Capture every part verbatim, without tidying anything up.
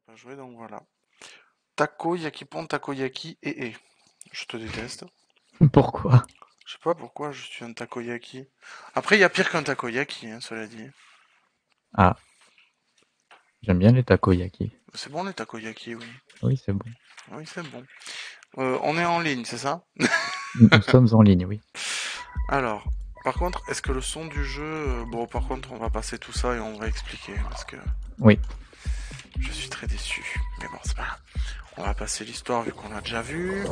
pas joué, donc voilà. Takoyaki pon, takoyaki et et. Je te déteste. Pourquoi? Je sais pas pourquoi je suis un takoyaki. Après, il y a pire qu'un takoyaki, hein, cela dit. Ah, j'aime bien les takoyaki. C'est bon les takoyaki, oui. Oui, c'est bon. Oui, c'est bon. Euh, on est en ligne, c'est ça? Nous, nous sommes en ligne, oui. Alors, par contre, est-ce que le son du jeu... euh, Bon, par contre, on va passer tout ça et on va expliquer, parce que Oui. je suis très déçu. Mais bon, c'est pas grave. On va passer l'histoire vu qu'on l'a déjà vu.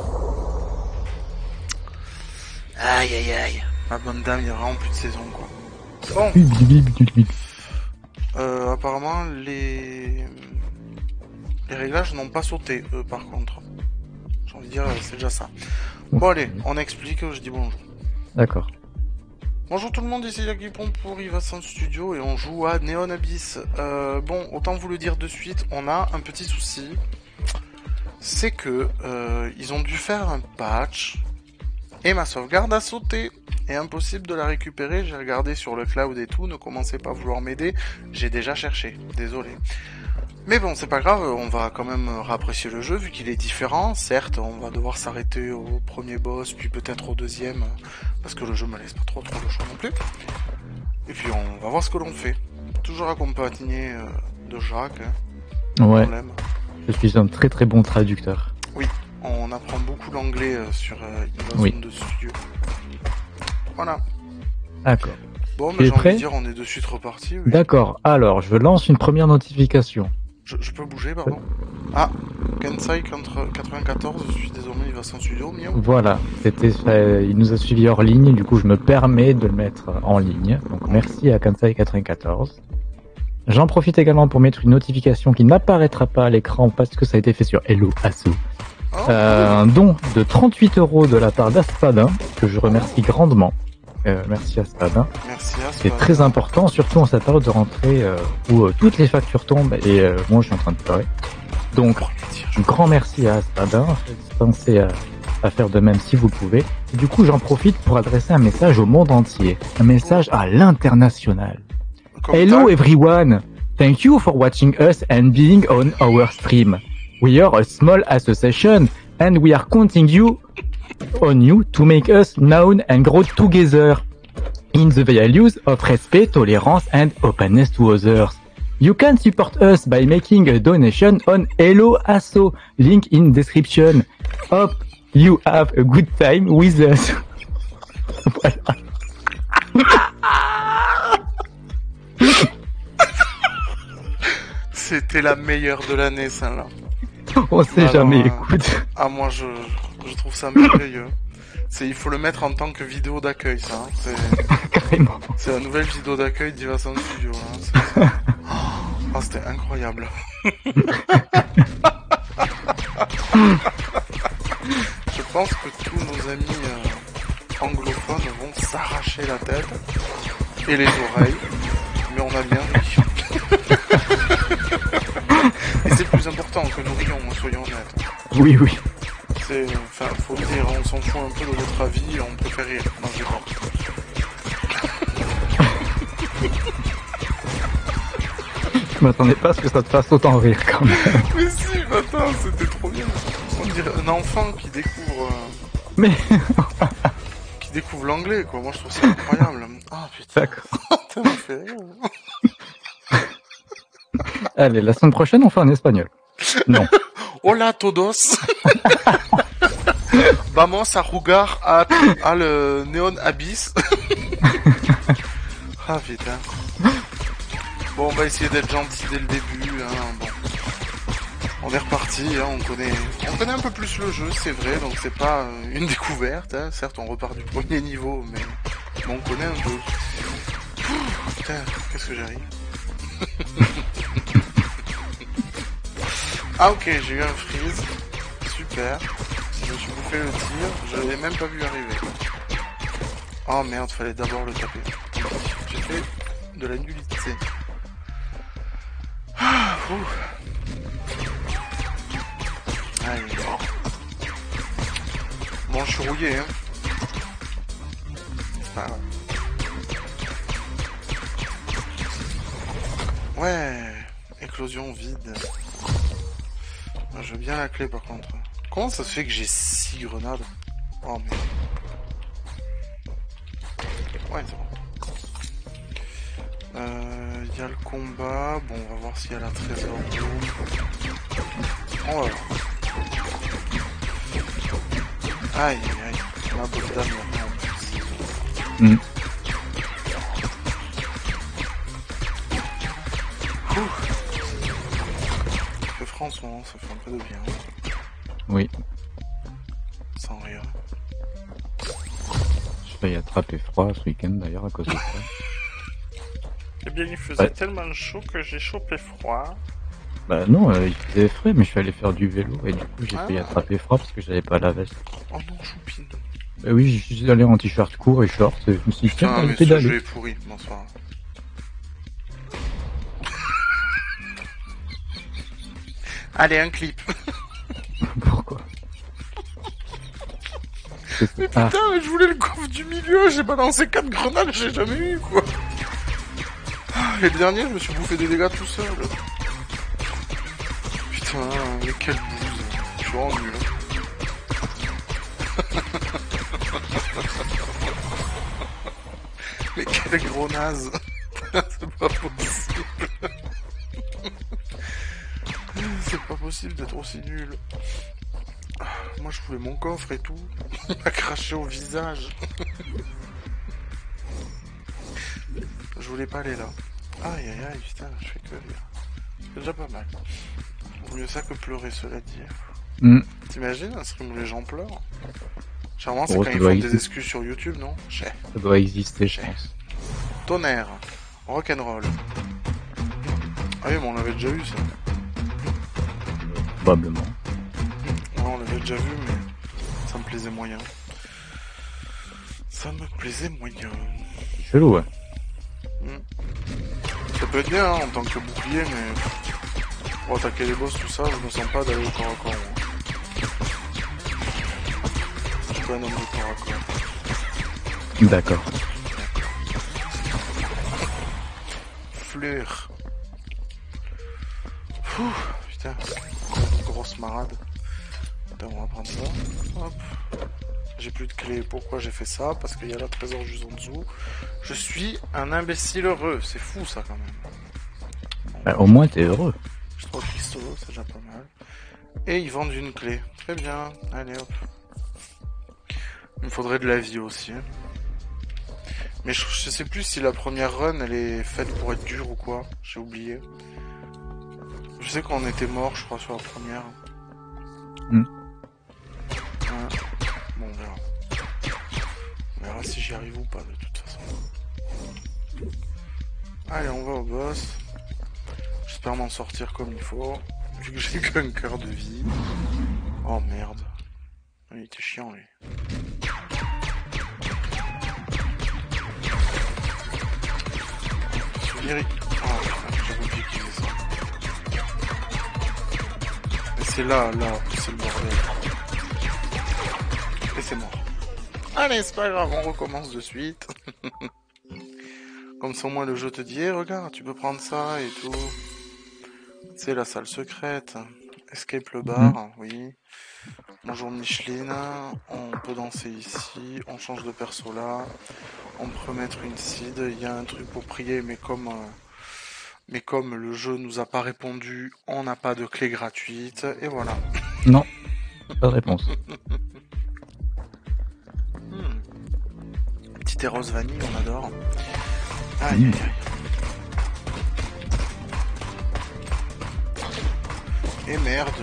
Aïe, aïe, aïe. La bonne dame, il y a vraiment plus de saison, quoi. Bon, Bip, bip, bip, bip, bip. euh, apparemment, les... Les réglages n'ont pas sauté, eux, par contre. J'ai envie de dire, euh, c'est déjà ça. Bon, allez, on explique, je dis bonjour. D'accord. Bonjour tout le monde, ici Yakipon pour Ivasan Studio et on joue à Neon Abyss. Euh, bon, autant vous le dire de suite, on a un petit souci. C'est que euh, ils ont dû faire un patch et ma sauvegarde a sauté. Et impossible de la récupérer, j'ai regardé sur le cloud et tout, ne commencez pas à vouloir m'aider, j'ai déjà cherché, désolé. Mais bon, c'est pas grave, on va quand même réapprécier le jeu vu qu'il est différent. Certes, on va devoir s'arrêter au premier boss, puis peut-être au deuxième, parce que le jeu me laisse pas trop trop le choix non plus. Et puis on va voir ce que l'on fait. Toujours accompagné euh, de Jacques, hein. Ouais. On l'aime. Je suis un très très bon traducteur. Oui, on apprend beaucoup l'anglais euh, sur euh, Invasion Oui. de Studio. Voilà. D'accord. Bon, Tu mais es j'ai envie prêt de dire, on est de suite reparti. Oui. D'accord. Alors, je lance une première notification. Je, je peux bouger, pardon. Ah, Kensai contre quatre-vingt-quatorze, je suis désormais Ivasan Studio, miaou. Voilà. C'était, euh, il nous a suivi hors ligne, du coup, je me permets de le mettre en ligne. Donc, merci à Kansai quatre-vingt-quatorze. J'en profite également pour mettre une notification qui n'apparaîtra pas à l'écran parce que ça a été fait sur Hello Asso. Oh, Euh, un don de trente-huit euros de la part d'Aspadin, que je remercie grandement. Euh, merci Aspadin. merci à C'est très important, surtout en cette période de rentrée euh, où euh, toutes les factures tombent et euh, moi je suis en train de pleurer. Donc, un grand merci à Aspadin. Pensez à, à faire de même si vous le pouvez. Et du coup, j'en profite pour adresser un message au monde entier, un message à l'international. Comme Hello tal. everyone! Thank you for watching us and being on our stream. We are a small association and we are counting you on you to make us known and grow together in the values of respect, tolerance and openness to others. You can support us by making a donation on Hello Asso, link in description. Hope you have a good time with us. Voilà. C'était la meilleure de l'année, celle-là. On sait Alors, jamais, euh, écoute. Ah, moi, je, je trouve ça merveilleux. C'est, il faut le mettre en tant que vidéo d'accueil, ça. Hein. C'est, Carrément. c'est la nouvelle vidéo d'accueil d'Ivasan Studio. Hein. C'est, c'est... Oh, c'était incroyable. Je pense que tous nos amis euh, anglophones vont s'arracher la tête et les oreilles, mais on a bien ri. Et c'est plus important que nous rions, soyons honnêtes. Oui, oui. C'est, enfin, faut le dire, on s'en fout un peu de votre avis, on préfère rire. Non, j'ai pas. Je m'attendais pas à ce que ça te fasse autant rire quand même. Mais si, attends, c'était trop bien. On dirait un enfant qui découvre, euh, Mais qui découvre l'anglais, quoi. Moi, je trouve ça incroyable. Ah putain, d'accord. ça m'a fait rire. Allez, la semaine prochaine, on fait en espagnol. Non. Hola todos. Vamos a jugar à, à le Neon Abyss. Ah putain. Bon, on va essayer d'être gentil dès le début. Hein. Bon. On est reparti, hein. on connaît, on connaît un peu plus le jeu, c'est vrai, donc c'est pas euh, une découverte. Hein. Certes, on repart du premier niveau, mais, mais on connaît un peu. Ouh, putain, qu'est-ce que j'arrive. Ah ok, j'ai eu un freeze. Super. Je me suis bouffé le tir, je l'avais même pas vu arriver. Oh merde, fallait d'abord le taper. J'ai fait de la nullité. Ah, Allez. Bon, je suis rouillé, hein. C'est pas grave. Ouais. Éclosion vide. je veux bien la clé par contre. Comment ça se fait que j'ai six grenades? Oh merde. Ouais, c'est bon. Euh, y a le combat. Bon, on va voir s'il y a la trésor room. On va voir. Aïe, aïe, aïe. Ma bonne dame, là. Mm. Il fait froid en ce moment, ça fait un peu de bien. Oui. Sans rire. J'ai failli attraper froid ce week-end d'ailleurs à cause de ça. Eh bien, il faisait Ouais. tellement chaud que j'ai chopé froid. Bah non, euh, il faisait frais, mais je suis allé faire du vélo et du coup j'ai Ah. failli attraper froid parce que j'avais pas la veste. Oh non, choupine. Bah oui, je suis allé en t-shirt court et short et je me suis dit tiens, Putain, allez mais ce jeu pédaler. est pourri. Bonsoir. Allez, un clip. Pourquoi? Mais Ah, putain, je voulais le coffre du milieu, j'ai balancé quatre grenades, j'ai jamais eu quoi. Et le dernier, je me suis bouffé des dégâts tout seul. Putain, mais quelle bouse. Je suis vraiment nul. Mais quel gros naze. C'est pas possible. C'est pas possible d'être aussi nul. Moi je voulais mon coffre et tout. Il m'a craché au visage. Je voulais pas aller là. Aïe aïe aïe, putain, je fais que rire. C'est déjà pas mal. Vaut mieux ça que pleurer, cela dit. mm. T'imagines un stream où les gens pleurent? Généralement c'est Oh, quand ça ils doit font exister. des excuses sur YouTube, non? Chais. Ça doit exister, je pense. Tonnerre. Rock'n'roll. Ah oui, mais on l'avait déjà eu ça. Probablement. Ouais, on l'avait déjà vu, mais ça me plaisait moyen. Ça me plaisait moyen. C'est chelou, ouais. Hmm. Ça peut être bien hein, en tant que bouclier, mais pour attaquer les boss, tout ça, je me sens pas d'aller au corps à corps. Moi. Je suis pas un homme de corps à corps. D'accord. Fleur. Ouh, putain, grosse marade. Attends, on va prendre ça. Hop. J'ai plus de clé. Pourquoi j'ai fait ça? Parce qu'il y a la trésor juste en dessous. Je suis un imbécile heureux. C'est fou ça quand même. Bah, au moins t'es heureux. J'ai trois cristaux, c'est déjà pas mal. Et ils vendent une clé. Très bien. Allez hop. Il me faudrait de la vie aussi. Mais je, je sais plus si la première run elle est faite pour être dure ou quoi. J'ai oublié. Je sais qu'on était mort, je crois, sur la première. Mm. Ouais. Bon, on verra. On verra si j'y arrive ou pas, de toute façon. Allez, on va au boss. J'espère m'en sortir comme il faut. Vu que j'ai qu'un cœur de vie. Oh merde. Il était chiant, lui. Souvenir... Oh putain, j'avais oublié qu'il faisait ça. Et c'est là, là, que c'est le bordel. Et c'est mort. Allez, c'est pas grave, on recommence de suite. Comme ça, au moins, le jeu te dit, hey, regarde, tu peux prendre ça et tout. C'est la salle secrète. Escape le bar, mmh. Oui. Bonjour Micheline. On peut danser ici. On change de perso là. On peut mettre une seed. Il y a un truc pour prier, mais comme... Euh... Mais comme le jeu nous a pas répondu, on n'a pas de clé gratuite, et voilà. Non, pas de réponse. hmm. Petite rose vanille, on adore. Aïe mmh. aïe aïe. Et merde.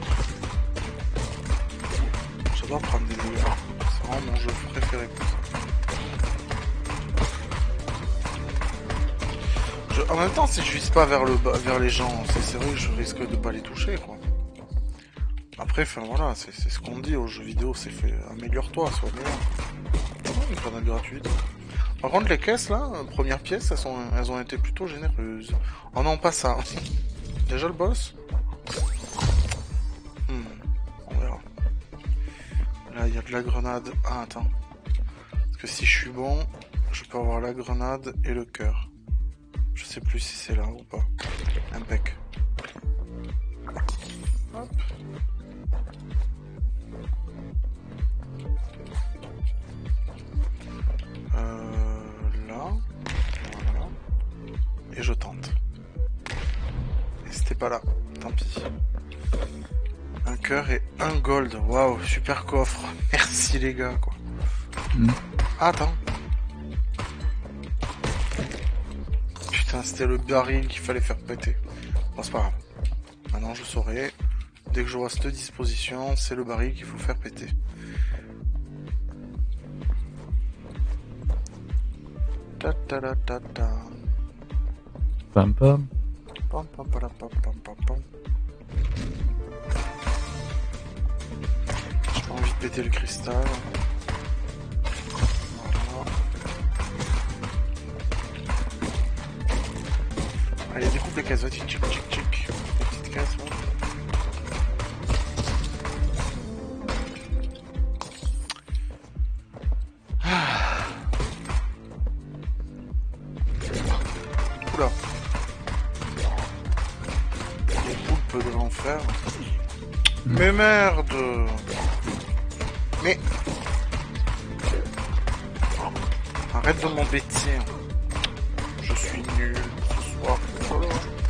J'adore prendre des dégâts. C'est vraiment mon jeu préféré pour ça. Je... En même temps, si je vise pas vers, le bas, vers les gens, c'est vrai que je risque de pas les toucher, quoi. Après, enfin voilà, c'est ce qu'on dit aux jeux vidéo, c'est fait améliore-toi, sois meilleur. Oh, une grenade gratuite. Par contre, les caisses là, première pièce, elles, sont, elles ont été plutôt généreuses. Oh non, pas ça. Déjà le boss. Hmm, on verra. Là, il y a de la grenade. Ah, attends. Parce que si je suis bon, je peux avoir la grenade et le cœur. Je sais plus si c'est là ou pas. Impec. Hop. pas là. Tant pis. Un cœur et un gold. Waouh, super coffre. Merci les gars, quoi. Mm. Ah, attends. Putain, c'était le baril qu'il fallait faire péter. Bon, c'est pas grave. Maintenant, je saurai. Dès que je vois cette disposition, c'est le baril qu'il faut faire péter. Ta ta ta ta ta. Pam pam. Pam pam pam pam pam pam pam. J'ai pas envie de péter le cristal. Voilà. Allez, découpe les cases, vas-y, tchic tchic tchic. Les petites cases, là. Oula. Les poulpes de l'enfer. Mais merde. Mais... Arrête de m'embêter. Je suis nul ce soir. Voilà.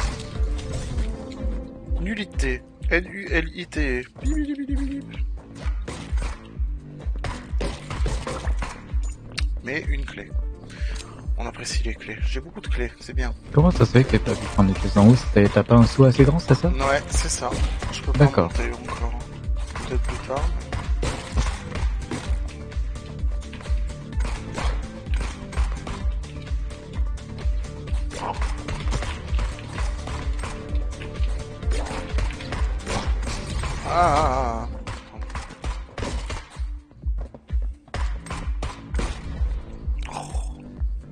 Nullité. N U L I T E. Mais une clé. On apprécie les clés. J'ai beaucoup de clés, c'est bien. Comment ça se fait que t'as pu prendre les clés en haut? T'as pas un sou assez grand, c'est ça? Ouais, c'est ça. Je peux pas D'accord. monter encore. Peut-être plus tard. Ah, ah, ah. Oh.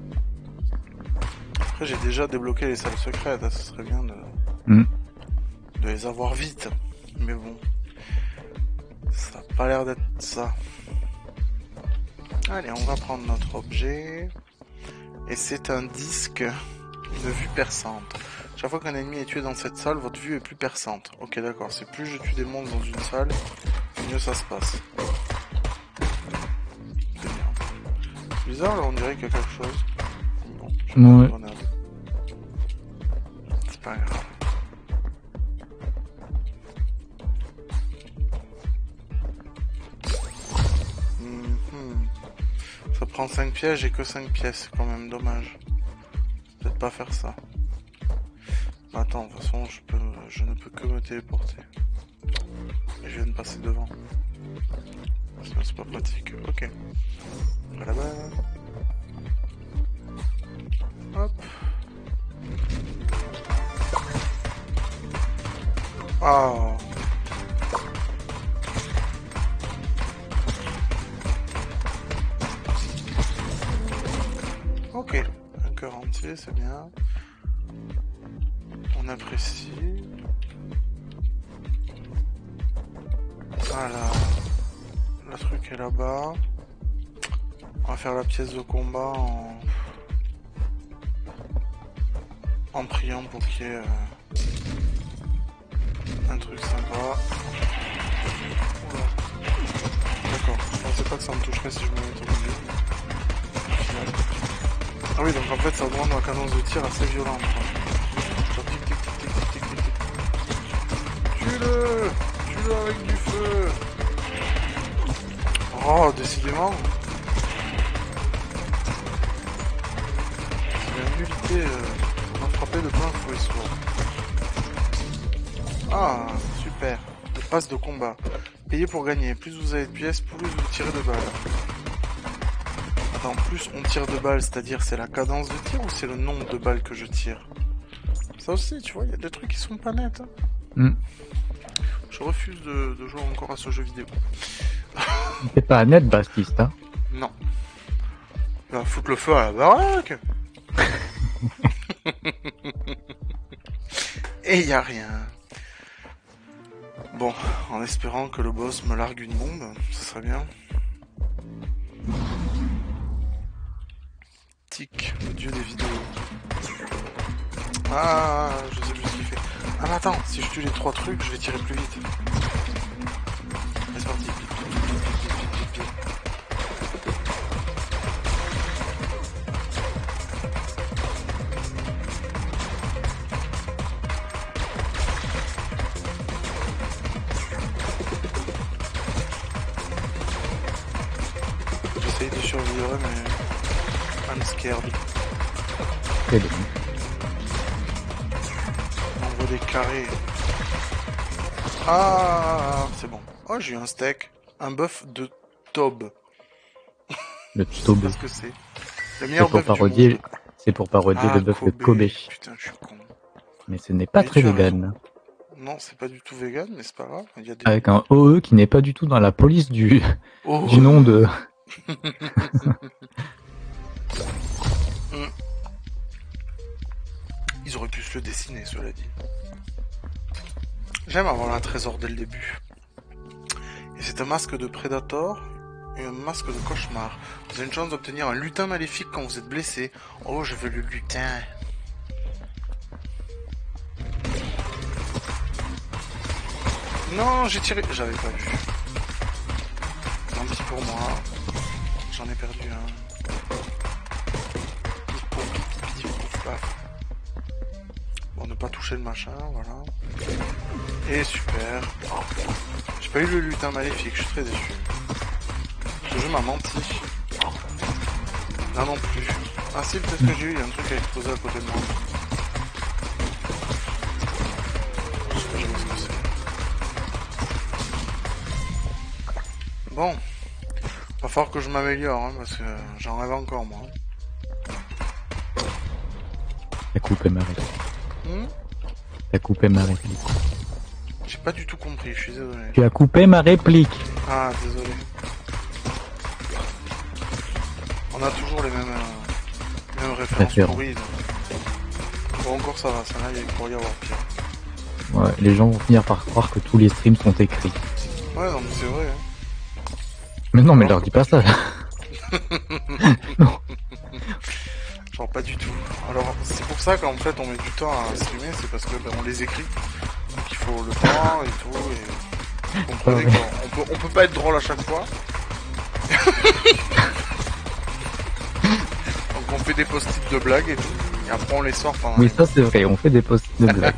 Après, j'ai déjà débloqué les salles secrètes. Ça serait bien de... Mm. de les avoir vite. Mais bon. Ça a pas l'air d'être ça. Allez, on va prendre notre objet. Et c'est un disque de vue perçante. Chaque fois qu'un ennemi est tué dans cette salle, votre vue est plus perçante. Ok, d'accord. C'est plus je tue des monstres dans une salle, mieux ça se passe. C'est bien. C'est bizarre, là, on dirait qu'il y a quelque chose. Bon, j'ai pas de Ouais. grenade. C'est pas grave. Mhm. Ça prend cinq pièges et que cinq pièces, c'est quand même dommage. Peut-être pas faire ça. Attends, de toute façon, je, peux, je ne peux que me téléporter. Et je viens de passer devant. Sinon, c'est pas pratique. Ok. Voilà. Hop. Ah. Ok. Un cœur entier, c'est bien. On apprécie. Voilà. Le truc est là-bas. On va faire la pièce de combat en... en priant pour qu'il y ait euh... un truc sympa. Oula. D'accord. Je pensais pas que ça me toucherait si je me mettais au milieu. Ah oui, donc en fait ça augmente ma cadence de tir assez violente. Genre tic tic tic tic tic tic tic. Tue-le! Tue-le avec du feu! Oh, décidément! C'est la nullité, euh, on m'a frappé de plein fouet ce soir. Ah, super! Le pass de combat. Payez pour gagner. Plus vous avez de pièces, plus vous tirez de balles. Attends, plus on tire de balles, c'est-à-dire c'est la cadence de tir ou c'est le nombre de balles que je tire? Ça aussi, tu vois, il y a des trucs qui sont pas nets. Hein. Mm. Je refuse de, de jouer encore à ce jeu vidéo. T'es pas net, Baptiste, hein? Non. Il va foutre le feu à la baraque. Et y a rien. Bon, en espérant que le boss me largue une bombe, ça serait bien. Tic, le dieu des vidéos. Ah, je sais plus ce qu'il fait. Ah mais attends, si je tue les trois trucs, je vais tirer plus vite. C'est parti. survivrai, mais... I'm scared. Très bien. On envoie des carrés. Ah, c'est bon. Oh, j'ai eu un steak. Un bœuf de Tob. Le Tob. Qu'est-ce que c'est? Le C'est meilleur pour bœuf du parodier, monde. c'est pour parodier Ah, le bœuf de Kobe. Putain, je suis con. Mais ce n'est pas Mais très tu as vegan. Non, c'est pas du tout vegan, mais c'est pas grave. Il y a des... Avec un O E qui n'est pas du tout dans la police du, Oh. du nom de... Ils auraient pu se le dessiner, cela dit. J'aime avoir un trésor dès le début. Et c'est un masque de Predator et un masque de cauchemar. Vous avez une chance d'obtenir un lutin maléfique quand vous êtes blessé. Oh, je veux le lutin. Non, j'ai tiré... J'avais pas vu. Tant pis pour moi. J'en ai perdu un. Pif, pouf, pif, pif, pouf, paf. Bon, ne pas toucher le machin, voilà. Et super. J'ai pas eu le lutin maléfique, je suis très déçu. Ce jeu m'a menti. Là non plus. Ah si, peut-être que j'ai eu, il y a un truc qui a explosé à côté de moi. Je sais pas ce que c'est. Bon. Va falloir que je m'améliore, hein, parce que j'en rêve encore, moi. T'as coupé ma réplique. Hmm T'as coupé ma réplique. J'ai pas du tout compris, je suis désolé. Tu as coupé ma réplique. Ah, désolé. On a toujours les mêmes, euh, les mêmes références pourries. Bon, encore ça va, ça là, il pourrait y avoir pire. Ouais, les gens vont finir par croire que tous les streams sont écrits. Ouais, non, mais c'est vrai. Hein. Mais non, mais leur dis pas ça. Non. Genre pas du tout. Alors, c'est pour ça qu'en fait on met du temps à streamer, c'est parce que ben, on les écrit. Donc il faut le temps et tout. Et... Vous comprenez Ouais. qu'on peut, on peut pas être drôle à chaque fois. Donc on fait des post-it de blagues et tout. Et après on les sort pendant. Oui, les... ça c'est vrai, on fait des posts de blagues.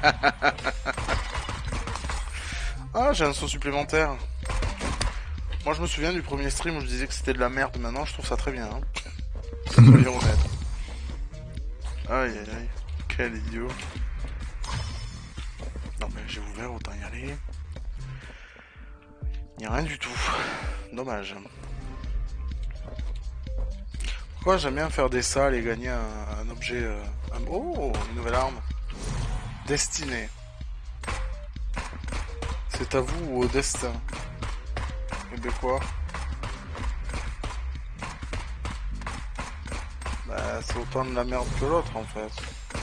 Ah, j'ai un son supplémentaire. Moi je me souviens du premier stream où je disais que c'était de la merde. Maintenant je trouve ça très bien. Hein. Soyons honnêtes. Aïe aïe aïe. Quel idiot. Non mais j'ai ouvert, autant y aller. Il n'y a rien du tout. Dommage. Pourquoi j'aime bien faire des salles et gagner un, un objet... Euh, un... Oh, une nouvelle arme. Destinée. C'est à vous ou au destin? Et ben quoi? Bah c'est autant de la merde que l'autre en fait.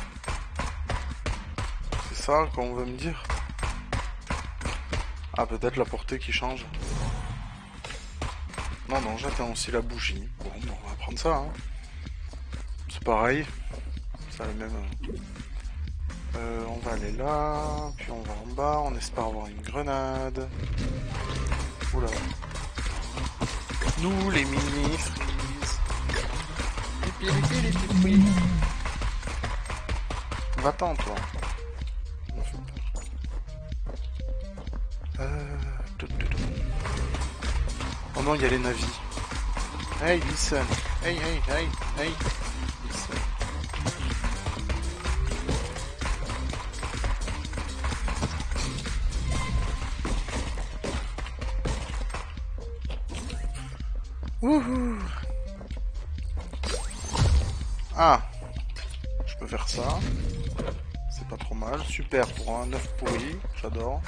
C'est ça qu'on veut me dire? Ah, peut-être la portée qui change. Non, non, j'attends aussi la bougie. Bon, bon, on va prendre ça. Hein. C'est pareil. Ça a le même... Euh, on va aller là, puis on va en bas. On espère avoir une grenade. Oula. Nous, les ministres. Pipi, pipi, pipi, pipi. Va-t'en, toi. Euh... Oh non, il y a les navis. Hey, listen. Hey, hey, hey, hey. Listen. Wouhou. Ah. Je peux faire ça. C'est pas trop mal. Super pour un œuf pourri. J'adore.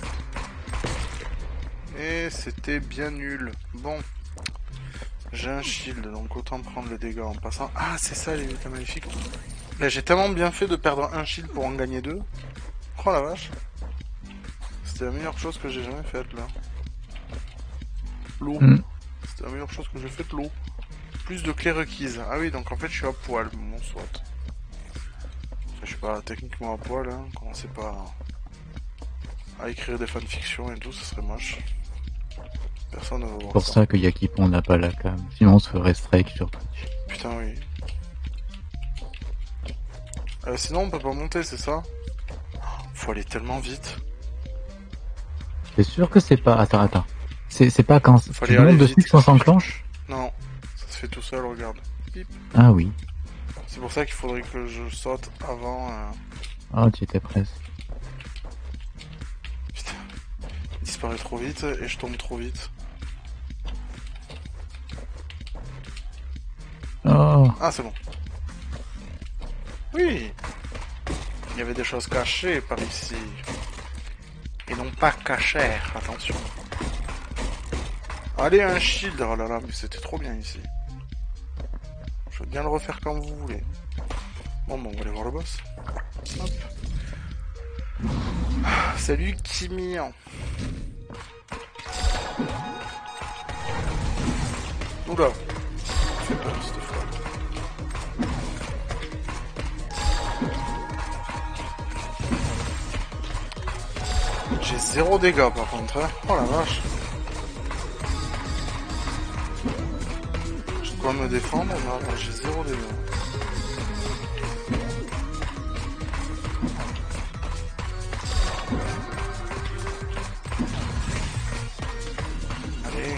Et c'était bien nul. Bon. J'ai un shield, donc autant prendre le dégât en passant. Ah, c'est ça les lutins maléfiques. Là, j'ai tellement bien fait de perdre un shield pour en gagner deux. Oh la vache. C'était la meilleure chose que j'ai jamais faite là. L'eau. Mm. C'était la meilleure chose que j'ai faite, l'eau. Plus de clés requises. Ah oui, donc en fait je suis à poil. Bon, soit. Enfin, je suis pas techniquement à poil, hein. Commencez pas à... à écrire des fanfictions et tout, ce serait moche. Personne ne va voir C'est pour ça. ça que Yakipon n'a pas la cam. Sinon on se ferait strike sur Twitch. Putain, oui. Euh, sinon, on peut pas monter, c'est ça? Faut aller tellement vite. T'es sûr que c'est pas... Attends, attends. C'est c'est pas quand Fallait tu montes aller dessus vite. que ça s'enclenche? Non, ça se fait tout seul, regarde. Pip. Ah oui. C'est pour ça qu'il faudrait que je saute avant... Euh... Oh, tu étais presque. Putain. Il disparaît trop vite et je tombe trop vite. Oh. Ah, c'est bon. Oui. Il y avait des choses cachées par ici. Et non pas cachères, attention. Allez, un shield. Oh là là, mais c'était trop bien ici. Je veux bien le refaire quand vous voulez. Bon, bon, on va aller voir le boss. Hop. Salut Kimian. Oula. Ça fait peur cette fois. J'ai zéro dégâts par contre, hein. Oh la vache. Je dois me défendre, mais j'ai zéro dégâts. Allez.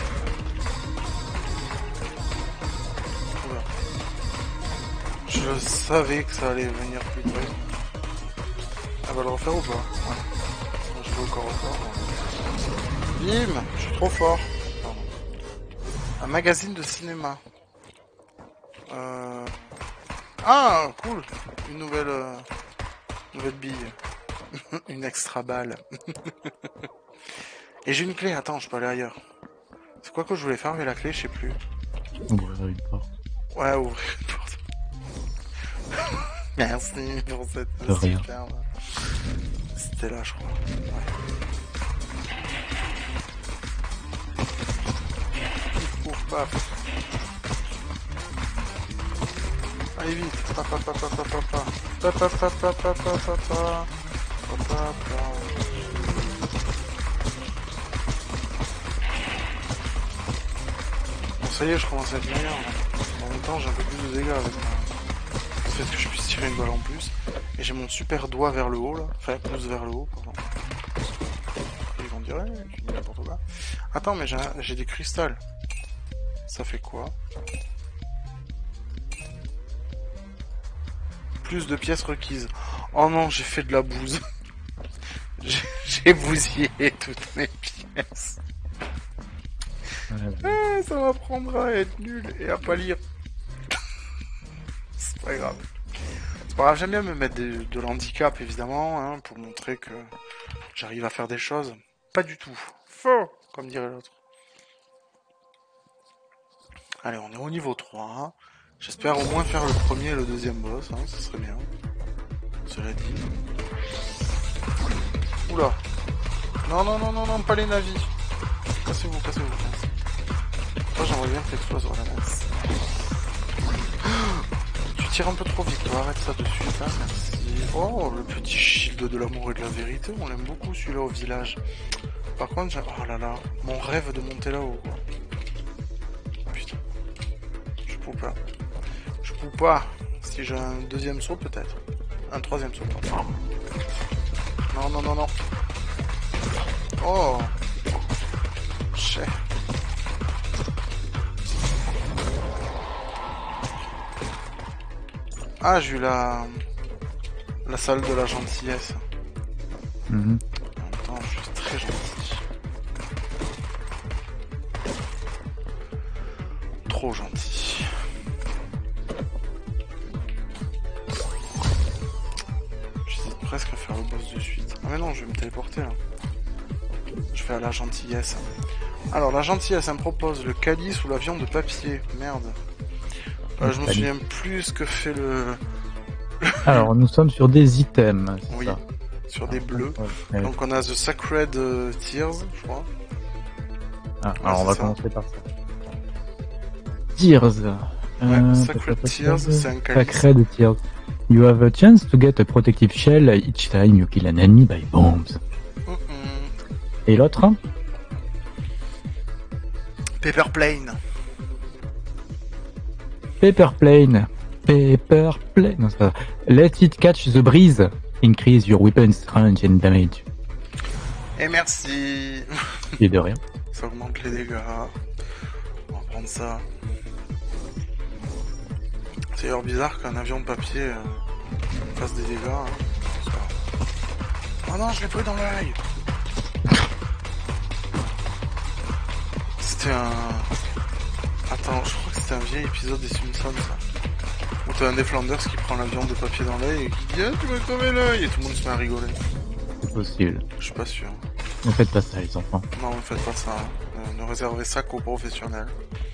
Oula. Je savais que ça allait venir plus près. Elle va le refaire ou pas? Ouais. Je vais encore refaire. Bim! Je suis trop fort. Pardon. Un magazine de cinéma. Euh... Ah, cool! Une nouvelle... Euh... Nouvelle bille. Une extra balle. Et j'ai une clé, attends, je peux aller ailleurs. C'est quoi que je voulais faire avec la clé, je sais plus. Ouvrir une porte. Ouais, ouvrir une porte. Merci pour cette De rien. superbe. C'était là, je crois. Ouais. Ouf, paf. Allez vite. Papa, papa, papa, papa. Papa, papa, papa, papa. Papa, papa. Bon, ça y est, je commence à être meilleur. En même temps, j'ai un peu plus de dégâts avec moi. Le fait que je puisse tirer une balle en plus. Et j'ai mon super doigt vers le haut là. Enfin, pouce vers le haut, pardon. Ils vont dire, ouais, tu dis n'importe quoi. Attends, mais j'ai des cristals. Ça fait quoi? Plus de pièces requises. Oh non, j'ai fait de la bouse. J'ai bousillé toutes mes pièces. Ah, ça m'apprendra à être nul et à pas lire. C'est pas grave. C'est pas grave, j'aime bien me mettre de, de l'handicap évidemment, hein, pour montrer que j'arrive à faire des choses. Pas du tout. Faux, comme dirait l'autre. Allez, on est au niveau trois. Hein. J'espère au moins faire le premier et le deuxième boss, hein, ça serait bien. Cela dit. Oula. Non, non, non, non, non, pas les navis. Cassez-vous, cassez-vous. Moi, j'aimerais bien que t'exploses, voilà, mince. Tu tires un peu trop vite, toi, arrête ça de suite, hein, merci. Oh, le petit shield de l'amour et de la vérité, on l'aime beaucoup celui-là au village. Par contre, j'ai... oh là là, mon rêve de monter là-haut, quoi. Putain. Je peux pas. Je peux pas. Si j'ai un deuxième saut, peut-être. Un troisième saut, pardon. Non, non, non, non. Oh. Chef. Ah, j'ai eu la... la salle de la gentillesse. Mm-hmm. En même temps, je suis très gentil. Trop gentil. J'hésite presque à faire le boss de suite. Ah mais non, je vais me téléporter là. Je vais à la gentillesse. Alors, la gentillesse, elle me propose le calice ou l'avion de papier. Merde. Euh, je me souviens plus ce que fait le... Alors, nous sommes sur des items. Oui, ça. sur des bleus. Ouais. Donc on a The Sacred euh, Tears, je crois. Ah, Ouais, alors on va ça. commencer par ça. Tears. Ouais, Euh, Sacred Tears, c'est un calice. Sacred Tears. You have a chance to get a protective shell each time you kill an enemy by bombs. Mm -mm. Et l'autre? Paper Plane. Paper plane. Paper plane. Non, c'est pas ça. Let it catch the breeze. Increase your weapon's range and damage. Et merci. Et de rien. Ça augmente les dégâts. On va prendre ça. C'est d'ailleurs bizarre qu'un avion de papier euh, fasse des dégâts. Hein. Oh non, je l'ai pris dans l'œil. C'était un... Attends, je crois que c'était un vieil épisode des Simpsons, ça. Où t'as un des Flanders qui prend l'avion de papier dans l'œil et qui dit « Ah, tu m'as crevé l'œil !» et tout le monde se met à rigoler. C'est possible. Je suis pas sûr. Ne faites pas ça, les enfants. Non, ne faites pas ça. Euh, ne réservez ça qu'aux professionnels.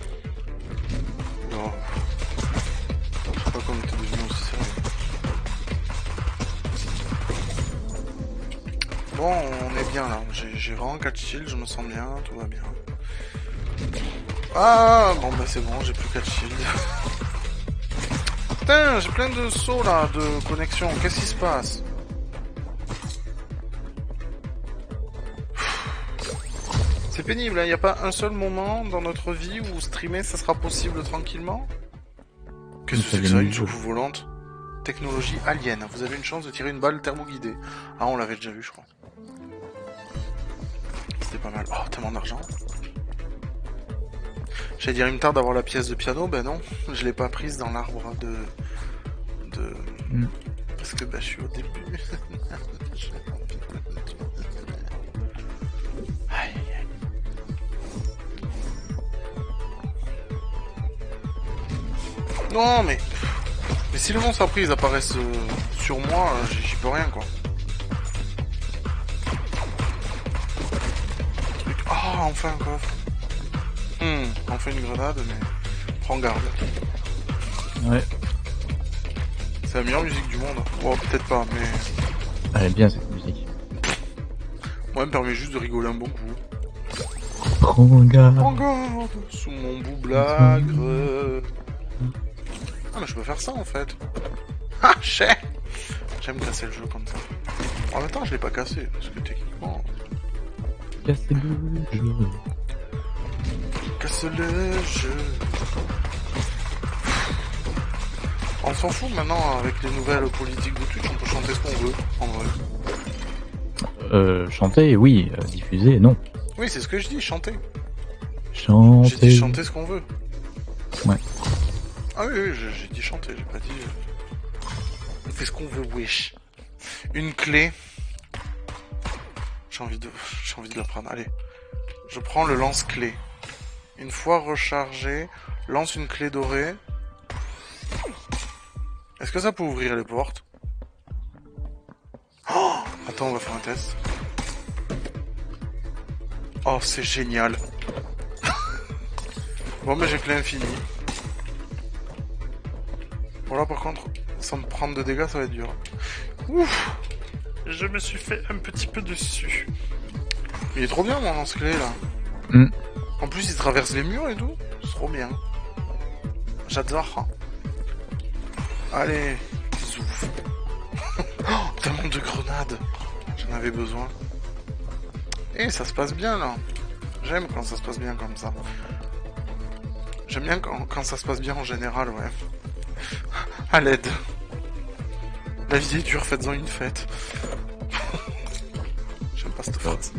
Non. Je sais pas comment t'es devenu aussi sérieux. Bon, on est bien là. J'ai vraiment quatre shields, je me sens bien, tout va bien. Ah, bon bah c'est bon, j'ai plus quatre shields. Putain, j'ai plein de sauts là, de connexion. Qu'est-ce qui se passe? C'est pénible, il hein, n'y a pas un seul moment dans notre vie où streamer ça sera possible tranquillement. Qu'est-ce que c'est que ça, une soucoupe volante? Technologie alien, vous avez une chance de tirer une balle thermoguidée. Ah, on l'avait déjà vu, je crois. C'était pas mal. Oh, tellement d'argent. J'allais dire, il me tarde d'avoir la pièce de piano, ben non, je l'ai pas prise dans l'arbre de... de... Mm. Parce que bah je suis au début. Aïe, aïe. Non mais... Mais si le monstre après ils apparaissent euh, sur moi, euh, j'y peux rien quoi. Ah, oh, enfin un coffre. Hmm, enfin une grenade, mais prends garde. Ouais. C'est la meilleure musique du monde. Bon, peut-être pas, mais... Elle est bien cette musique. Moi, elle me permet juste de rigoler un bon coup. Prends garde. Prends garde sous mon boublagre. Ah, mais je peux faire ça en fait. Ah, chais. J'aime casser le jeu comme ça. En même temps, je l'ai pas cassé, parce que techniquement... Casser le jeu. Casse le jeu. On s'en fout maintenant avec les nouvelles politiques de Twitch, on peut chanter ce qu'on veut, en vrai. Euh, chanter, oui. Euh, diffuser, non. Oui, c'est ce que je dis, chanter. Chanter. J'ai dit chanter ce qu'on veut. Ouais. Ah oui, oui, j'ai dit chanter, j'ai pas dit... On fait ce qu'on veut, wesh. Une clé. J'ai envie de... J'ai envie de la prendre, allez. Je prends le lance-clé. Une fois rechargé, lance une clé dorée. Est-ce que ça peut ouvrir les portes? Oh, attends, on va faire un test. Oh, c'est génial. Bon, mais j'ai clé infinie. Bon, là, par contre, sans me prendre de dégâts, ça va être dur. Ouf. Je me suis fait un petit peu dessus. Il est trop bien, mon lance-clé, là. Mm. En plus, il traverse les murs et tout. C'est trop bien. J'adore. Allez, zouf. Oh, tellement de grenades. J'en avais besoin. Et ça se passe bien, là. J'aime quand ça se passe bien comme ça. J'aime bien quand, quand ça se passe bien en général, ouais. À l'aide. La vie est dure, faites-en une fête. J'aime pas cette phrase.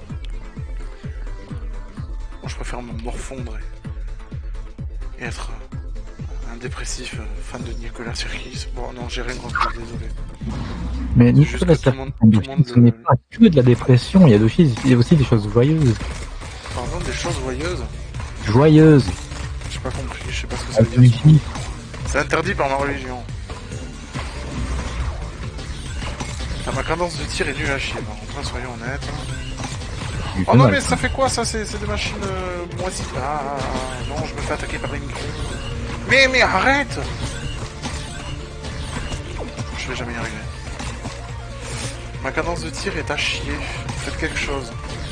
Moi, je préfère me morfondre et, et être euh, un dépressif euh, fan de Nicolas Sirkis. Bon, non, j'ai rien contre lui, désolé. Mais Nicolas Sirkis, ce n'est pas que de la dépression, il y a aussi, il y a aussi des choses joyeuses. Pardon, des choses joyeuses? Joyeuses. J'ai pas compris, je sais pas ce que ça veut dire. C'est interdit par ma religion. Ah, ma cadence de tir est nulle à chier, par contre, soyons honnêtes. Oh non, mais ça fait quoi ça? C'est des machines euh, moisies. Ah non, je me fais attaquer par des micros. Mais, mais arrête! Je vais jamais y arriver. Ma cadence de tir est à chier. Faites quelque chose.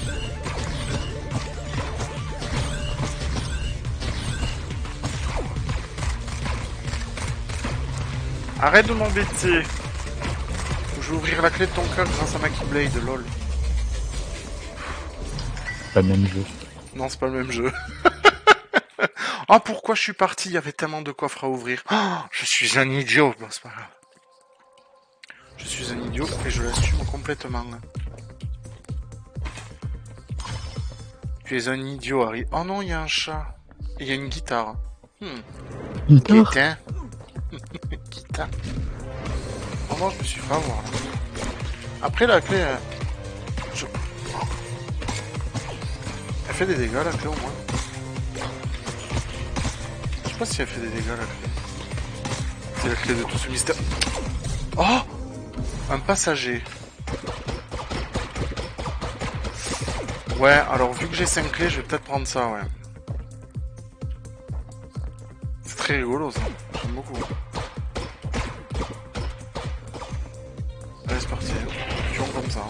Arrête de m'embêter. Je vais ouvrir la clé de ton cœur grâce à ma Keyblade, lol. Pas le même jeu. Non, c'est pas le même jeu. Ah, pourquoi je suis parti? Il y avait tellement de coffres à ouvrir. Oh, je suis un idiot. Bon, c'est pas grave. Je suis un idiot et je l'assume complètement. Tu es un idiot, Harry. Oh non, il y a un chat. Et il y a une guitare. Hmm. Guitare. Guitain. Tiens. Oh non, je me suis fait avoir là. Après la clé... Euh... Je... Elle fait des dégâts la clé au moins. Je sais pas si elle fait des dégâts la clé. C'est la clé de tout ce mystère. Oh! Un passager. Ouais, alors vu que j'ai cinq clés, je vais peut-être prendre ça, ouais. C'est très rigolo ça, j'aime beaucoup. Allez, c'est parti. Pion comme ça.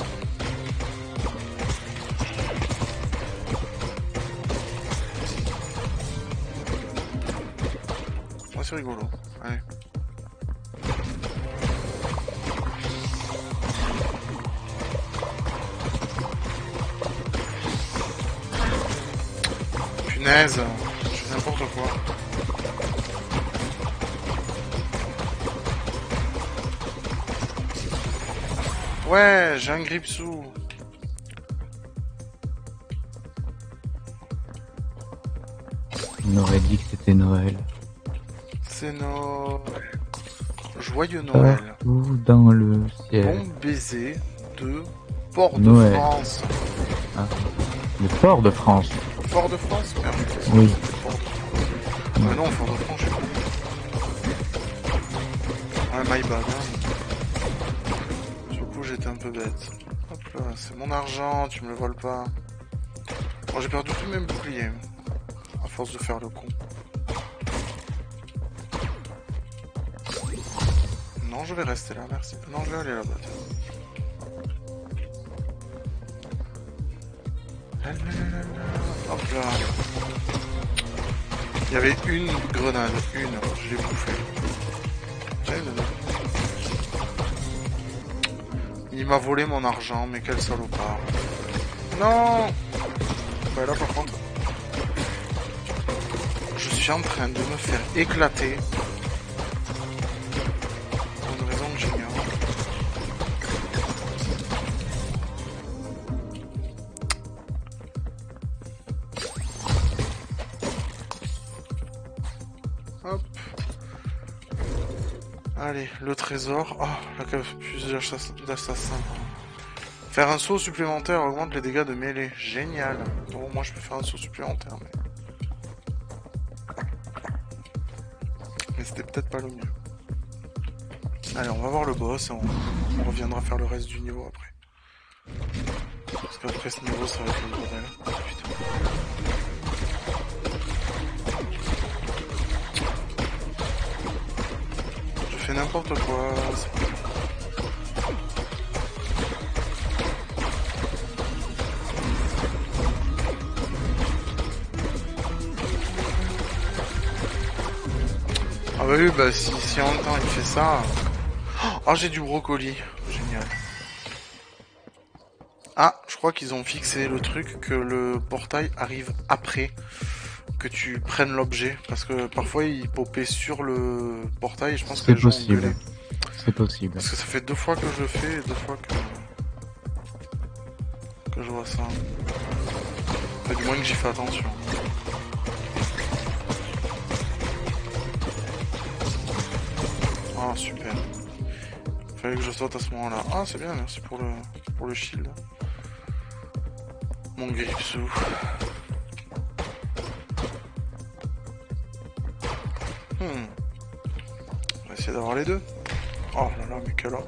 Ouais, c'est rigolo. Allez. Punaise, je fais n'importe quoi. Ouais, j'ai un gripsou. On aurait dit que c'était Noël. C'est Noël. Joyeux Noël. Partout dans le ciel. Bon baiser de Port de Noël. France. Ah. Le Port de France. Fort de France? Merde. Oui. Fort de France. Ah non, Fort de France, je sais pas. Ouais, my bad. Hein. Du coup, j'étais un peu bête. Hop là, c'est mon argent, tu me le voles pas. Bon, j'ai perdu tous mes boucliers. À force de faire le con. Non, je vais rester là, merci. Non, je vais aller là-bas. Hop là. Il y avait une grenade, une, je l'ai bouffée. Il m'a volé mon argent, mais quel salopard. Non. Ouais, là par contre, je suis en train de me faire éclater. Pour une raison que j'ignore. Hop. Allez, le trésor. Oh, la cave plus d'assassins. Faire un saut supplémentaire augmente les dégâts de mêlée. Génial. Bon, moi je peux faire un saut supplémentaire, mais... Mais c'était peut-être pas le mieux. Allez, on va voir le boss et on, on reviendra faire le reste du niveau après. Parce qu'après ce niveau, ça va être le bordel. Oh, putain. Je fais n'importe quoi. Ah bah oui, bah si, si en même temps il fait ça... Oh, j'ai du brocoli. Génial. Ah, je crois qu'ils ont fixé le truc que le portail arrive après que tu prennes l'objet. Parce que parfois il popait sur le portail et je pense que C'est les gens ont possible. gueulé. C'est possible. Parce que ça fait deux fois que je le fais et deux fois que... que je vois ça. Enfin, du moins que j'y fais attention. Ah, super. Fallait que je saute à ce moment-là. Ah, c'est bien, merci pour le, pour le shield. Mon gripsou. Hmm. On va essayer d'avoir les deux. Oh là là, mais quel homme.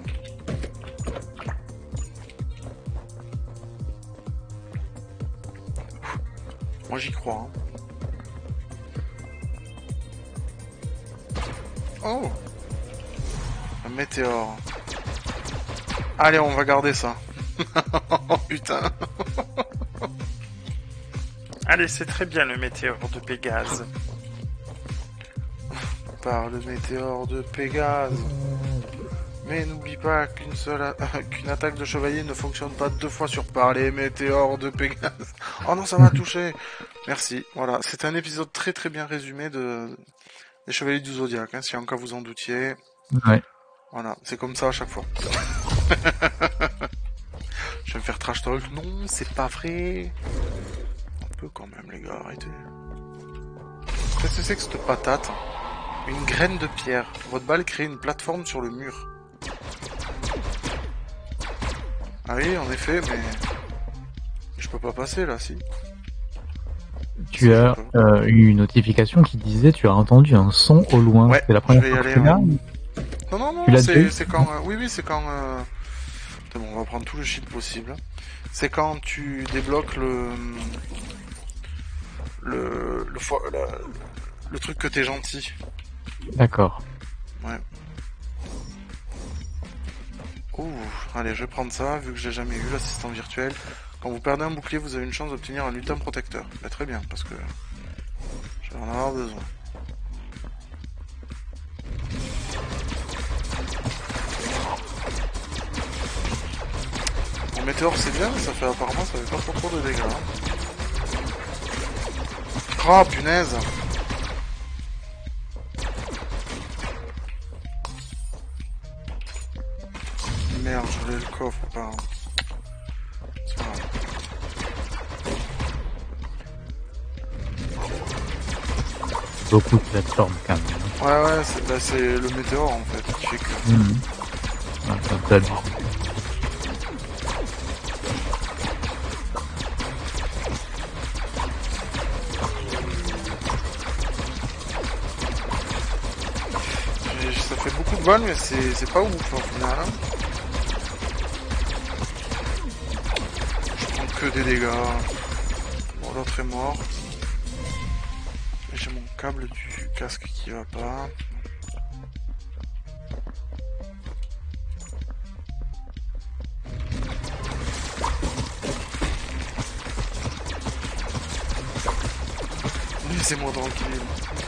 Moi j'y crois. Hein. Oh, un météore. Allez, on va garder ça. Oh putain. Allez, c'est très bien le météore de Pégase. Par le météore de Pégase. Mais n'oublie pas qu'une seule a... qu'une attaque de chevalier ne fonctionne pas deux fois sur par les météores de Pégase. Oh non, ça m'a touché. Merci. Voilà, c'est un épisode très très bien résumé de des Chevaliers du Zodiaque, hein, si en cas vous en doutiez. Ouais. Voilà, c'est comme ça à chaque fois. Je vais me faire trash talk. Non, c'est pas vrai. Un peu quand même, les gars, arrêtez. Qu'est-ce que c'est que cette patate? Une graine de pierre. Votre balle crée une plateforme sur le mur. Ah oui, en effet, mais... Je peux pas passer, là, si. Tu as euh, eu une notification qui disait tu as entendu un son au loin. Ouais, c'est la première je vais y fois que aller, tu l'as. ouais. Non, non, non, c'est c'est quand... Euh, oui, oui, c'est quand... Euh... Bon, on va prendre tout le shit possible. C'est quand tu débloques le... Le... Le, fo... la... le truc que t'es gentil. D'accord. Ouais. Ouh, allez, je vais prendre ça, vu que j'ai jamais eu l'assistant virtuel. Quand vous perdez un bouclier, vous avez une chance d'obtenir un lutin protecteur. Bah, très bien, parce que je vais en avoir besoin. Mon météore, c'est bien, mais ça fait apparemment, ça fait pas trop trop de dégâts. Hein. Oh, punaise! Merde, je voulais le coffre, pas. C'est pas grave. Beaucoup de plateformes quand même. Ouais, ouais, c'est bah, c'est le météore en fait qui fait que. Mmh. Ah, ça, ça, ça fait beaucoup de balles, mais c'est pas ouf au final. Hein. Je prends que des dégâts. Bon, l'autre est mort. J'ai mon câble du casque qui va pas. Laissez-moi tranquille.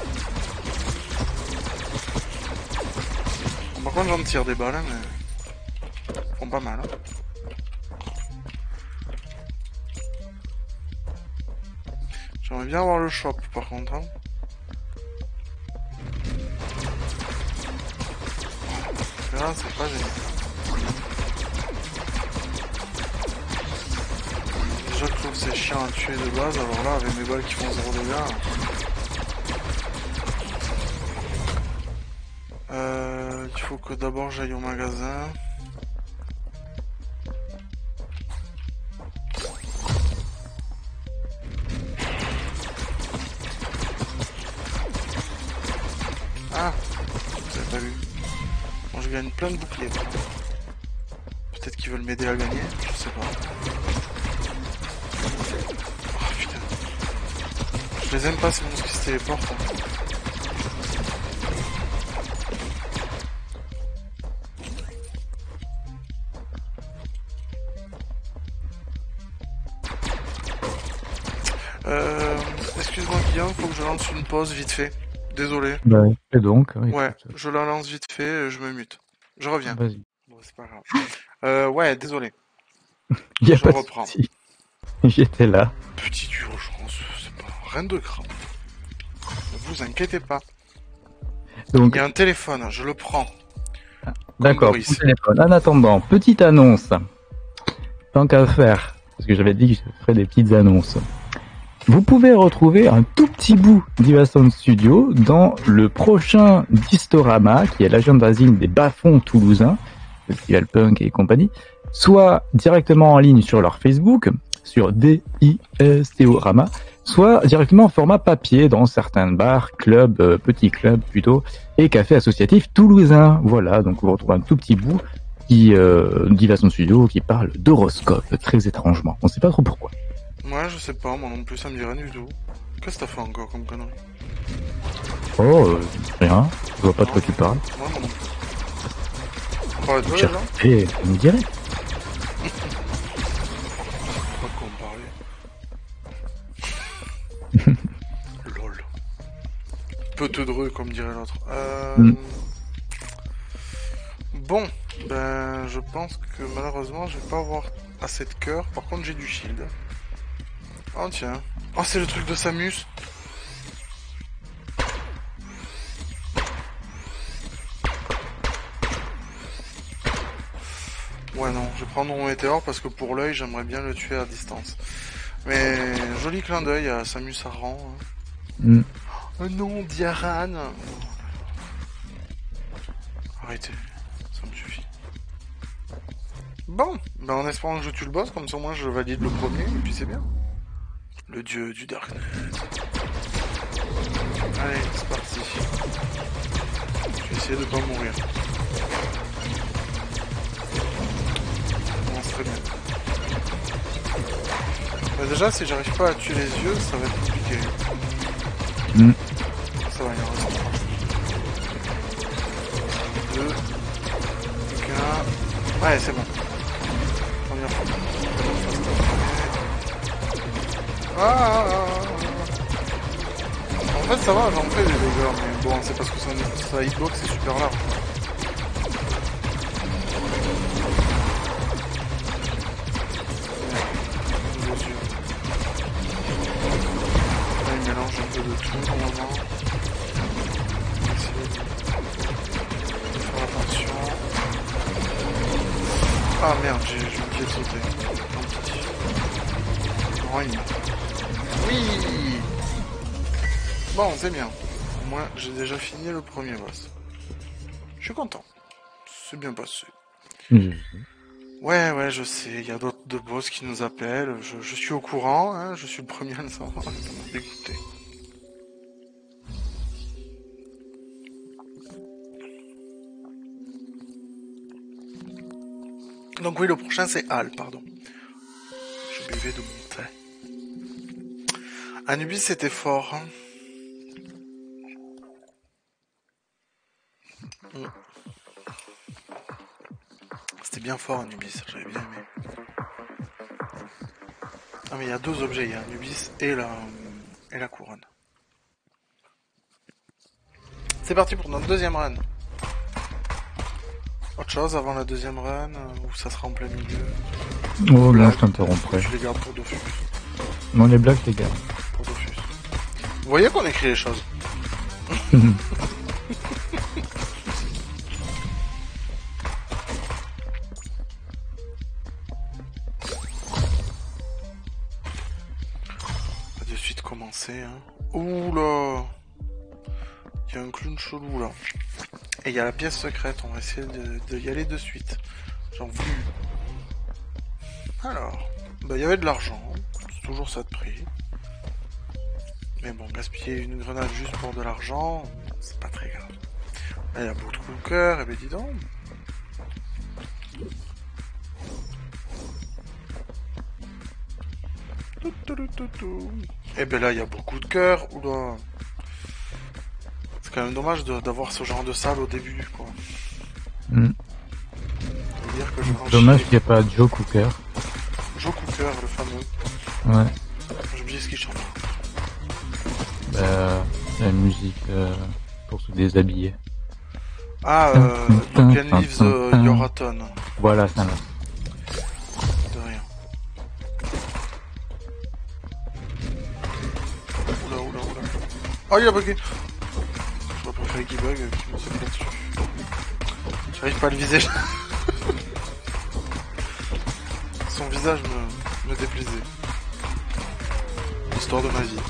Bon, par contre, j'en tire des balles, hein, mais ils font pas mal. Hein. J'aimerais bien avoir le shop, par contre. Hein. Là, c'est pas génial. Déjà que je trouve que c'est chiant à tuer de base, alors là, avec mes balles qui font zéro dégâts. Euh, il faut que d'abord j'aille au magasin. Ah, vous avez pas vu. Bon, je gagne plein de boucliers. Peut-être qu'ils veulent m'aider à gagner, je sais pas. Oh putain. Je les aime pas ces monstres qui se téléportent. Hein. Euh, excuse-moi Guillaume, faut que je lance une pause vite fait. Désolé. Bah, et donc. Oui, ouais, je la lance vite fait, je me mute. Je reviens. Vas-y. Bon, c'est pas grave. Euh, ouais, désolé. Y a je pas reprends. de souci. J'étais là. Petite urgence, c'est pas rien de grave. Ne vous inquiétez pas. Donc, il y a un téléphone, je le prends. Ah, d'accord, téléphone. En attendant, petite annonce. Tant qu'à faire, parce que j'avais dit que je ferais des petites annonces. Vous pouvez retrouver un tout petit bout d'Ivasound Studio dans le prochain Distorama, qui est l'agent d'asile des bas-fonds toulousains, Festival Punk et compagnie, soit directement en ligne sur leur Facebook, sur D I S T O Rama, soit directement en format papier dans certains bars, clubs, euh, petits clubs plutôt, et cafés associatifs toulousains. Voilà, donc vous retrouvez un tout petit bout qui euh, d'Ivasound Studio qui parle d'horoscope, très étrangement. On sait pas trop pourquoi. Ouais, je sais pas, moi non plus, ça me dit rien du tout. Qu'est-ce que t'as fait encore comme connerie? Oh, euh, rien. Je vois pas de quoi tu parles. Ouais, moi non plus. On parlait de toi, déjà? Eh, on me dirait. Pas de quoi on parlait. Lol. Peu te dreux, comme dirait l'autre. Euh... Mm. Bon, ben, je pense que malheureusement, je vais pas avoir assez de cœur. Par contre, j'ai du shield. Oh tiens. Oh, c'est le truc de Samus. Ouais non, je vais prendre mon météore parce que pour l'œil, j'aimerais bien le tuer à distance. Mais joli clin d'œil à Samus Aran. Hein. Mm. Oh non, Diaran. Arrêtez, ça me suffit. Bon, ben en espérant que je tue le boss, comme ça moi je valide le premier, et puis c'est bien. Le dieu du Darknet. Allez, c'est parti. Je vais essayer de pas mourir. Bon, c'est très bien. Bah déjà, si j'arrive pas à tuer les yeux, ça va être compliqué. Mm. Ça va, il y en reste trois. Deux. Plus qu'un. Ouais, c'est bon. Première fois. Ah, ah, ah, ah. En fait, ça va, j'en fais des dégâts, mais bon, c'est parce que ça, ça hitbox est super large. Mélange un peu de tout pour le moment. Essayer de faire attention. Ah merde, j'ai oublié de sauter. Oh, il... Oui. Bon, c'est bien. Au moins, j'ai déjà fini le premier boss. Je suis content. C'est bien passé. Mmh. Ouais, ouais, je sais, il y a d'autres de boss qui nous appellent. Je, je suis au courant, hein, je suis le premier à le savoir. Ça m'a dégoûté. Donc oui, le prochain c'est Hal, pardon. Je buvais de mon thé. Anubis c'était fort. Hein. Mm. C'était bien fort Anubis, j'avais bien aimé. Ah mais il y a deux objets, il y a Anubis et la, et la couronne. C'est parti pour notre deuxième run. Autre chose avant la deuxième run, ou ça sera en plein milieu. Oh non, je t'interromprai. Je les garde pour Dofus. Non, les blagues, je les garde. Pour Dofus. Vous voyez qu'on écrit les choses. On va de suite commencer. Hein. Ouh là, il y a un clown chelou là. Et il y a la pièce secrète, on va essayer de, de y aller de suite. J'en veux. Alors, bah il y avait de l'argent, c'est toujours ça de prix. Mais bon, gaspiller une grenade juste pour de l'argent, c'est pas très grave. Là, il y a beaucoup de cœur, et ben dis donc. Et ben là, il y a beaucoup de cœur. Oula. C'est quand même dommage d'avoir ce genre de salle au début, quoi. Mm. Dire que je dommage qu'il n'y ait pas Joe Cooker. Joe Cooker, le fameux. Ouais. J'ai oublié ce qu'il chante. Bah, la musique euh, pour se déshabiller. Ah, euh, You Can Leave the Your Aton. Voilà, ça là. De rien. Oula, oula, oula. Ah, il a bugué. J'aurais préféré qu'il bug, qu'il me saute là-dessus. J'arrive pas à le viser. Son visage me, me déplaisait. L'histoire de ma vie.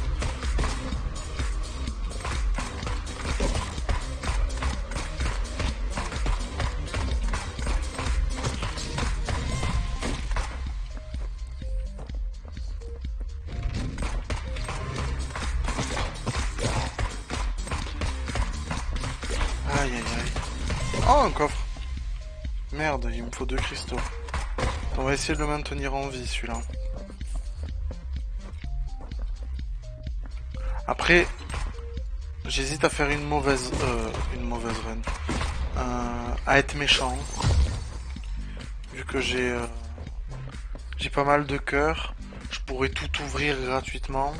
Aïe aïe aïe. Oh, un coffre. Merde, il me faut deux cristaux. On va essayer de le maintenir en vie, celui-là. Après, j'hésite à faire une mauvaise... Euh, une mauvaise run. Euh, à être méchant. Vu que j'ai... Euh, j'ai pas mal de cœur. Je pourrais tout ouvrir gratuitement.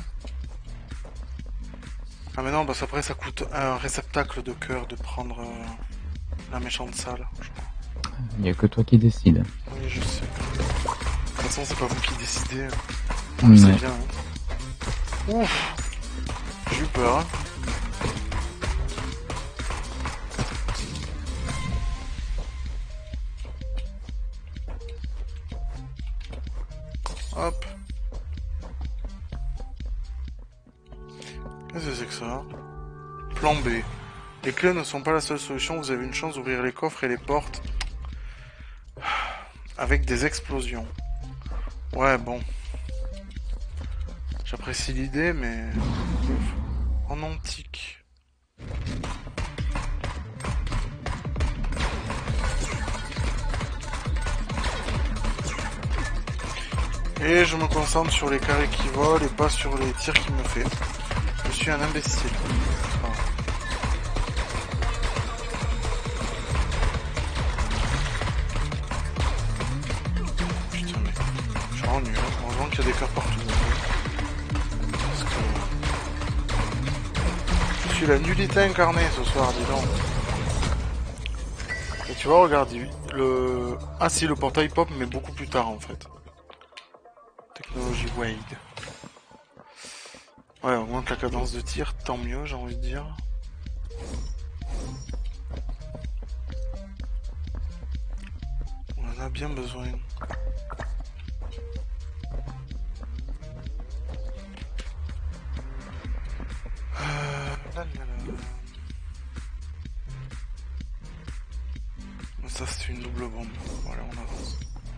Ah mais non, parce qu'après ça coûte un réceptacle de cœur de prendre euh, la méchante salle, je crois. Il n'y a que toi qui décides. Oui, je sais. De toute façon, c'est pas vous qui décidez. Ouais. C'est bien. Hein. Ouf. J'ai eu peur. Hein. Hop. Qu'est-ce que c'est que ça? Plan B. Les clés ne sont pas la seule solution, vous avez une chance d'ouvrir les coffres et les portes avec des explosions. Ouais, bon. J'apprécie l'idée, mais... En antique. Et je me concentre sur les carrés qui volent et pas sur les tirs qu'il me fait. Je suis un imbécile. Enfin... Putain mais... Je suis en nul. Heureusement qu'il y a des cœurs partout. Parce que... Je suis la nullité incarnée ce soir, dis donc. Et tu vois, regarde, le... Ah si, le portail pop, mais beaucoup plus tard en fait. Technologie Wade. Ouais, augmente la cadence de tir, tant mieux, j'ai envie de dire. On en a bien besoin. Euh... Là, là, là. Ça, c'est une double bombe. Voilà, on avance.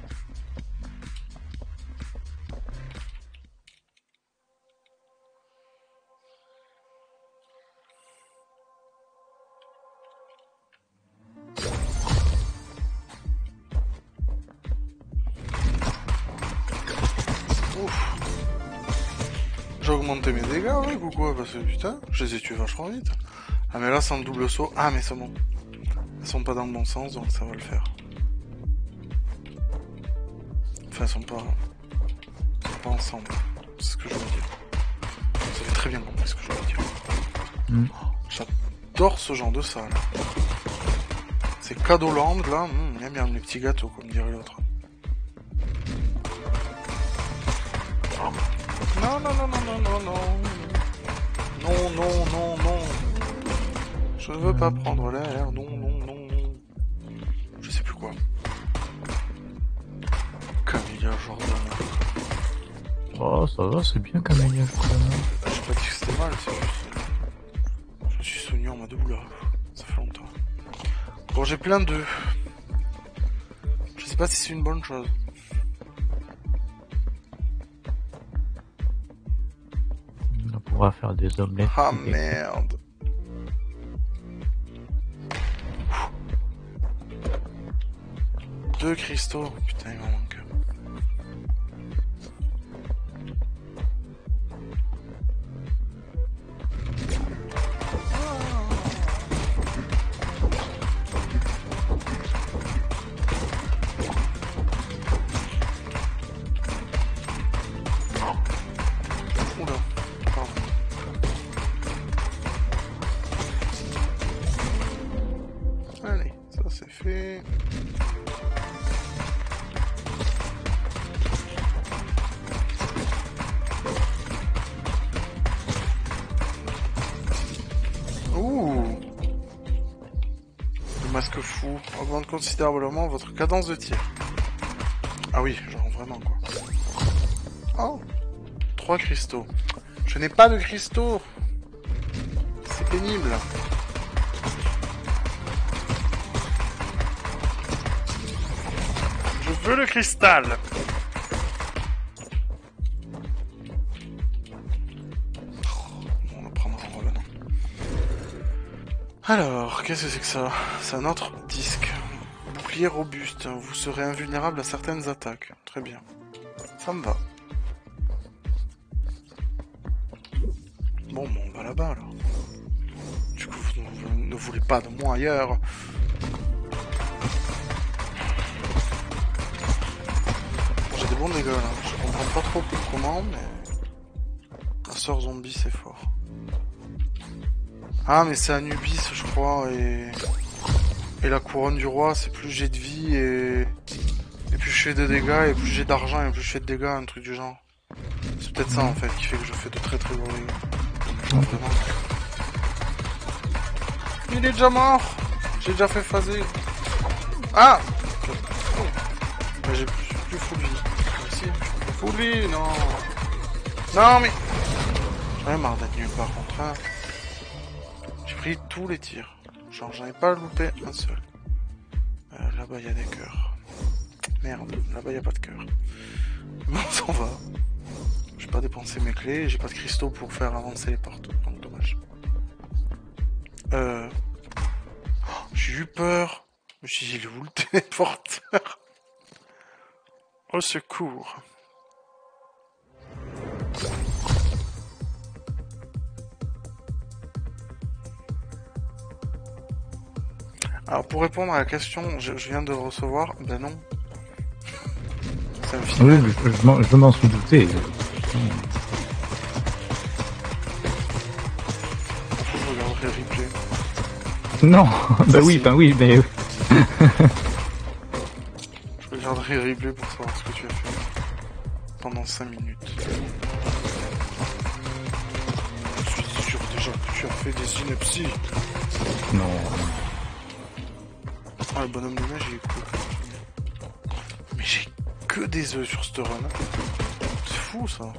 J'ai augmenté mes dégâts avec ou quoi? Parce que putain, je les ai tués vachement vite. Ah mais là c'est un double saut. Ah mais c'est bon. Elles sont pas dans le bon sens donc ça va le faire. Enfin elles sont pas... Elles sont pas ensemble. C'est ce que je veux dire. Vous avez très bien compris ce que je veux dire. Mm. J'adore ce genre de salle. C'est cadeau land là. Mmh, bien bien les petits gâteaux comme dirait l'autre. Non, non, non, non, non, non, non. Non, non, non, non. Je ne veux pas prendre l'air. Non, non, non, non. Je sais plus quoi. Camilla Jordan. Oh, ça va, c'est bien Camilla Jordan. J'ai pas dit que c'était mal, c'est juste... Je me suis soigné en mode oula. Ça fait longtemps. Bon, j'ai plein d'œufs. Je sais pas si c'est une bonne chose. On pourra faire des omelettes. Ah merde. Deux cristaux. Putain, il m'en manque. Fait. Ouh. Le masque fou augmente considérablement votre cadence de tir. Ah oui, genre vraiment quoi. Oh, trois cristaux. Je n'ai pas de cristaux. C'est pénible. Je veux le cristal. On le prendra en revenant. Alors, qu'est-ce que c'est que ça? C'est un autre disque. Bouclier robuste. Vous serez invulnérable à certaines attaques. Très bien. Ça me va. Bon, bon on va là-bas alors. Du coup, vous ne voulez pas de moi ailleurs. Des bons dégâts là, je comprends pas trop comment, mais... Un sort zombie c'est fort. Ah mais c'est Anubis je crois, et... Et la couronne du roi, c'est plus j'ai de vie et... Et plus je fais de dégâts, et plus j'ai d'argent, et plus je fais de dégâts, un truc du genre. C'est peut-être ça en fait qui fait que je fais de très très gros dégâts. Genre vraiment. Il est déjà mort. J'ai déjà fait phaser. Ah mais j'ai plus, plus full vie. Full vie, non. Non mais... J'en ai marre d'être nul par contre. Hein. J'ai pris tous les tirs. Genre, j'en ai pas loupé un seul. Euh, là-bas, il y a des cœurs. Merde, là-bas, il n'y a pas de cœur. Bon, ça va. J'ai pas dépensé mes clés, j'ai pas de cristaux pour faire avancer les portes, donc dommage. Euh... Oh, j'ai eu peur. Je me suis dit, il est où le téléporteur? Au secours. Alors pour répondre à la question, je, je viens de recevoir, ben non. C'est un film. Oui, je, je m'en- je m'en suis douté. Je regarderai le replay. Non, bah Si. oui, bah oui, mais Je regarderai le replay pour savoir ce que tu as fait. Pendant cinq minutes. Je suis sûr déjà que tu as fait des synapses. non. Ah, le bonhomme de neige, il est cool. Mais j'ai que des œufs sur ce run. C'est fou, ça.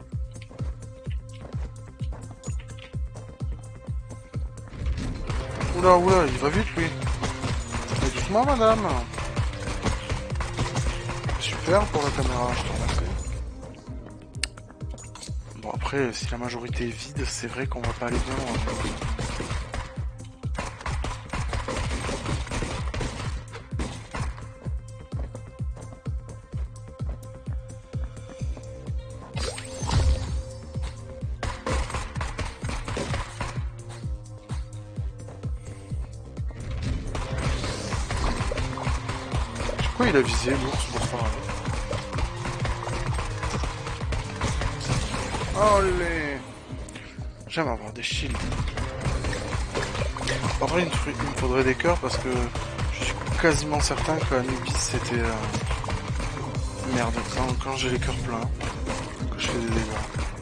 Oula, oula, il va vite, lui. Mais doucement, madame. Super pour la caméra, je te remercie. Bon, après, si la majorité est vide, c'est vrai qu'on va pas aller bien loin. Pourquoi il a visé l'ours pour ça? Allez. J'aime avoir des shields. En vrai, il me il me faudrait des cœurs parce que je suis quasiment certain que Anubis c'était... Euh... Merde, quand, quand j'ai les cœurs pleins, que je fais des dégâts.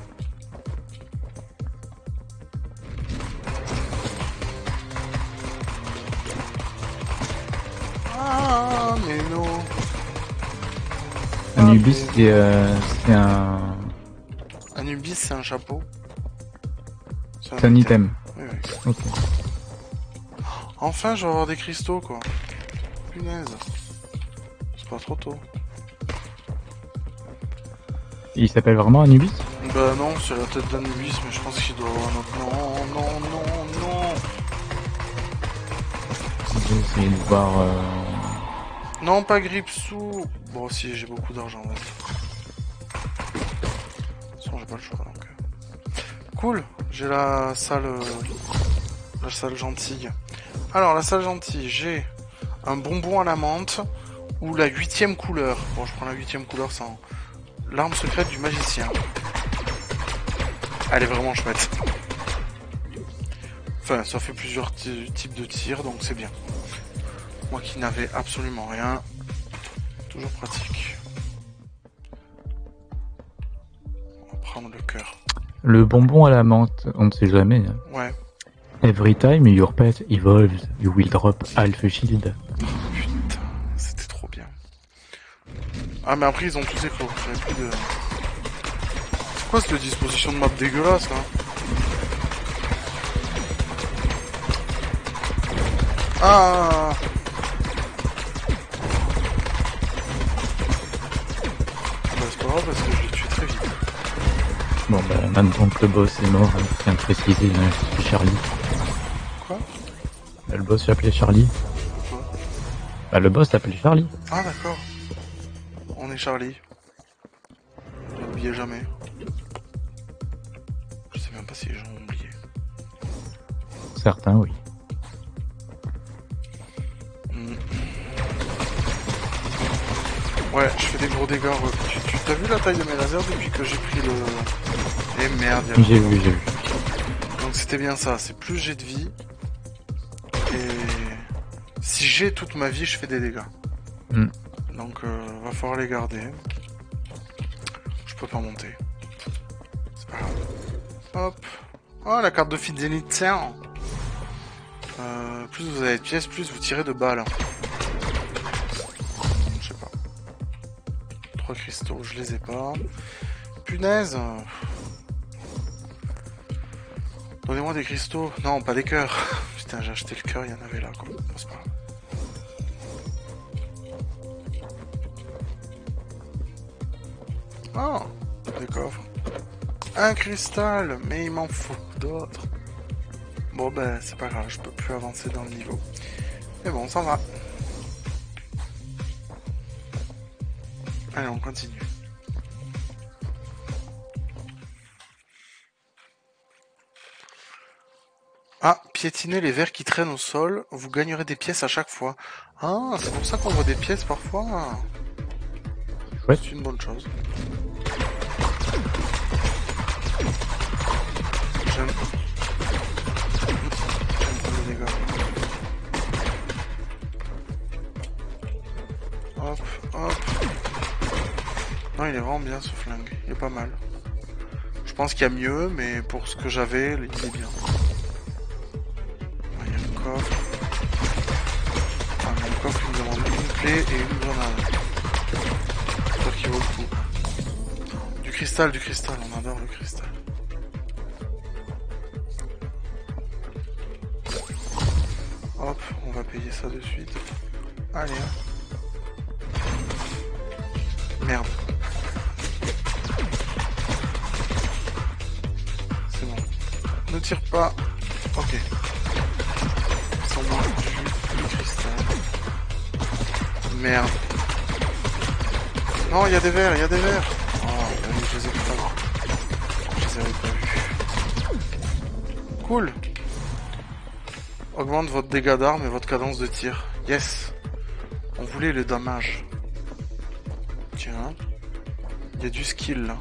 Ah, mais non. Anubis, Ah, mais c'est euh, c'est un, Anubis, c'est un chapeau. c'est un item. Oui, oui. Ok. Enfin, je vais avoir des cristaux, quoi. Punaise. C'est pas trop tôt. Il s'appelle vraiment Anubis? Bah non, c'est la tête d'Anubis, mais je pense qu'il doit avoir un autre nom. Non, non, non, non. Je vais essayer de voir. Euh... Non, pas Gripsou. Bon, si, j'ai beaucoup d'argent, vas-y. De toute façon, j'ai pas le choix, donc... Cool, j'ai la salle... euh, La salle gentille. Alors, la salle gentille, j'ai un bonbon à la menthe ou la huitième couleur. Bon, je prends la huitième couleur sans... L'arme secrète du magicien. Elle est vraiment chouette. Enfin, ça fait plusieurs types de tirs, donc c'est bien. Moi qui n'avais absolument rien, toujours pratique. On va prendre le cœur. Le bonbon à la menthe, on ne sait jamais. Ouais. Every time your pet evolves, you will drop half shield. Putain, c'était trop bien. Ah mais après ils ont tous éclos, j'avais plus de... C'est quoi cette disposition de map dégueulasse là? Ah. Bah c'est pas grave parce que je l'ai tué très vite. Bon bah maintenant que le boss est mort, je viens de préciser, hein, c'est Charlie. Quoi? Le boss s'appelait Charlie. Pourquoi? Bah le boss s'appelait Charlie. Ah d'accord. On est Charlie. N'oubliez jamais. Je sais même pas si les gens ont oublié. Certains oui. Mm. Ouais, je fais des gros dégâts. Tu, tu t'as vu la taille de mes lasers depuis que j'ai pris le... Eh merde, il y a J'ai le- vu, j'ai vu. Donc c'était bien ça, c'est plus j'ai de vie. Et si j'ai toute ma vie, je fais des dégâts. Mm. Donc euh, va falloir les garder. Je peux pas monter. C'est pas grave. Hop. Oh, la carte de fidélité. Euh, plus vous avez de pièces, plus vous tirez de balles. Je sais pas. Trois cristaux, je les ai pas. Punaise. Donnez-moi des cristaux. Non, pas des cœurs. Putain, j'ai acheté le cœur, il y en avait là, quoi. C'est pas grave. Ah, des coffres. Un cristal, mais il m'en faut d'autres. Bon ben, c'est pas grave, je peux plus avancer dans le niveau. Mais bon, ça va. Allez, on continue. Ah, piétiner les vers qui traînent au sol, vous gagnerez des pièces à chaque fois. Ah, c'est pour ça qu'on voit des pièces parfois. Ouais. C'est une bonne chose. J'aime. J'aime pas les dégâts. Hop, hop. Non, il est vraiment bien ce flingue. Il est pas mal. Je pense qu'il y a mieux, mais pour ce que j'avais, il est bien. Il y a un coffre. Ah, mais le coffre, il me demande une clé et une grenade. J'espère qu'il vaut le coup. Du cristal, du cristal, on adore le cristal. Hop, on va payer ça de suite. Allez, hein. Merde. C'est bon. Ne tire pas. Ok. Sans moi, du, du cristal. Merde. Non, il y a des vers, il y a des vers. Oh, je les ai pas vus. Je les avais pas vus. Cool. Augmente votre dégâts d'armes et votre cadence de tir. Yes. On voulait le damage. Tiens. Il y a du skill là.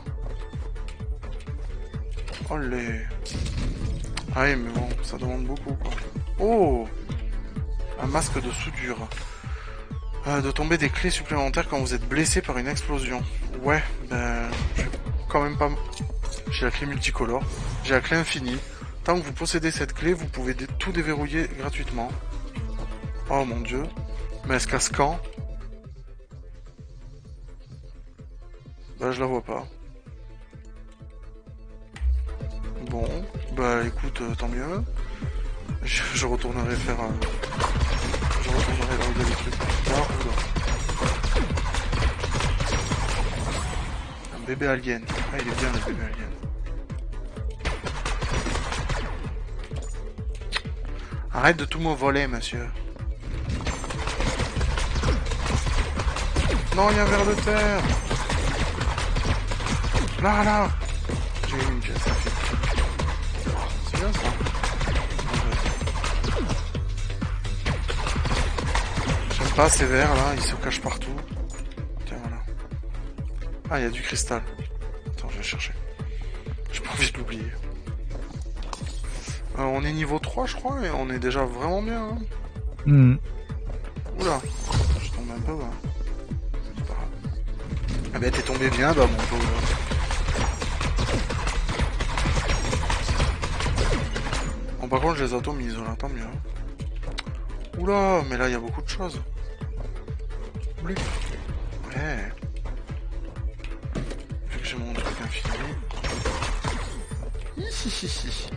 Oh les. Ah oui, mais bon, ça demande beaucoup quoi. Oh, un masque de soudure. Euh, de tomber des clés supplémentaires quand vous êtes blessé par une explosion. Ouais, ben... je vais quand même pas... J'ai la clé multicolore. J'ai la clé infinie. Tant que vous possédez cette clé, vous pouvez dé tout déverrouiller gratuitement. Oh mon dieu. Mais elle se casse quand? Bah je la vois pas. Bon, bah écoute, euh, tant mieux. Je, je retournerai faire un... Je retournerai dans le truc plus tard. Un bébé alien. Ah il est bien le bébé alien. Arrête de tout me voler, monsieur. Non, il y a un ver de terre. Là, là. J'ai eu une pièce, ça fait. C'est bien ça. J'aime pas ces vers là, ils se cachent partout. Tiens, voilà. Ah, il y a du cristal. Attends, je vais chercher. J'ai pas envie de l'oublier. Euh, on est niveau trois, je crois, et on est déjà vraiment bien. Hein. Mm. Oula, je tombe un peu bas. C'est pas grave. Ah bah t'es tombé bien bas, mon pauvre. Bon, par contre, je les atomise, là, tant mieux. Oula, mais là, il y a beaucoup de choses. Oula. Ouais. Vu que j'ai mon truc infini. Hihihihi.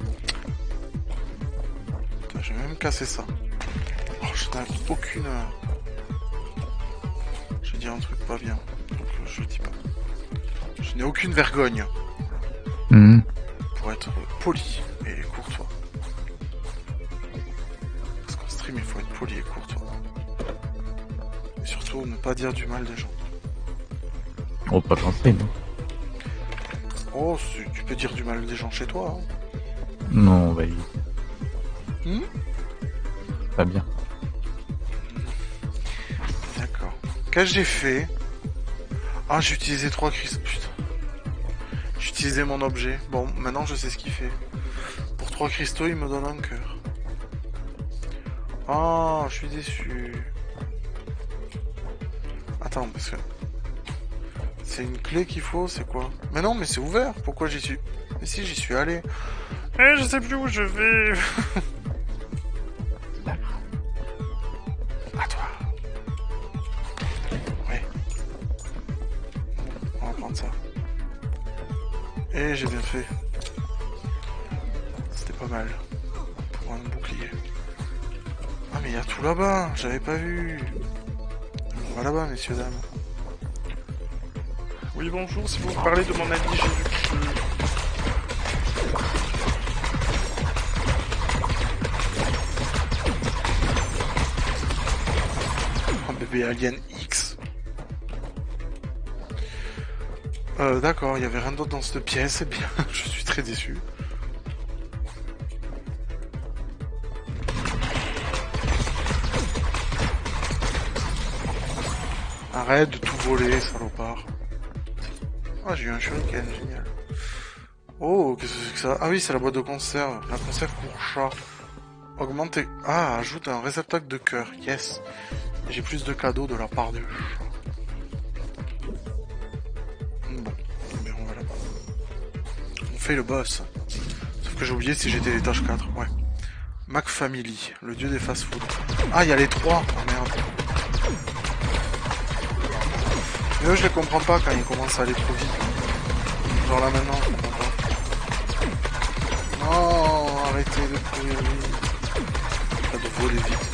Je vais même casser ça. Oh, je n'ai aucune... Je vais dire un truc pas bien. Donc je le dis pas. Je n'ai aucune vergogne. Mm. Pour être poli et courtois. Parce qu'en stream, il faut être poli et courtois. Et surtout, ne pas dire du mal des gens. On peut pas penser, non? Oh, tu peux dire du mal des gens chez toi. Hein. Non, on va éviter. Hmm Pas bien. D'accord. Qu'est-ce que j'ai fait? Ah, j'ai utilisé trois cristaux. Putain. J'ai utilisé mon objet. Bon, maintenant je sais ce qu'il fait. Pour trois cristaux, il me donne un cœur. Ah, je suis déçu. Attends, parce que... C'est une clé qu'il faut, c'est quoi? Mais non, mais c'est ouvert. Pourquoi j'y suis... Mais si, j'y suis allé. Eh, je sais plus où je vais. À toi. Ouais. On va prendre ça. Et j'ai bien fait. pas mal. Pour un bouclier. Ah mais il y a tout là-bas, j'avais pas vu. On va là-bas, messieurs, dames. Oui, bonjour, si vous parlez de mon ami, j'ai vu que... Un bébé alien X. Euh, d'accord, il y avait rien d'autre dans cette pièce, c'est bien, je suis très déçu. Arrête de tout voler, salopard. Ah, j'ai eu un shuriken, génial. Oh, qu'est-ce que c'est que ça? Ah oui, c'est la boîte de conserve. La conserve pour chat. Augmenter... Ah, ajoute un réceptacle de cœur. Yes. J'ai plus de cadeaux de la part du chat. Bon, mais on va là-bas. On fait le boss. Sauf que j'ai oublié si j'étais l'étage quatre. Ouais. McFamily, le dieu des fast-food. Ah, il y a les trois. Oh merde. Mais eux, je les comprends pas quand ils commencent à aller trop vite. Genre là maintenant, je comprends pas. Non, arrêtez de courir vite. Pas de voler vite.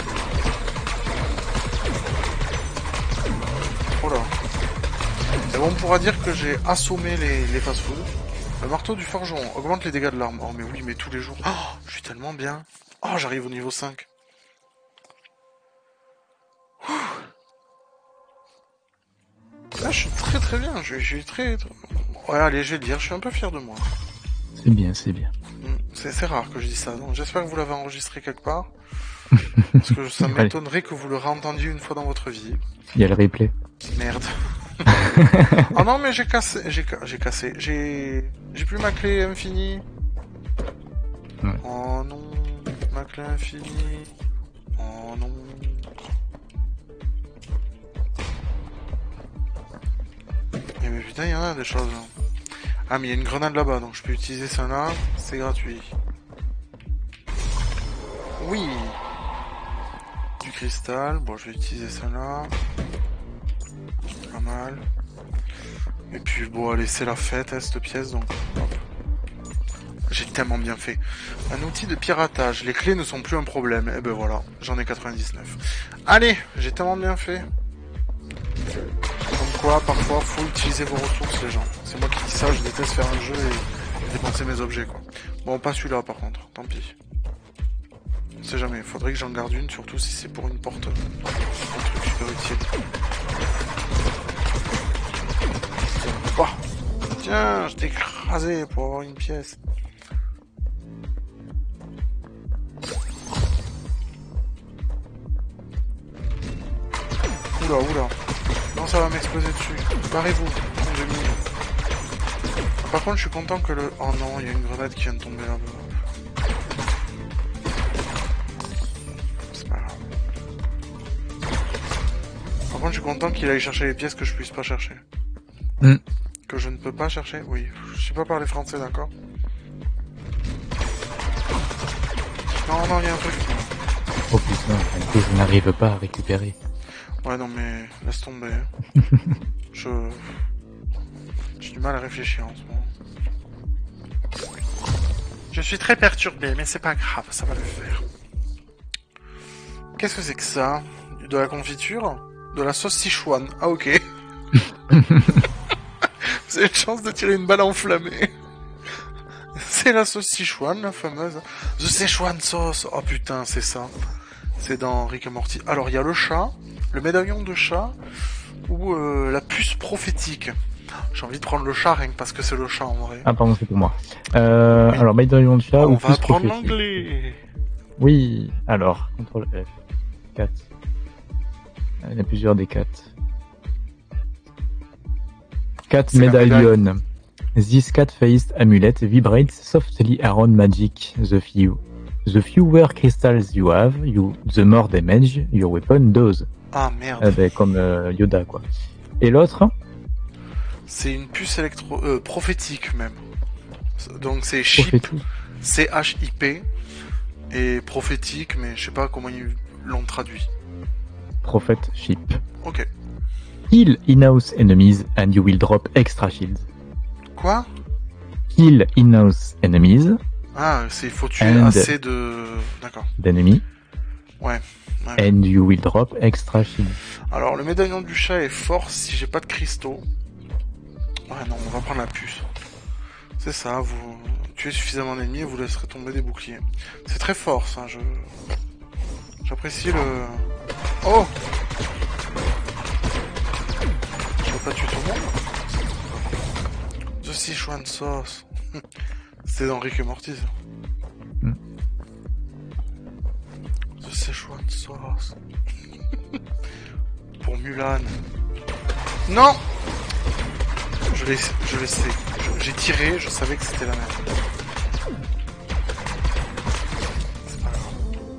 Oh là. Et bon, on pourra dire que j'ai assommé les, les fast-food. Le marteau du forgeron augmente les dégâts de l'arme. Oh mais oui, mais tous les jours. Oh, je suis tellement bien. Oh, j'arrive au niveau cinq. Là, je suis très très bien. Je, je suis très... Ouais, allez, je vais le dire, je suis un peu fier de moi. C'est bien, c'est bien. C'est rare que je dise ça, donc j'espère que vous l'avez enregistré quelque part. Parce que ça m'étonnerait que vous le réentendiez une fois dans votre vie. Il y a le replay. Merde. Oh non, mais j'ai cassé, j'ai j'ai cassé, j'ai j'ai plus ma clé infinie. Ouais. Oh non, ma clé infinie. Oh non. Eh mais putain, il y en a des choses. Ah mais il y a une grenade là-bas, donc je peux utiliser ça là, c'est gratuit. Oui. Du cristal, bon je vais utiliser ça là. Pas mal. Et puis bon allez, c'est la fête hein, cette pièce, donc hop. J'ai tellement bien fait. Un outil de piratage, les clés ne sont plus un problème. Et ben voilà, j'en ai quatre-vingt-dix-neuf. Allez, j'ai tellement bien fait. Comme quoi, parfois, faut utiliser vos ressources, les gens. C'est moi qui dis ça, je déteste faire un jeu et dépenser mes objets, quoi. Bon, pas celui-là, par contre, tant pis. On sait jamais, faudrait que j'en garde une, surtout si c'est pour une porte. Un truc super utile. Oh, tiens, je t'ai écrasé pour avoir une pièce. Oula, oula. Non, ça va m'exploser dessus. Barrez-vous, j'ai mis. Par contre, je suis content que le... Oh non, il y a une grenade qui vient de tomber là-bas. C'est pas grave. Par contre, je suis content qu'il aille chercher les pièces que je puisse pas chercher. Mm. Que je ne peux pas chercher. Oui, je sais pas parler français, d'accord. Non, non, il y a un truc. Oh putain, que je n'arrive pas à récupérer. Ouais, non, mais laisse tomber. je... J'ai du mal à réfléchir en ce moment. Je suis très perturbé, mais c'est pas grave, ça va le faire. Qu'est-ce que c'est que ça? De la confiture? De la sauce Sichuan. Ah, ok. Vous avez une chance de tirer une balle enflammée. C'est la sauce Sichuan, la fameuse. The Sichuan sauce. Oh putain, c'est ça. C'est dans Rick et Morty. Alors, il y a le chat, le médaillon de chat, ou euh, la puce prophétique. J'ai envie de prendre le chat, rien que parce que c'est le chat, en vrai. Ah, pardon, c'est pour moi. Euh, oui. Alors, médaillon de chat oh, ou on puce va apprendre prophétique. l'anglais. Oui, alors, contrôle F. quatre. Il y en a plusieurs des quatre. Cat medallion. This cat-faced amulet vibrates softly around magic. The few, the fewer crystals you have, you, the more damage your weapon does. Ah merde. Eh ben, comme euh, Yoda, quoi. Et l'autre? C'est une puce électro euh, prophétique même. Donc c'est chip, C H I P et prophétique, mais je sais pas comment ils l'ont traduit. Prophet chip. Ok. Kill in-house enemies and you will drop extra shields. Quoi? Kill in-house enemies Ah, c'est il faut tuer And assez de... D'accord. d'ennemis. Ouais. ouais. And you will drop extra shield. Alors, le médaillon du chat est fort si j'ai pas de cristaux. Ouais, non, on va prendre la puce. C'est ça, vous tuez suffisamment d'ennemis et vous laisserez tomber des boucliers. C'est très fort, ça, je... J'apprécie le... Oh! Je veux pas tuer tout le monde. The Sichuan sauce. C'était dans Rick et Morty, ça. Mm. The Sichuan sauce. Pour Mulan. Non! Je l'ai, je le sais. Je- J'ai tiré, je savais que c'était la merde. C'est pas grave.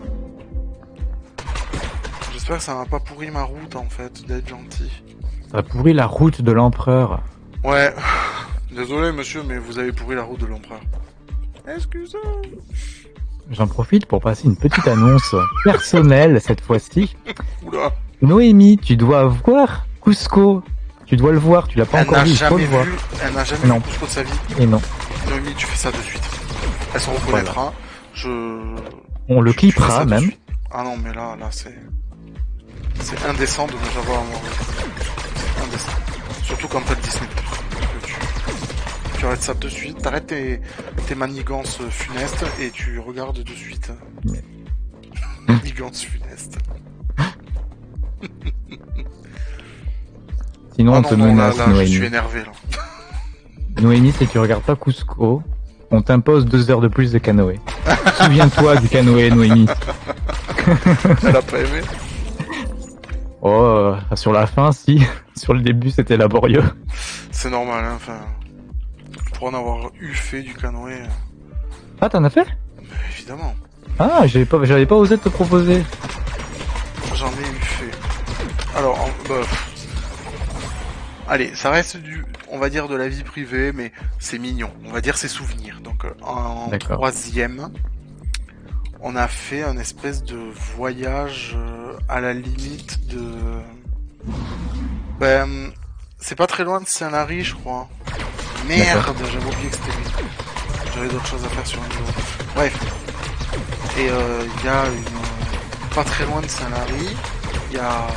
J'espère que ça m'a pas pourri ma route, en fait, d'être gentil. Ça a pourri la route de l'empereur. Ouais. Désolé, monsieur, mais vous avez pourri la route de l'empereur. Excusez. J'en profite pour passer une petite annonce personnelle cette fois-ci. Oula. Noémie, tu dois voir Cusco. Tu dois le voir, tu l'as pas Elle encore n'a vu, il faut jamais le voir. vu, elle n'a jamais Non. vu Cusco de sa vie. Et non, Noémie, tu fais ça de suite. Elle se reconnaîtra. Je... on le tu- tu fais ça clippera de même. suite. Ah non, mais là, là, c'est... C'est indécent de me avoir à moi. C'est indécent. Surtout quand t'as le Disney+. Que tu... tu arrêtes ça de suite, t'arrêtes tes... tes manigances funestes et tu regardes de suite. Mais- Manigances funestes. Sinon Ah on non, te non, là, menace, là, je Noémie. suis énervé, là. Noémie, si tu regardes pas Cusco, on t'impose deux heures de plus de canoë. Souviens-toi du canoë, Noémie. Elle a pas aimé. Oh, euh, sur la fin, si. Sur le début, c'était laborieux. C'est normal, hein, enfin... Pour en avoir eu fait du canoë, euh, Ah, t'en as fait? bah, évidemment. Ah, j'avais pas, j'avais pas osé te proposer. J'en ai eu fait. Alors, en- bah, pff. Allez, ça reste du, on va dire de la vie privée, mais c'est mignon. On va dire ses souvenirs. Donc, euh, en D'accord. troisième, on a fait un espèce de voyage euh, à la limite de... Ben, c'est pas très loin de Saint-Lary, je crois. Merde, j'avais oublié que c'était lui. J'avais d'autres choses à faire sur un niveau. Bref. Et euh, il y a une... Pas très loin de Saint-Lary, il y a...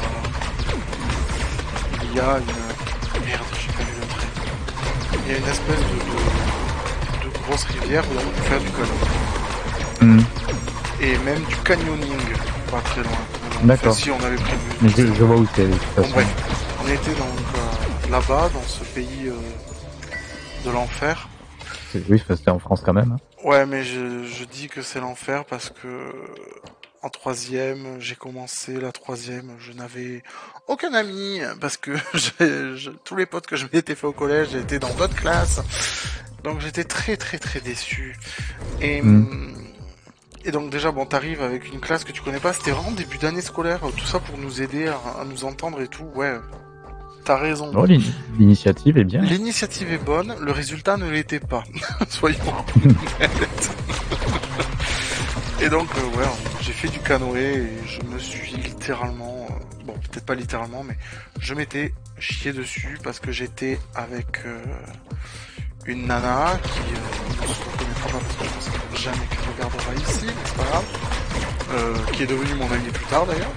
Il y a une... Merde, j'ai pas vu le trait. Il y a une espèce de, de, de grosse rivière où on peut faire du canoë. Hmm. Et même du canyoning, pas très loin. D'accord. Enfin, si on avait prévu. Mais je, je vois où c'est, de toute Bon, façon. bref, on était donc euh, là-bas, dans ce pays euh, de l'enfer. C'est- Oui, c'était en France quand même. hein. Ouais, mais je, je dis que c'est l'enfer parce que en troisième, j'ai commencé la troisième, je n'avais aucun ami parce que j'ai- je- tous les potes que je m'étais fait au collège étaient dans d'autres classes, donc j'étais très très très déçu. Et Mm. et donc déjà bon, t'arrives avec une classe que tu connais pas, c'était vraiment début d'année scolaire, tout ça pour nous aider à, à nous entendre et tout. Ouais, t'as raison. Oh, l'in- l'initiative est bien. L'initiative est bonne, le résultat ne l'était pas. Soyons honnêtes. Et donc, euh, ouais, j'ai fait du canoë et je me suis littéralement... euh, bon, peut-être pas littéralement, mais je m'étais chié dessus parce que j'étais avec euh, une nana qui euh, ne se reconnaîtra pas parce que je pense qu'elle jamais qu'elle regardera ici, mais c'est pas grave. Euh, qui est devenue mon amie plus tard, d'ailleurs.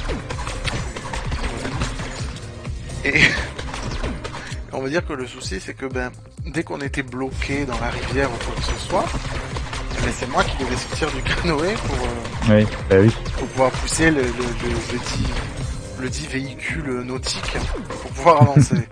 Et... On va dire que le souci, c'est que ben, dès qu'on était bloqué dans la rivière ou quoi que ce soit, eh ben, c'est moi qui devais sortir du canoë pour, euh, Oui, bah oui. pour pouvoir pousser le, le, le, le dit, le dit véhicule nautique pour pouvoir avancer.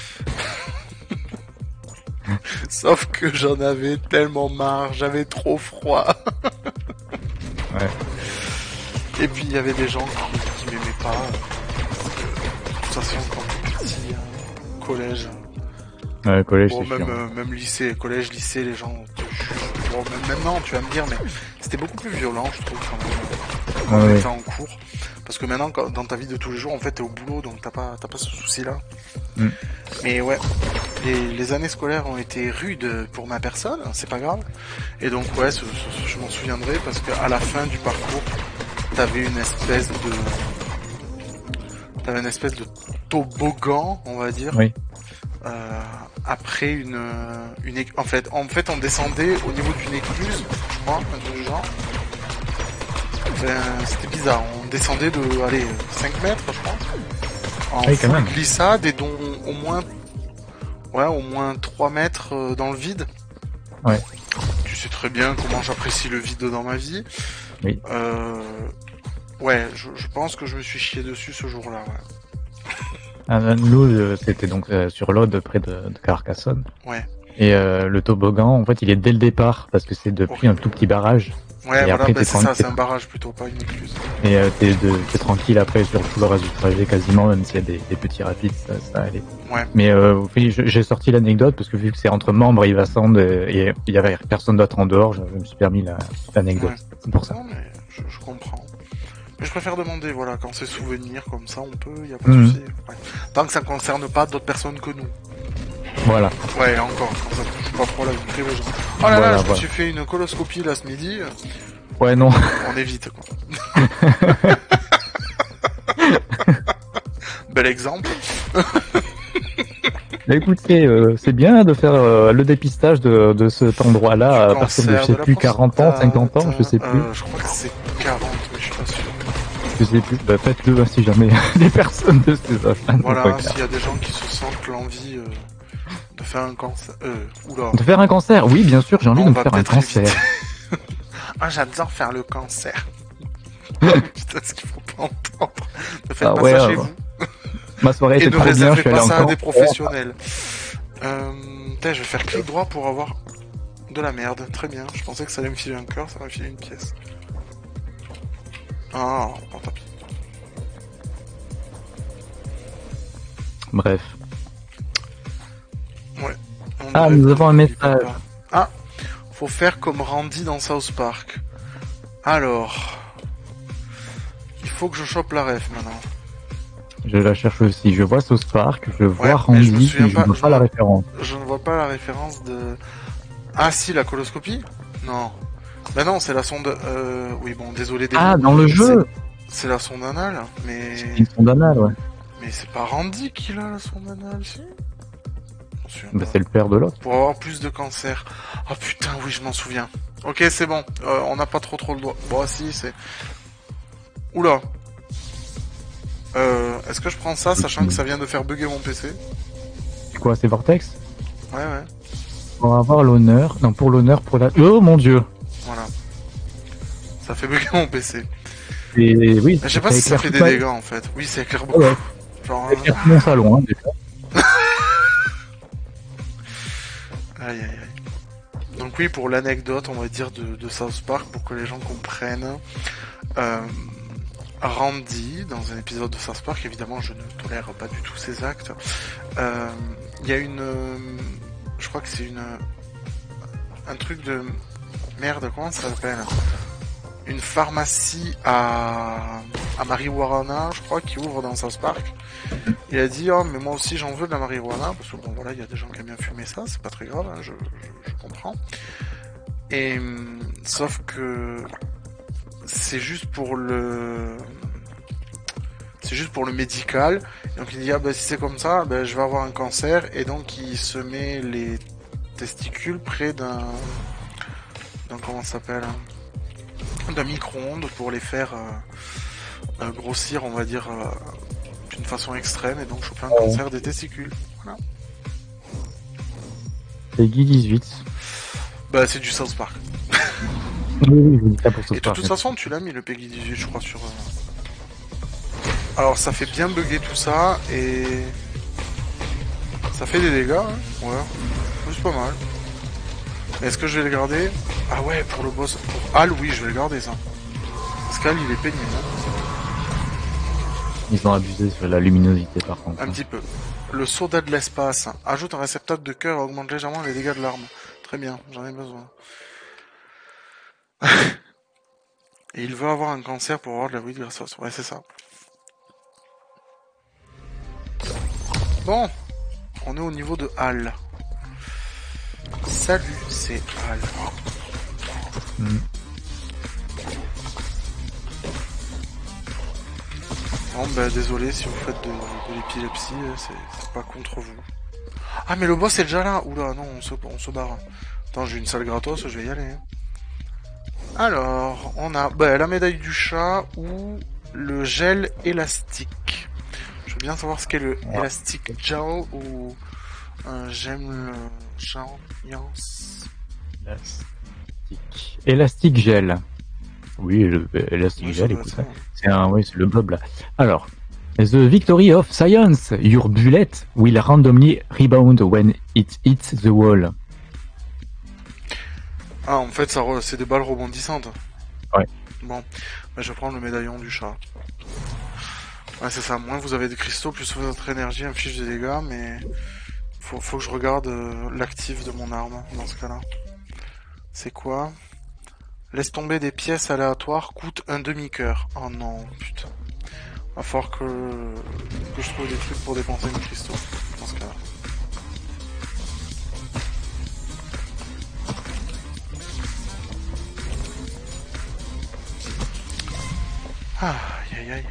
Sauf que j'en avais tellement marre, j'avais trop froid. Ouais. Et puis il y avait des gens qui, qui m'aimaient pas. Parce que, de toute façon, quand t'es petit, hein, collège... Ouais, le collège, Bon, c'est même, chiant. euh, même lycée, collège, lycée, les gens te jugent. Bon, même maintenant, tu vas me dire, mais c'était beaucoup plus violent, je trouve, quand même, quand Ah on oui. était en cours. Parce que maintenant, quand- dans ta vie de tous les jours, en fait, t'es au boulot, donc t'as pas, t'as pas ce souci-là. Mm. Mais ouais, les, les années scolaires ont été rudes pour ma personne, c'est pas grave. Et donc, ouais, ce- ce- je m'en souviendrai, parce qu'à la fin du parcours, t'avais une espèce de... T'avais une espèce de toboggan, on va dire. Oui. euh, après une, une... éc- En fait, en fait, on descendait au niveau d'une écluse, je crois, un truc du genre. Enfin, c'était bizarre, on descendait de, allez, cinq mètres, je crois. En Oui, quand full même. glissade et dont au moins... Ouais, au moins trois mètres euh, dans le vide. Ouais. Tu sais très bien comment j'apprécie le vide dans ma vie. Oui. Euh... Ouais, je, je pense que je me suis chié dessus ce jour-là, ouais. Ah, nous, euh, c'était donc euh, sur l'Aude, près de, de Carcassonne. Ouais. Et euh, le toboggan, en fait, il est dès le départ, parce que c'est depuis Horrible. un tout petit barrage. Ouais, Et voilà, après, bah t'es c'est ça, tranquille. c'est un barrage plutôt, pas une écluse. Et euh, t'es, de, t'es tranquille après sur tout le reste du trajet, quasiment, même s'il y a des, des petits rapides, ça, ça allait. Ouais. Mais euh, oui, je- j'ai sorti l'anecdote, parce que vu que c'est entre membres, il va Sand, et il y avait personne d'autre en dehors, je, je me suis permis la, l'anecdote. Ouais. C'est pour ça. Non, mais je, je comprends. Mais je préfère demander, voilà, quand c'est souvenir, comme ça, on peut, y a pas de Mhm. souci. Ouais. Tant que ça concerne pas d'autres personnes que nous. Voilà. Ouais, encore, quand ça touche pas trop la vie privée. Genre. Oh là là, Voilà, je me voilà. suis fait une coloscopie là ce midi. Ouais, non. On évite, quoi. Bel exemple. Bah, écoutez, euh, c'est bien de faire euh, le dépistage de, de cet endroit-là Du à partir de, cancer je sais la plus, quarante ans, prostate, cinquante ans, je sais plus. euh, je crois que c'est quarante, mais je suis pas sûr. Je sais plus. Bah, faites-le hein, si jamais des personnes de ces affaires. Voilà, s'il y a des gens qui se sentent l'envie euh, de faire un cancer... Euh, oula. De faire un cancer, oui, bien sûr, j'ai envie On de me va faire un peut-être cancer. éviter. Ah, j'adore faire le cancer. Putain, ce qu'il faut pas entendre. Ne faites Ah pas ouais, ça euh, chez vous. Ma soirée Et était ne trop bien, je réservez suis allé pas en ça à camp. des professionnels. Euh, putain, je vais faire clic droit pour avoir de la merde. Très bien. Je pensais que ça allait me filer un cœur, ça m'a filé une pièce. Ah, bon, tant pis. Bref. Ouais. On Ah, aurait nous pu avons un n'oublie message. pas. Ah, faut faire comme Randy dans South Park. Alors, il faut que je chope la ref maintenant. Je la cherche aussi. Je vois South Park, je vois Ouais, mais je me Randy, souviens mais je pas- vois je pas la vois- référence. Je ne vois pas la référence de... Ah si, la coloscopie? Non. Bah non, c'est la sonde... Euh... Oui, bon, désolé des Ah, mots. dans le jeu C'est la sonde anale, mais... C'est une sonde anale, ouais. Mais c'est pas Randy qui a la sonde anale, si? Je m'en souviens Bah, pas. c'est le père de l'autre. Pour avoir plus de cancer. Oh putain, oui, je m'en souviens. Ok, c'est bon. Euh, on n'a pas trop trop le droit. Bon, si, c'est... Oula. Euh, est-ce que je prends ça, sachant que ça vient de faire bugger mon P C? C'est quoi, c'est Vortex? Ouais, ouais. On va avoir l'honneur. Non, pour l'honneur, pour la... Oh mon dieu! Voilà. Ça fait bugger mon P C. Et oui, Je sais pas si ça éclaire fait toute des ma- dégâts, en fait. Oui, ça éclaire beaucoup. Ouais, ouais. Genre... Ça éclaire tout mon salon, hein, déjà. Aïe, aïe, aïe. Donc oui, pour l'anecdote, on va dire, de, de South Park, pour que les gens comprennent... Euh... Randy, dans un épisode de South Park, évidemment je ne tolère pas du tout ses actes, il euh, y a une... Euh, je crois que c'est une... Un truc de... Merde, comment ça s'appelle? Une pharmacie à... à marijuana, je crois, qui ouvre dans South Park. Il a dit, oh mais moi aussi j'en veux de la marijuana, parce que bon voilà, il y a des gens qui aiment bien fumer ça, c'est pas très grave, hein, je, je, je comprends. Et... Sauf que... c'est juste pour le c'est juste pour le médical. Donc il dit ah bah si c'est comme ça, bah, je vais avoir un cancer, et donc il se met les testicules près d'un d'un comment ça s'appelle d'un micro-ondes pour les faire euh, euh, grossir, on va dire euh, d'une façon extrême, et donc choper un Oh. cancer des testicules. Voilà. C'est Guy dix-huit. Bah c'est du South Park. Oui, oui, je dis ça pour South Et de Park. toute façon, tu l'as mis le Peggy dix-huit, je crois, sur... euh, Alors, ça fait bien bugger tout ça, et... Ça fait des dégâts, hein. Ouais. C'est pas mal. Mais est-ce que je vais le garder? Ah ouais, pour le boss... Pour Hal, oui, je vais le garder, ça. Parce qu'Hal, il est pénible, hein. Ils ont abusé sur la luminosité, par contre. Un petit peu. Le soda de l'espace. Ajoute un réceptacle de cœur et augmente légèrement les dégâts de l'arme. Très bien, j'en ai besoin. Et il veut avoir un cancer pour avoir de la weed grâce à ça. Ouais, c'est ça. Bon, on est au niveau de Hal. Salut, c'est Hal. Mm. Bon, bah désolé si vous faites de, de l'épilepsie, c'est c'est pas contre vous. Ah, mais le boss est déjà là. Oula, non, on se, on se barre. Attends, j'ai une salle gratos, je vais y aller. hein. Alors, on a bah, la médaille du chat ou le gel élastique. Je veux bien savoir ce qu'est le Ouais. élastique gel ou un j'aime le champignons. Elastic. Elastic gel. Oui, le Elastic Oui, ça gel, doit être écoute. ça. C'est un, oui, c'est le blob là. Alors, the victory of science. Your bullet will randomly rebound when it hits the wall. Ah, en fait, ça re- c'est des balles rebondissantes. Ouais. Bon, bah, je vais prendre le médaillon du chat. Ouais, c'est ça. Moins vous avez de cristaux, plus votre énergie inflige des dégâts, mais faut, faut que je regarde euh, l'actif de mon arme dans ce cas-là. C'est quoi? Laisse tomber des pièces aléatoires, coûte un demi-cœur. Oh non, putain. Va falloir que, que je trouve des trucs pour dépenser mes cristaux dans ce cas-là. Ah, aïe aïe aïe.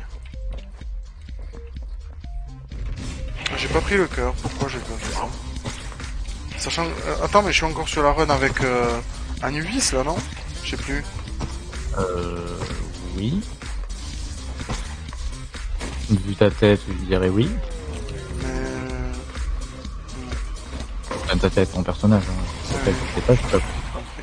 J'ai pas pris le cœur, pourquoi j'ai pas fait ça? Sachant... euh, attends, mais je suis encore sur la run avec euh, Anubis là, non? Je sais plus. Euh, oui. Vu ta tête, je dirais oui. Mais... Enfin, ta tête, ton personnage. Hein. Ta Ouais, tête, je sais pas, je sais pas. compris.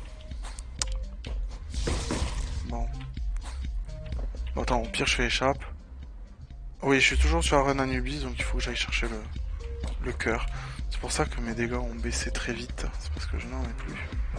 Bon. Bon, attends, au pire, je fais échappe. Oui, je suis toujours sur la run Anubis, donc il faut que j'aille chercher le, le cœur. C'est pour ça que mes dégâts ont baissé très vite. C'est parce que je n'en ai plus.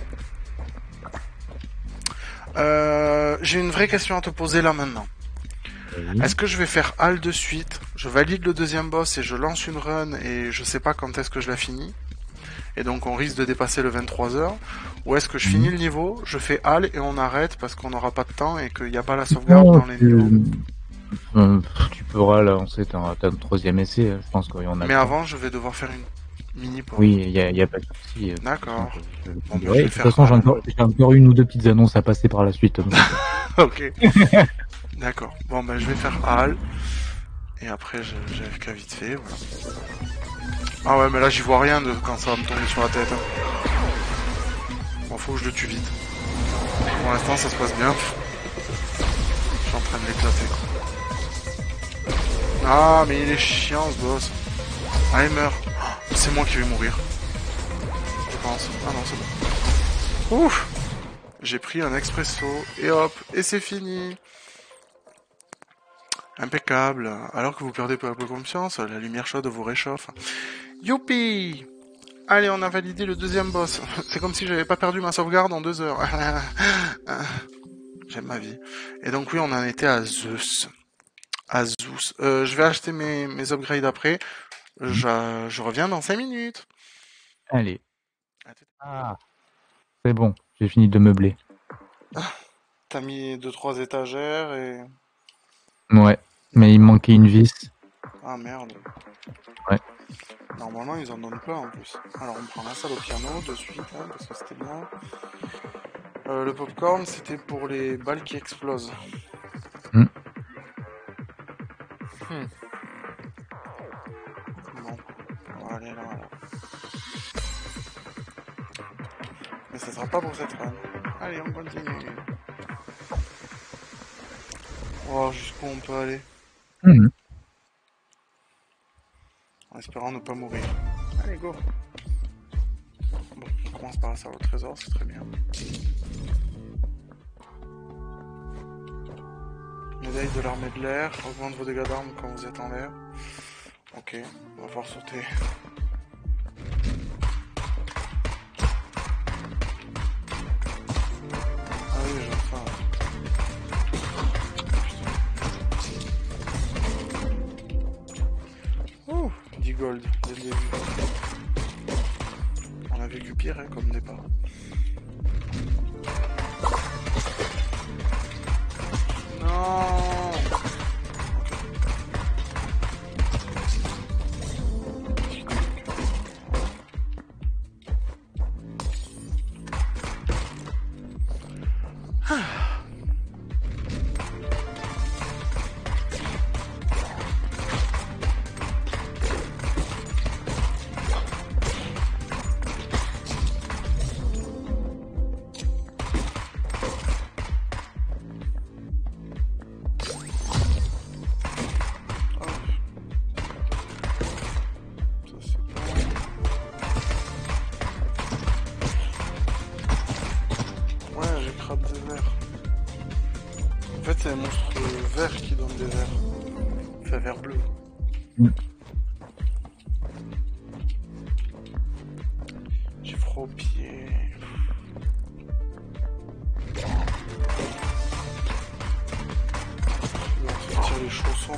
Euh, J'ai une vraie question à te poser là maintenant. Oui. Est-ce que je vais faire Hal de suite, je valide le deuxième boss et je lance une run et je sais pas quand est-ce que je la finis, et donc on risque de dépasser le vingt-trois heures, ou est-ce que je finis Mhm. le niveau, je fais Hal et on arrête parce qu'on n'aura pas de temps et qu'il n'y a pas la sauvegarde Non, dans les tu... niveaux. euh, tu pourras lancer ton, ton troisième essai, je pense qu'il y en a. Mais le temps. avant, je vais devoir faire une mini pause. Oui, il y a, y a pas de souci. D'accord. Je- je- Bon, ben, je ouais, vais de toute faire façon, j'ai Hal. encore, j'ai encore une ou deux petites annonces à passer par la suite. donc. Ok. D'accord. Bon, ben, je vais faire Hal. Et après, je- j'ai F K vite fait, voilà. Ah ouais, mais là, j'y vois rien de quand ça va me tomber sur la tête. Hein. Bon, faut que je le tue vite. Pour l'instant, ça se passe bien. Je suis en train de l'éclater, quoi. Ah, mais il est chiant, ce boss. Ah, il meurt. Oh, c'est moi qui vais mourir. Je pense. Ah non, c'est bon. Ouf. J'ai pris un expresso. Et hop. Et c'est fini. Impeccable. Alors que vous perdez peu à peu confiance, la lumière chaude vous réchauffe. Youpi! Allez, on a validé le deuxième boss. C'est comme si j'avais pas perdu ma sauvegarde en deux heures. J'aime ma vie. Et donc oui, on en était à Zeus. À Zeus. Euh, je vais acheter mes, mes upgrades après. Je, je reviens dans cinq minutes. Allez. À tout- Ah, c'est bon, j'ai fini de meubler. T'as mis deux trois étagères et... Ouais, mais il me manquait une vis. Ah merde. Ouais. Normalement, ils en donnent plein en plus. Alors, on prend la salle au piano de suite, hein, parce que c'était bien. Euh, le popcorn, c'était pour les balles qui explosent. Hmm. Hmm. Bon, on va aller là, alors. Mais ça sera pas pour cette run. Allez, on continue. On va voir jusqu'où on peut aller. Mhm. En espérant ne pas mourir. Allez, go. Bon, on commence par la salle au trésor, c'est très bien. Médaille de l'armée de l'air, augmente vos dégâts d'armes quand vous êtes en l'air. Ok, on va pouvoir sauter. Ah oui, j'ai faim. Ouh, dix gold dès le début. On a vécu pire, hein, comme départ. Non. crabe des vers. En fait, c'est un monstre vert qui donne des vers. Enfin, vert bleu. Mm. J'ai froid aux pieds. Je vais sortir les chaussons.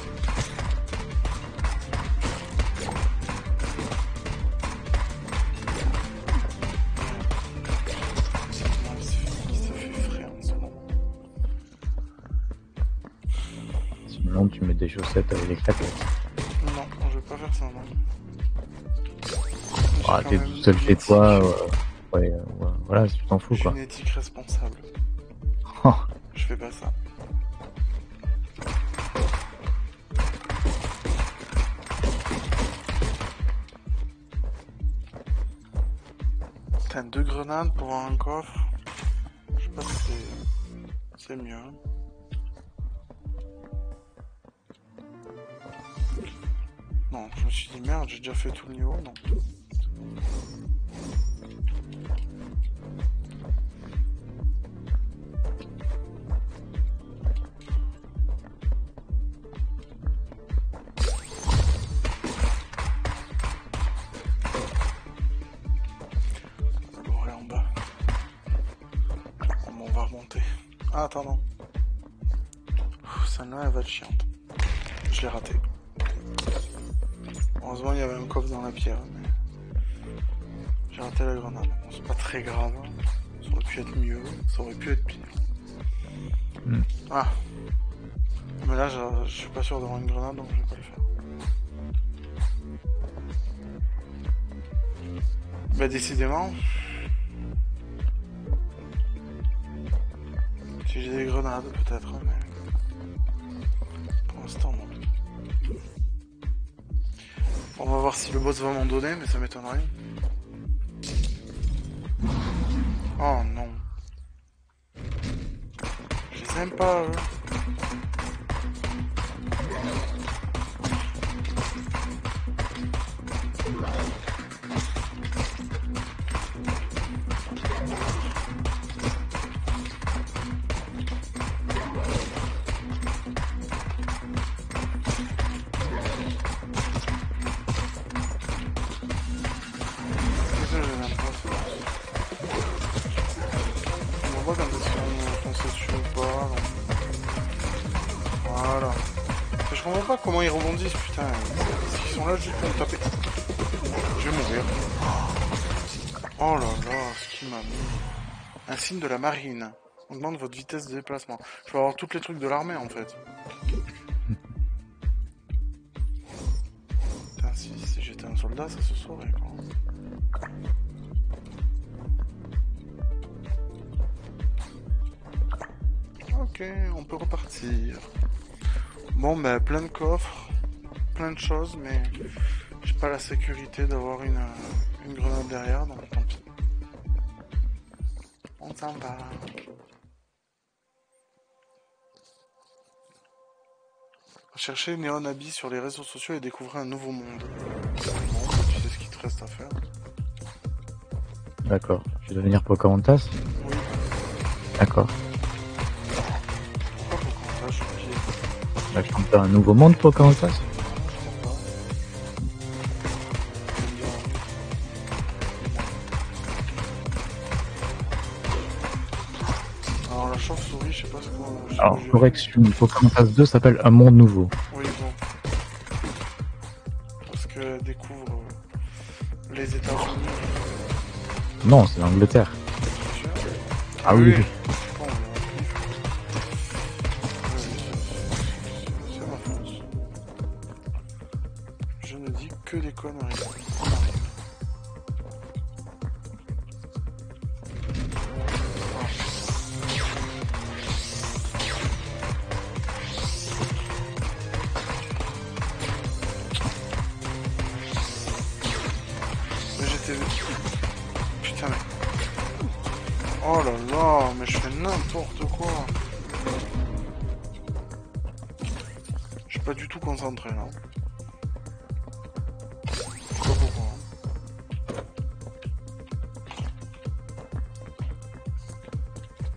Sinon, tu mets des chaussettes avec des claquettes. Non, je vais pas faire ça, non. Ah, t'es tout seul chez toi, euh, ouais, euh, ouais, voilà, tu t'en fous, J'ai quoi. une éthique responsable. Oh. Je fais pas ça. T'as deux grenades pour avoir un coffre. Je sais pas si c'est... c'est mieux. Non, je me suis dit merde, j'ai déjà fait tout le niveau, non. Ah, attends, non. Celle-là, elle va être chiante. Je l'ai raté. Heureusement, il y avait un coffre dans la pierre, mais... j'ai raté la grenade. Bon, c'est pas très grave. Ça aurait pu être mieux, ça aurait pu être pire. Mm. Ah. Mais là, je, je suis pas sûr d'avoir une grenade, donc je vais pas le faire. Bah, décidément... si j'ai des grenades, peut-être, mais... pour l'instant, non. On va voir si le boss va m'en donner, mais ça m'étonnerait. Oh non. Je les aime pas, eux. Comment ils rebondissent, putain. Ils sont là juste pour me taper. Je vais mourir. Oh là là, ce qui m'a mis. Un signe de la marine. Augmente votre vitesse de déplacement. Je vais avoir tous les trucs de l'armée en fait. Putain, si, si j'étais un soldat, ça se saurait quoi. Ok, on peut repartir. Bon, ben, plein de coffres, plein de choses, mais j'ai pas la sécurité d'avoir une, une grenade derrière, donc tant pis. On s'en va. Cherchez Neon Abyss sur les réseaux sociaux et découvrez un nouveau monde. Bon, tu sais ce qu'il te reste à faire. D'accord. Tu veux devenir Pocahontas? Oui. D'accord. Pourquoi Pocahontas? Je suis oublié. Bah, je compte faire un nouveau monde Pocahontas. Alors la chauve-souris, je sais pas ce qu'on... Alors, correction, Pocahontas deux s'appelle Un Monde Nouveau. Oui, bon. Parce qu'elle découvre les États-Unis. Non, c'est l'Angleterre. Ah oui, oui. C'est ma faute. Je ne dis que des conneries. Mais j'étais... Putain mais... Oh là là, mais je fais n'importe quoi. Je suis pas du tout concentré là. Je sais pas pourquoi.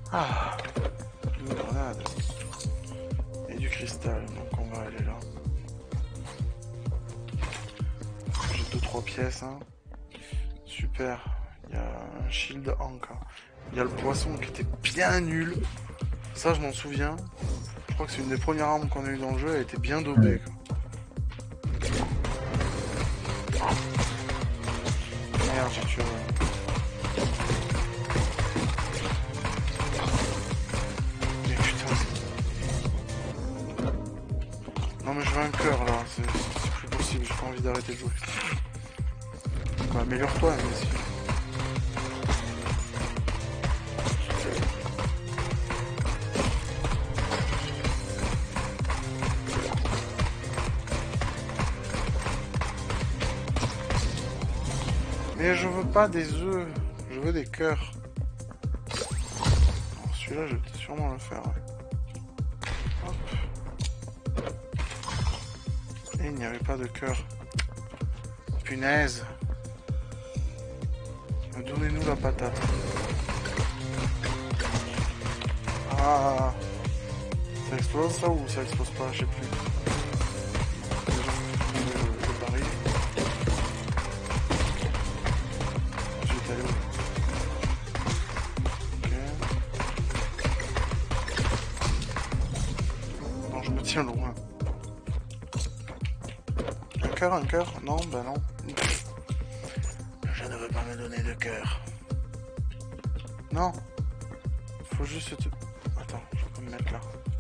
Ah, une grenade. Et du cristal, donc on va aller là. J'ai deux trois pièces, hein. Super. Il y a un shield Anka. Il y a le poisson qui était bien nul. Ça, je m'en souviens. Je crois que c'est une des premières armes qu'on a eu dans le jeu. Elle était bien daubée. Quoi. Merde, j'ai tué. Mais putain. Non, mais je veux un cœur là. C'est plus possible. J'ai pas envie d'arrêter de jouer. Bah, améliore-toi, mais si. Mais je veux pas des œufs, je veux des cœurs. Celui-là, je vais sûrement le faire. Ouais. Hop. Et il n'y avait pas de cœur. Punaise. Donnez-nous la patate. Ah. Ça explose ça ou ça explose pas, je sais plus. Déjà, le, le baril. Ensuite, aller où? Ok. Non, je me tiens loin. Un cœur, un cœur? Non, bah non. Je ne veux pas me donner de cœur. Non. Faut juste te... Attends, je peux me mettre là.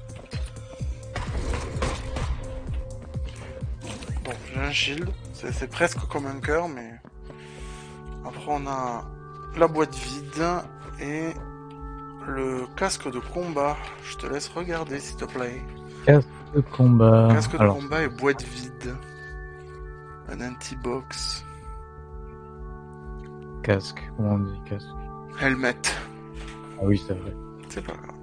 Bon, j'ai un shield. C'est presque comme un cœur, mais... Après, on a la boîte vide et le casque de combat. Je te laisse regarder, s'il te plaît. Casque de combat. Casque de Alors... combat et boîte vide. Un anti-box. Casque, comment on dit casque? Helmet. Ah oui, c'est vrai. C'est pas grave.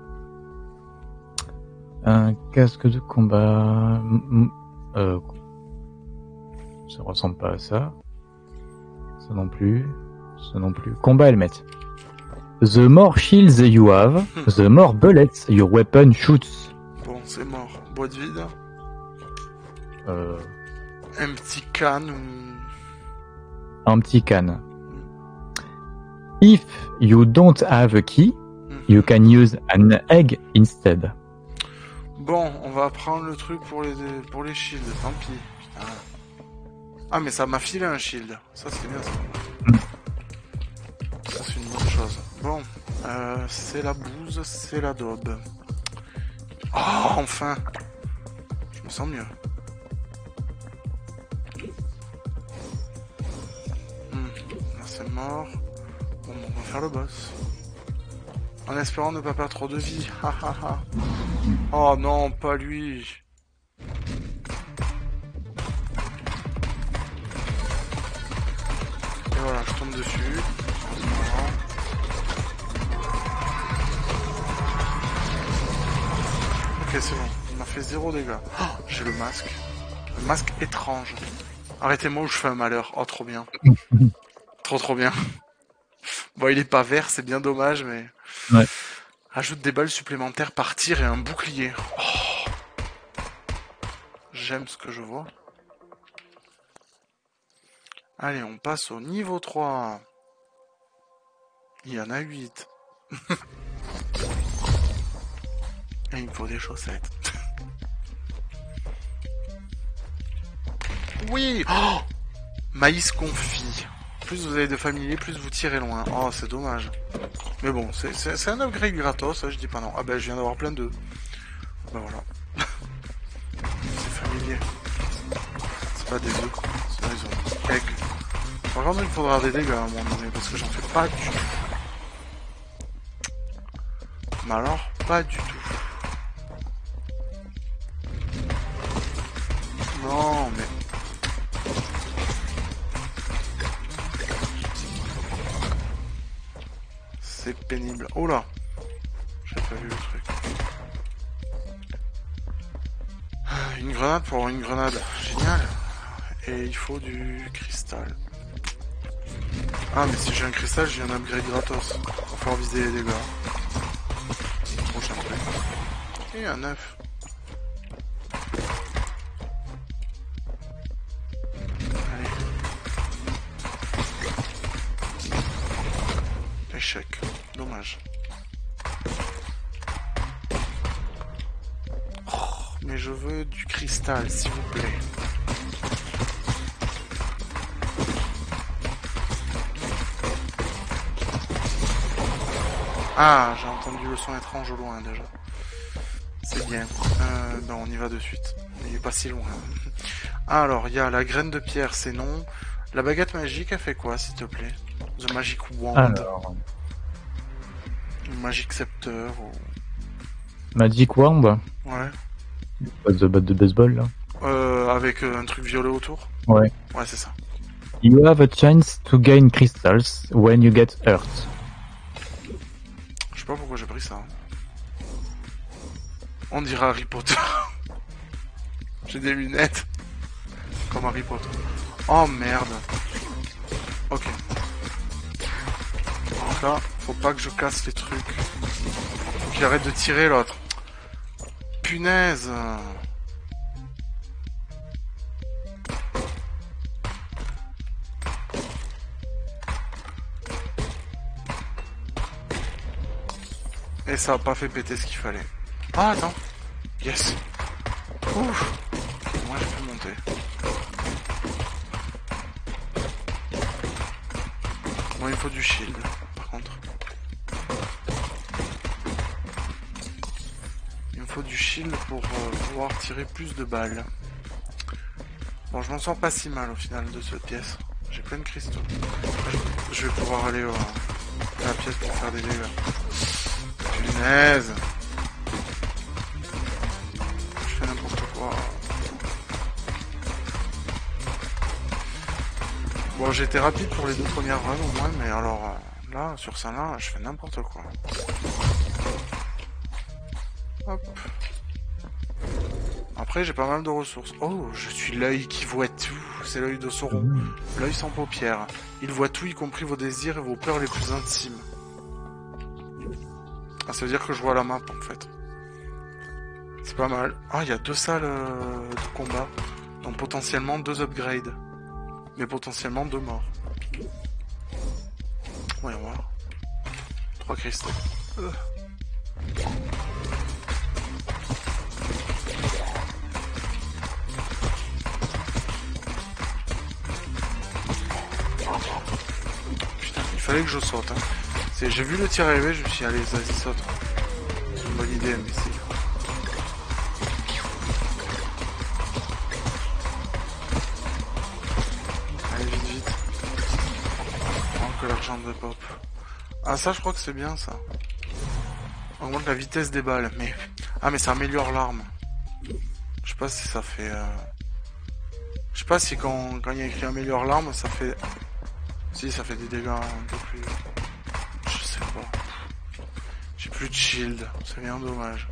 Un casque de combat... Euh... Ça ressemble pas à ça. Ça non plus. Ça non plus. Combat helmet. The more shields you have, the more bullets your weapon shoots. Bon, c'est mort. Boîte vide. Euh... Un petit can ou... Un petit can. If you don't have a key, you can use an egg instead. Bon, on va prendre le truc pour les pour les shields, tant pis. Putain. Ah, mais ça m'a filé un shield. Ça, c'est bien, ça. Mm. Ça, c'est une bonne chose. Bon, euh, c'est la bouse, c'est la daube. Oh, enfin. Je me sens mieux. Hmm, là, c'est mort. Bon, on va faire le boss. En espérant ne pas perdre trop de vie. Ha ha ha. Oh non, pas lui. Et voilà, je tombe dessus. Ok, c'est bon. Il m'a fait zéro dégâts. Oh, j'ai le masque. Le masque étrange. Arrêtez-moi ou je fais un malheur. Oh, trop bien. Trop trop bien. Bon, il est pas vert, c'est bien dommage, mais... Ouais. Ajoute des balles supplémentaires par tir et un bouclier. Oh. J'aime ce que je vois. Allez, on passe au niveau trois. Il y en a huit. Et il me faut des chaussettes. Oui. Oh, maïs confit. Plus vous avez de familiers, plus vous tirez loin. Oh, c'est dommage. Mais bon, c'est un upgrade gratos, ça, je dis pas non. Ah ben, je viens d'avoir plein de... Ben voilà. C'est familier. C'est pas des œufs. C'est des œufs. Egg. Par contre, il faudra des dégâts à un moment donné, parce que j'en fais pas du tout. Mais alors, pas du tout. Non, mais... C'est pénible. Oh là! J'ai pas vu le truc. Une grenade pour avoir une grenade. Génial! Et il faut du cristal. Ah, mais si j'ai un cristal, j'ai un upgrade gratos. Va falloir viser les dégâts. Et un œuf. Allez. Échec. Dommage. Oh, mais je veux du cristal, s'il vous plaît. Ah, j'ai entendu le son étrange au loin déjà. C'est bien. Euh, ben on y va de suite. Il est pas si loin. Alors, il y a la graine de pierre, c'est non. La baguette magique, elle fait quoi, s'il te plaît? The Magic Wand. Alors, Magic Scepter. Ou... Magic Wand. Ouais. Pas de batte de baseball, là. Euh, avec euh, un truc violet autour. Ouais. Ouais, c'est ça. You have a chance to gain crystals when you get hurt. Je sais pas pourquoi j'ai pris ça. On dirait Harry Potter. J'ai des lunettes. Comme Harry Potter. Oh merde. Ok. Donc là, faut pas que je casse les trucs. Faut qu'il arrête de tirer l'autre. Punaise. Et ça a pas fait péter ce qu'il fallait. Ah attends. Yes. Ouf. Moi je peux monter. Bon, il me faut du shield, par contre. Il me faut du shield pour euh, pouvoir tirer plus de balles. Bon, je m'en sors pas si mal au final de cette pièce. J'ai plein de cristaux. Je, je vais pouvoir aller au, à la pièce pour faire des dégâts. Punaise. Je fais n'importe quoi. Bon, j'ai été rapide pour les deux premières runs au moins, mais alors euh, là, sur ça là, je fais n'importe quoi. Hop. Après, j'ai pas mal de ressources. Oh, je suis l'œil qui voit tout. C'est l'œil de Sauron. Mmh. L'œil sans paupières. Il voit tout, y compris vos désirs et vos peurs les plus intimes. Ah, ça veut dire que je vois la map, en fait. C'est pas mal. Ah, il y a deux salles euh, de combat. Donc potentiellement deux upgrades. Mais potentiellement deux morts. Voyons voir. Trois cristaux. Euh. Putain, il fallait que je saute. Hein. J'ai vu le tir arriver, je me suis dit, allez, vas-y, saute. C'est une bonne idée, mais c'est... Allez, vite, vite. Oh, que l'argent de pop. Ah, ça, je crois que c'est bien, ça. Augmente la vitesse des balles, mais... Ah, mais ça améliore l'arme. Je sais pas si ça fait... Euh... Je sais pas si quand, quand il y a écrit améliore l'arme, ça fait... Si, ça fait des dégâts un peu plus... Je sais pas. J'ai plus de shield, c'est bien dommage.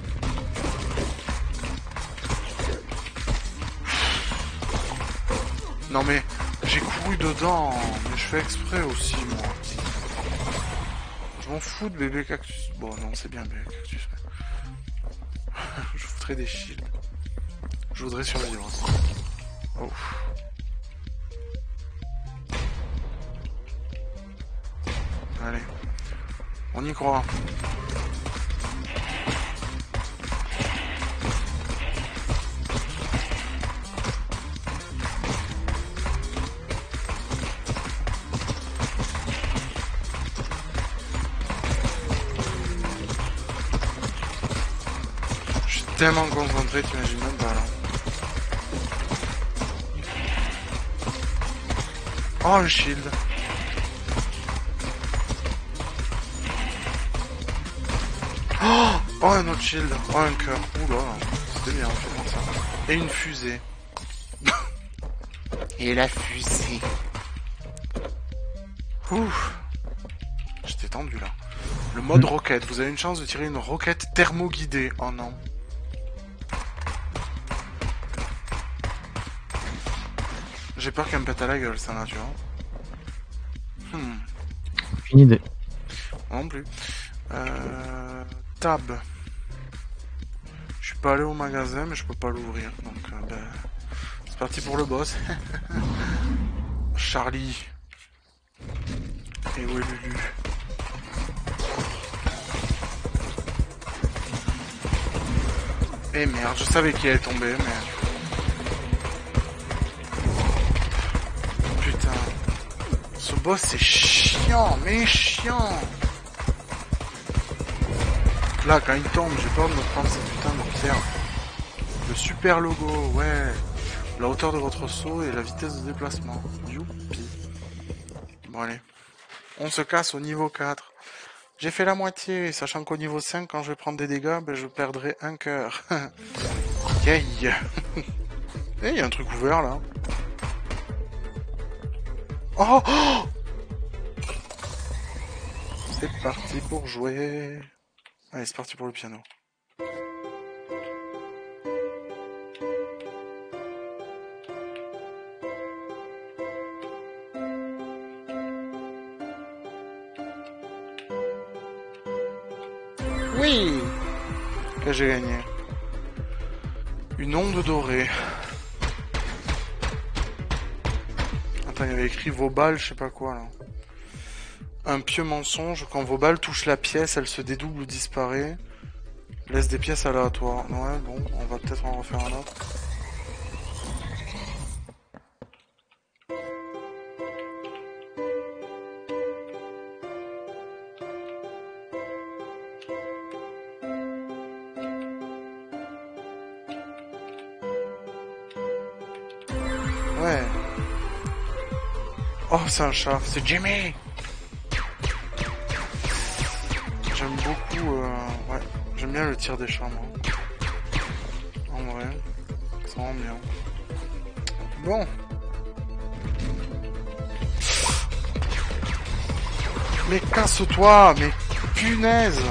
Non mais, j'ai couru dedans, mais je fais exprès aussi, moi. Je m'en fous de bébé cactus. Bon, non, c'est bien bébé cactus, mais... je voudrais des shields. Je voudrais survivre. Oh. Allez. On y croit. Je suis tellement concentré, t'imagines même pas là. Oh, le shield. Oh, oh, un autre shield. Oh, un cœur. Oula, c'était bien, fait comme ça. Et une fusée. Et la fusée. Ouf. J'étais tendu là. Le mode mmh. roquette. Vous avez une chance de tirer une roquette thermo-guidée. Oh non. J'ai peur qu'elle me pète à la gueule, ça là, tu vois. Hmm. Une idée. Non plus. Euh... Tab. suis pas allé au magasin, mais je peux pas l'ouvrir. Donc, euh, ben, c'est parti pour le boss. Charlie. Et où est Lulu? Eh merde, je savais qu'il allait tomber, mais... Putain. Ce boss, c'est chiant, mais chiant. Là, quand il tombe, j'ai peur de me prendre cette putain de pierre. Le super logo, ouais. La hauteur de votre saut et la vitesse de déplacement. Youpi. Bon, allez. On se casse au niveau quatre. J'ai fait la moitié, sachant qu'au niveau cinq, quand je vais prendre des dégâts, ben, je perdrai un cœur. Yay. Et il y a un truc ouvert, là. Oh, oh. C'est parti pour jouer. Allez, c'est parti pour le piano. Oui! Que j'ai gagné. Une onde dorée. Attends, il y avait écrit vos balles, je sais pas quoi là. Un pieux mensonge, quand vos balles touchent la pièce, elle se dédouble ou disparaît. Laisse des pièces aléatoires. Ouais, bon, on va peut-être en refaire un autre. Ouais. Oh, c'est un chat, c'est Jimmy! J'aime beaucoup, euh, ouais, j'aime bien le tir des chats, moi. En vrai, ça rend bien. Bon. Mais casse-toi, mais punaise!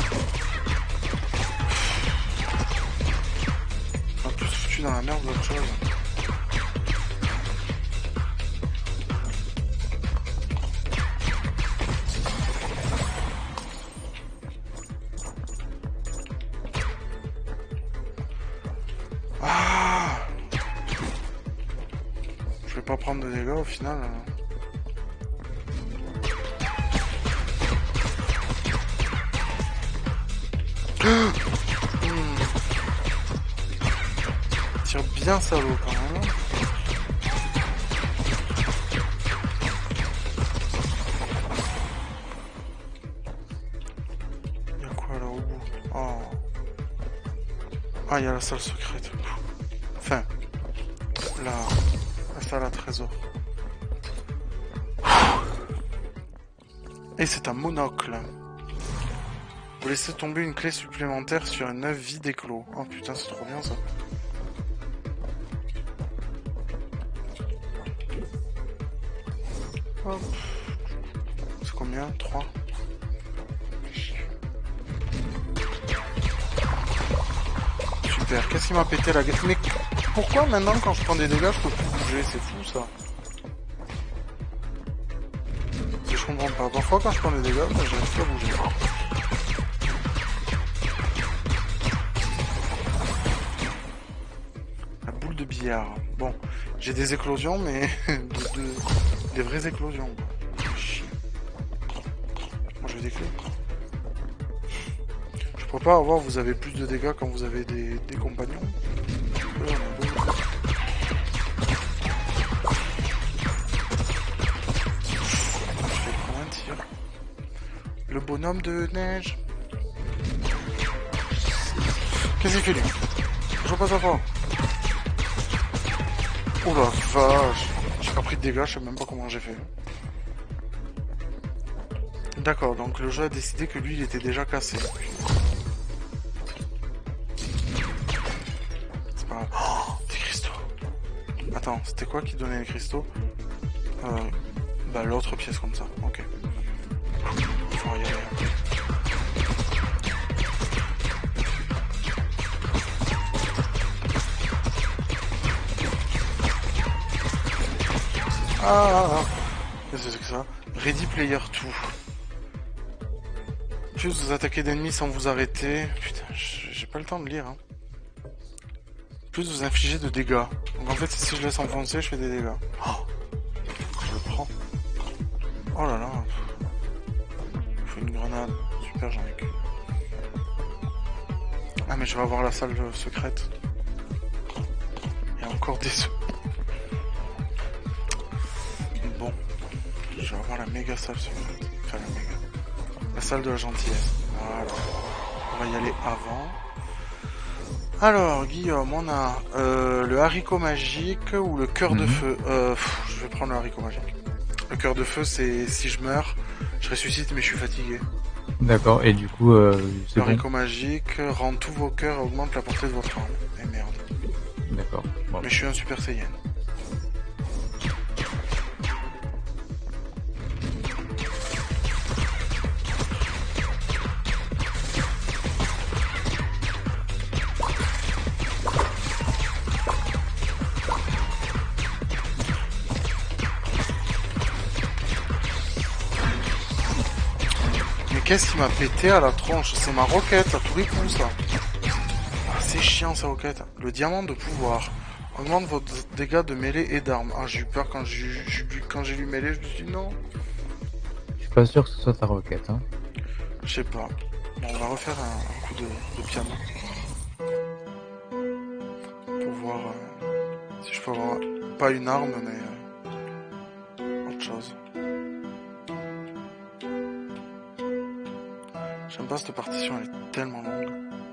On a tous foutu dans la merde d'autre chose. Pas prendre de dégâts au final. Mmh. Tire bien salaud quand même. Il y a quoi là au bout? Oh. Ah, il y a la salle secrète. Enfin, là. Ça, la trésor. Et c'est un monocle. Vous laissez tomber une clé supplémentaire sur un œuf vide éclos. Oh putain, c'est trop bien ça. Hop. C'est combien? trois. Super, qu'est-ce qui m'a pété la gueule? Mais pourquoi maintenant quand je prends des dégâts je peux plus bouger? C'est fou ça. Je comprends pas. Parfois quand je prends des dégâts, ben, j'arrive plus à bouger. La boule de billard. Bon, j'ai des éclosions mais de, de, des vraies éclosions. Moi je vais des clés. Je peux pas avoir, vous avez plus de dégâts quand vous avez des, des compagnons. Euh, Le bonhomme de neige. Qu'est-ce qu'il fait lui? Je vois pas ça fort. Oh la vache. J'ai pas pris de dégâts, je sais même pas comment j'ai fait. D'accord, donc le jeu a décidé que lui il était déjà cassé. C'est pas grave. Oh, des cristaux. Attends, c'était quoi qui donnait les cristaux? euh, Bah l'autre pièce comme ça, ok. Faut y aller. Ah, qu'est-ce que c'est que ça? Ready Player deux. Plus vous attaquez d'ennemis sans vous arrêter. Putain, j'ai pas le temps de lire. Hein. Plus vous infligez de dégâts. Donc en fait, si je laisse enfoncer, je fais des dégâts. Oh, je le prends. Oh là là. Il faut une grenade. Super, j'en ai qu'une. Ah mais je vais avoir la salle secrète. Il y a encore des œufs. Bon. Je vais avoir la méga salle secrète. Enfin la méga. La salle de la gentillesse. Voilà. On va y aller avant. Alors, Guillaume, on a euh, le haricot magique ou le cœur mmh. de feu. Euh, pff, je vais prendre le haricot magique. Le cœur de feu, c'est si je meurs, je ressuscite mais je suis fatigué. D'accord, et du coup, euh, c'est le haricot bon. magique rend tous vos cœurs et augmente la portée de votre arme. Et merde. D'accord. Bon. Mais je suis un Super Saiyan. Qu'est-ce qui m'a pété à la tronche? C'est ma roquette à tous les coups, ça. Ah, c'est chiant, sa roquette. Le diamant de pouvoir augmente votre dégâts de mêlée et d'armes. Ah, j'ai eu peur quand j'ai quand j'ai lu mêlée, je me suis dit non. Je suis pas sûr que ce soit ta roquette, hein. Je sais pas. Bon, on va refaire un, un coup de, de piano. Pour voir euh, si je peux avoir pas une arme, mais euh, autre chose. J'aime pas cette partition, elle est tellement longue.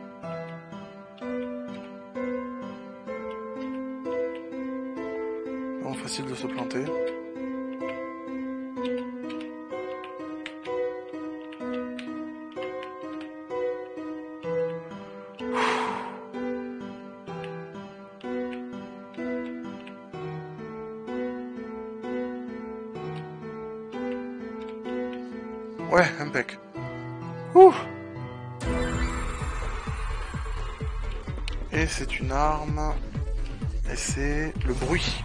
Vraiment facile de se planter. Ouais, impec. Ouh. Et c'est une arme. Et c'est le bruit.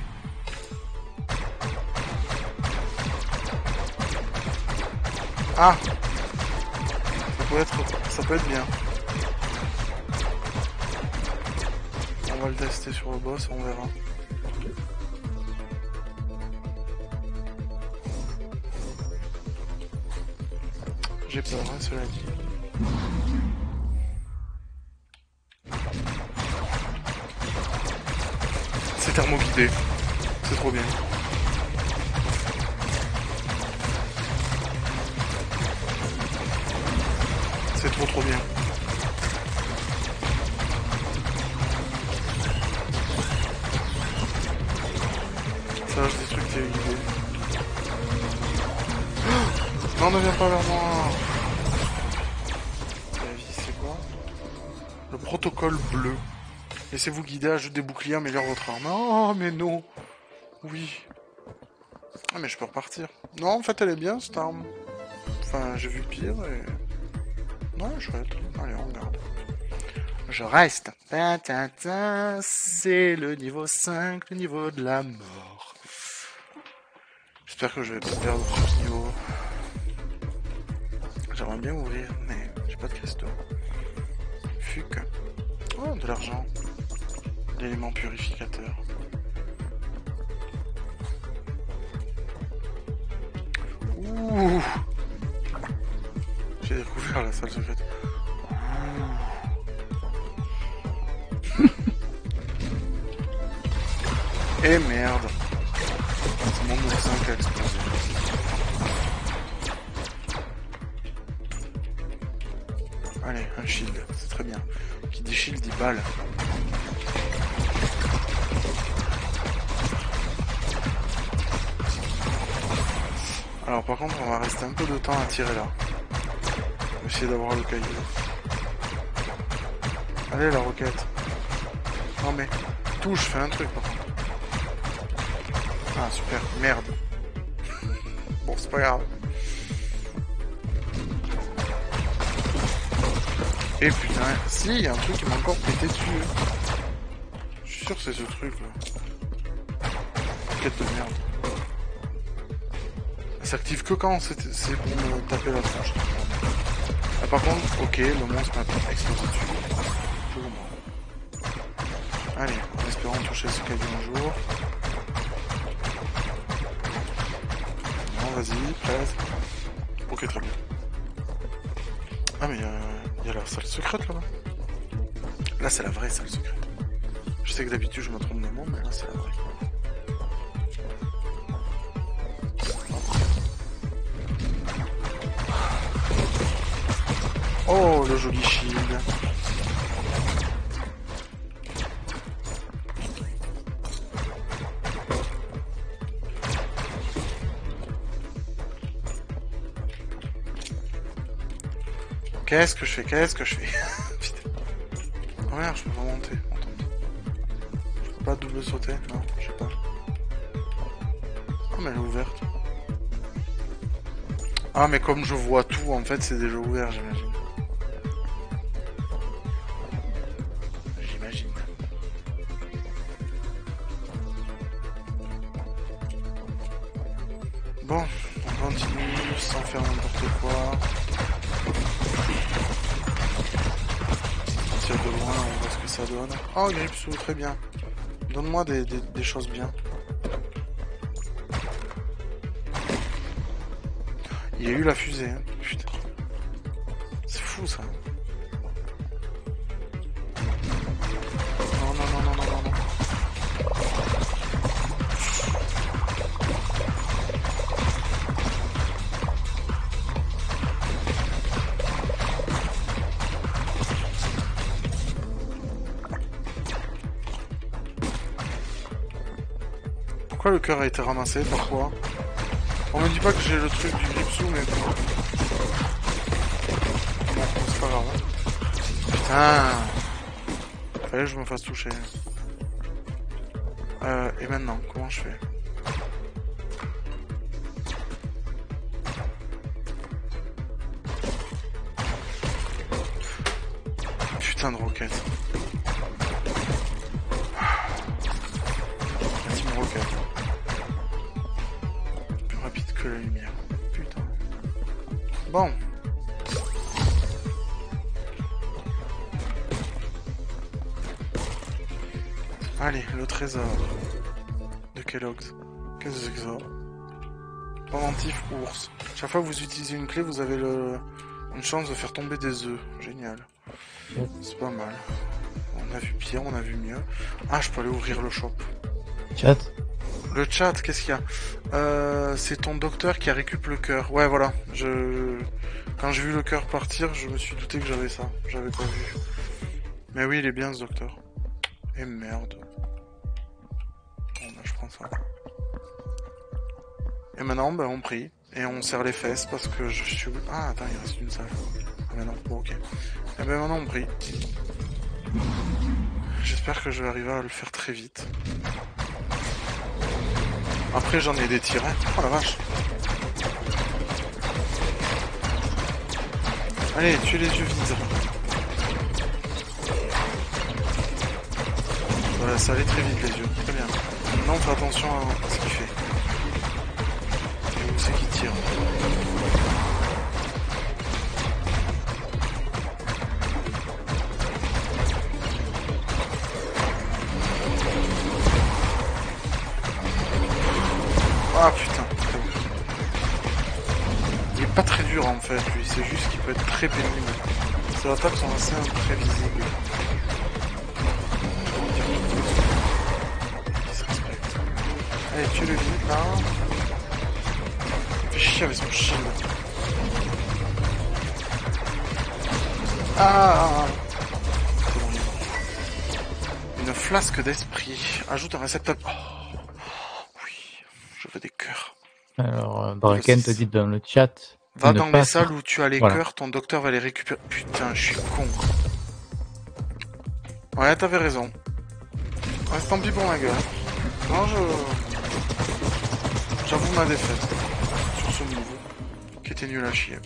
Ah. Ça peut être, ça peut être bien. On va le tester sur le boss, on verra. J'ai peur, hein, cela dit. C'est thermo-guidé. C'est trop bien. C'est trop trop bien. Ça lâche des trucs téléguidés. Non, ne viens pas vers moi. La vie, c'est quoi? Le protocole bleu. Laissez-vous guider, ajoute des boucliers, améliore votre arme. Oh, mais non. Oui. Ah, mais je peux repartir. Non, en fait, elle est bien, cette arme. Enfin, j'ai vu pire et... Ouais, chouette. Allez, on regarde. Je reste. C'est le niveau cinq, le niveau de la mort. J'espère que je vais pas perdre ce niveau. J'aimerais bien ouvrir, mais j'ai pas de cristaux. Fuck. Oh, de l'argent. L'élément purificateur. Ouh. J'ai découvert la salle secrète. Et merde. C'est mon oursin qui a explosé. Allez, un shield, c'est très bien. Qui dit shield dit balle. Alors par contre, on va rester un peu de temps à tirer là. On va essayer d'avoir le caillou. Allez, la roquette. Non mais, touche, fais un truc par contre. Ah super, merde. Bon, c'est pas grave. Et putain, si, il y a un truc qui m'a encore pété dessus. Je suis sûr que c'est ce truc là. Quête de merde. Elle s'active que quand c'est pour me taper la tronche. Ah, par contre, ok, le monstre m'a explosé dessus. Je comprends. Allez, en espérant toucher ce caillou un jour. Non, vas-y, presque. Ok, très bien. Ah, mais il y a la salle secrète là-bas. Là, c'est la vraie salle secrète. Je sais que d'habitude, je me trompe de nom, mais là, c'est la vraie. Oh, le joli shield. Qu'est-ce que je fais? Qu'est-ce que je fais? Putain. Oh merde, je peux pas monter. Attends. Je peux pas double sauter? Non, je sais pas. Ah, mais elle est ouverte. Ah, mais comme je vois tout, en fait, c'est déjà ouvert, j'imagine. J'imagine. Bon, on continue sans faire n'importe quoi. On tire de loin, on voit ce que ça donne. Oh, Gripsou, très bien. Donne-moi des, des, des choses bien. Il y a eu la fusée, hein. Putain. C'est fou ça. Non, non, non, non, non, non, non. Pourquoi le cœur a été ramassé? Pourquoi? On me dit pas que j'ai le truc du Gripsou, mais bon. Bon, c'est pas grave. Putain. Fallait que je me fasse toucher. Euh, et maintenant, comment je fais? Putain de roquette. La team roquette. Plus rapide que la lumière. Putain. Bon. Allez, le trésor de Kellogg's. Qu'est-ce que c'est que ça? Pendentif ours. Chaque fois que vous utilisez une clé, vous avez le... une chance de faire tomber des œufs. Génial. C'est pas mal. On a vu pire, on a vu mieux. Ah, je peux aller ouvrir le shop. Chat. Le chat, qu'est-ce qu'il y a? euh, C'est ton docteur qui a récupéré le cœur. Ouais, voilà. Je... Quand j'ai vu le cœur partir, je me suis douté que j'avais ça. J'avais pas vu. Mais oui, il est bien ce docteur. Et merde. Bon, bah, je prends ça. Et maintenant, bah, on prie. Et on serre les fesses parce que je suis... Ah, attends, il reste une salle. Ah, mais non, bon, ok. Et ben maintenant, on prie. J'espère que je vais arriver à le faire très vite. Après, j'en ai des tirets. Oh la vache. Allez, tuez les yeux vides. Voilà, ça allait très vite les yeux. Très bien. Maintenant, on fait attention à ce qu'il fait. Et où c'est qu'il tire? Ah putain, très bon. Il est pas très dur en fait, lui, c'est juste qu'il peut être très pénible. Ses attaques sont assez imprévisibles. Il se respecte. Allez, tue le vide là. Il fait chier avec son shield. Ah, c'est bon, il est mort. Une flasque d'esprit. Ajoute un réceptacle. Oh. Je veux des cœurs. Alors, euh, Bracken te dit dans le chat. Va dans les salles où tu as les voilà. cœurs, ton docteur va les récupérer. Putain, je suis con. Ouais, t'avais raison. Ouais, tant pis pour ma gueule. Non, je... J'avoue ma défaite. Sur ce niveau. Qui était nul à chier.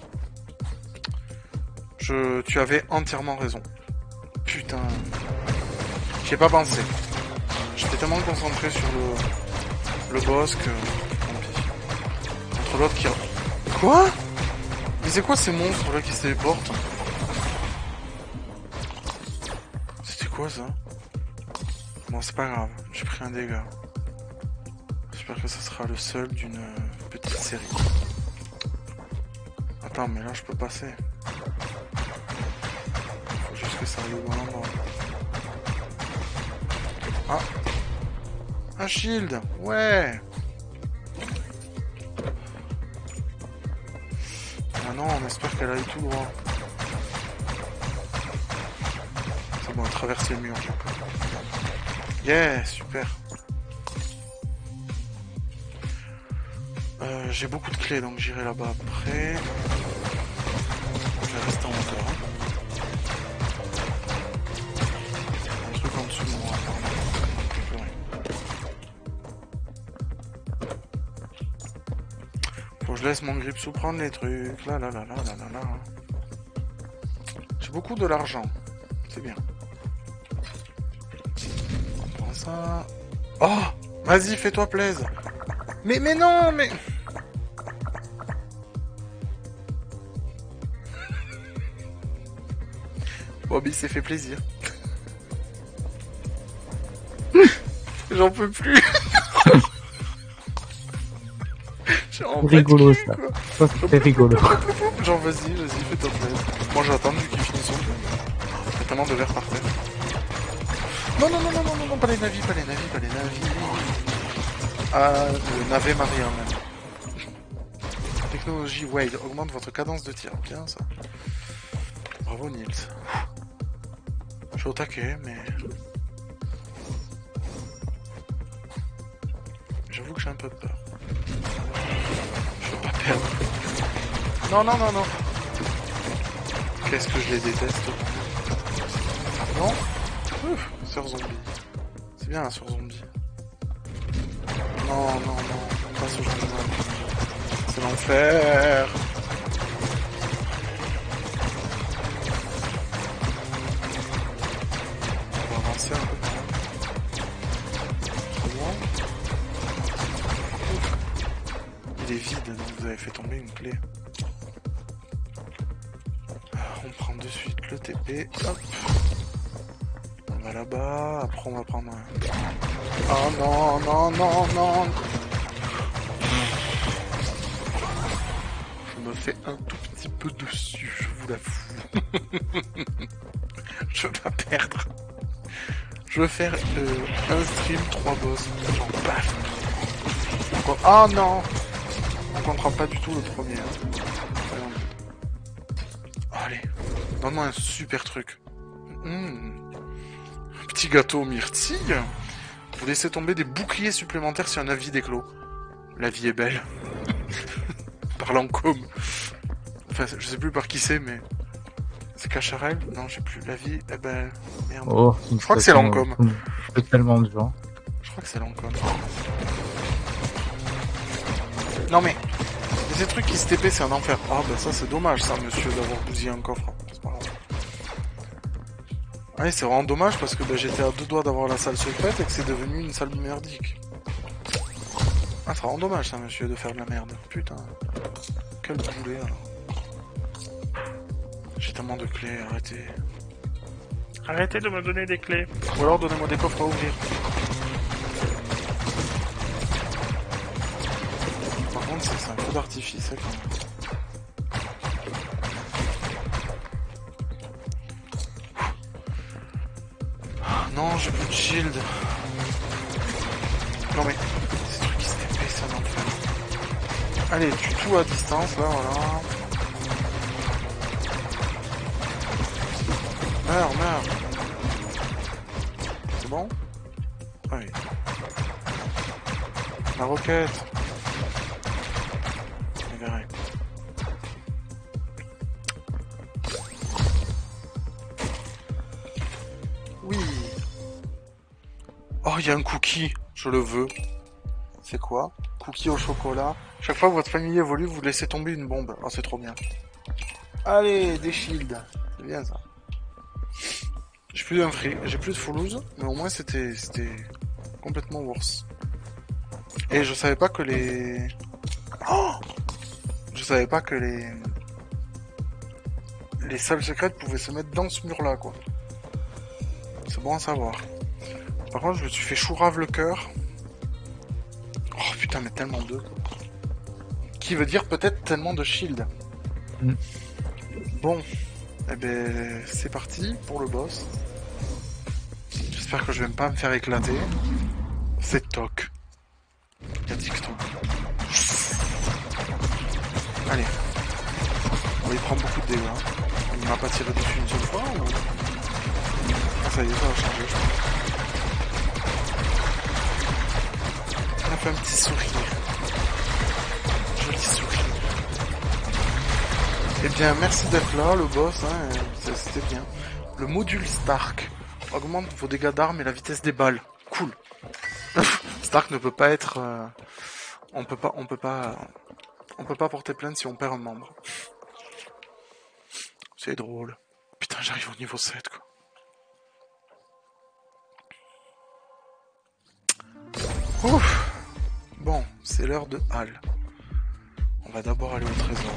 Je... Tu avais entièrement raison. Putain. J'y ai pas pensé. J'étais tellement concentré sur le... Le boss que... Tant pis. Entre l'autre qui... Quoi? Mais c'est quoi ces monstres là qui se téléportent? C'était quoi ça? Bon, c'est pas grave, j'ai pris un dégât. J'espère que ce sera le seul d'une petite série. Attends, mais là je peux passer. Faut juste que ça aille au bon endroit. Ah! Un shield! Ouais! Ah non, on espère qu'elle aille tout droit. C'est bon, elle traverse les murs. Yeah, super. Euh, j'ai beaucoup de clés, donc j'irai là-bas après. Je vais rester en hauteur. Un truc en dessous de moi, faut que je laisse mon grip sous prendre les trucs. Là, là, là, là, là, là, là. J'ai beaucoup de l'argent. C'est bien. On prend ça. Oh! Vas-y, fais-toi plaisir. Mais, mais non, mais... Bobby s'est fait plaisir. J'en peux plus. C'est rigolo ça. Ça c'était rigolo. Genre vas-y, vas-y, fais-toi plaisir. Moi j'ai attendu qu'il finisse son jeu. Il y a tellement de verre par terre. Non, non, non, non, non, non, non, pas les navis, pas les navis, pas les navis. Ah, le navet Maria même. Technologie Wade augmente votre cadence de tir. Bien ça. Bravo Nils. Je suis au taquet, mais... J'avoue que j'ai un peu peur. Je veux pas perdre. Non, non, non, non. Qu'est-ce que je les déteste. Non. Ouf, sur zombie. C'est bien la sur zombie. Non, non, non. Pas ce genre de mal. C'est l'enfer. On va avancer un peu quand même. C'est bon. Il est vide, donc vous avez fait tomber une clé. On prend de suite le T P. Hop. On va là-bas. Après, on va prendre un... Oh non, non, non, non. Je me fais un tout petit peu dessus, je vous l'avoue. Je veux pas perdre. Je veux faire euh, un stream, trois boss. Genre, paf. Oh non. On comprend pas du tout le premier. Hein. Allez, donne-moi un super truc. Mmh. Un petit gâteau myrtille. Vous laissez tomber des boucliers supplémentaires si un avis d'éclos. La vie est belle. Par Lancôme. Enfin, je sais plus par qui c'est, mais... C'est Cacharel? Non, j'ai plus. La vie est belle. Merde. Oh, je crois que c'est Lancôme. Je fais tellement de gens. Je crois que c'est Lancôme. Non mais... Ces trucs qui se T P, c'est un enfer. Ah bah ça c'est dommage ça, monsieur, d'avoir bousillé un coffre. C'est pas grave. Allez, c'est vraiment dommage parce que bah, j'étais à deux doigts d'avoir la salle secrète et que c'est devenu une salle merdique. Ah, c'est vraiment dommage ça, monsieur, de faire de la merde. Putain. Quel boulet alors. J'ai tellement de clés, arrêtez. Arrêtez de me donner des clés. Ou alors donnez-moi des coffres à ouvrir. Par contre, c'est un feu d'artifice, hein, quand même. Non, j'ai plus de shield. Non mais, ces trucs qui se T P, ça m'enfer. Allez, tue tout à distance, là, voilà. Meurs, meurs. C'est bon? Oui. La roquette. Je verrai. Oui. Oh, il y a un cookie. Je le veux. C'est quoi? Cookie au chocolat. Chaque fois que votre famille évolue, vous laissez tomber une bombe. Oh, c'est trop bien. Allez, des shields. C'est bien ça. J'ai plus d'un free, j'ai plus de Foulouse, mais au moins c'était c'était complètement worse. Et je savais pas que les... Oh, je savais pas que les... Les salles secrètes pouvaient se mettre dans ce mur-là, quoi. C'est bon à savoir. Par contre, je me suis fait chourave le cœur. Oh putain, mais tellement d'eux. Qui veut dire peut-être tellement de shield. Mm. Bon, eh ben c'est parti pour le boss. J'espère que je vais même pas me faire éclater. C'est toc. Y'a dicton. Allez. On va y prendre beaucoup de dégâts. Il m'a pas tiré dessus une seule fois ou... Ah ça y est, ça a changé je pense. On a fait un petit sourire. Joli sourire. Eh bien, merci d'être là, le boss, hein, c'était bien. Le module Stark augmente vos dégâts d'armes et la vitesse des balles. Cool. Stark ne peut pas être... Euh... On peut pas... On peut pas... On peut pas porter plainte si on perd un membre. C'est drôle. Putain, j'arrive au niveau sept, quoi. Ouf. Bon, c'est l'heure de Hal. On va d'abord aller au trésor.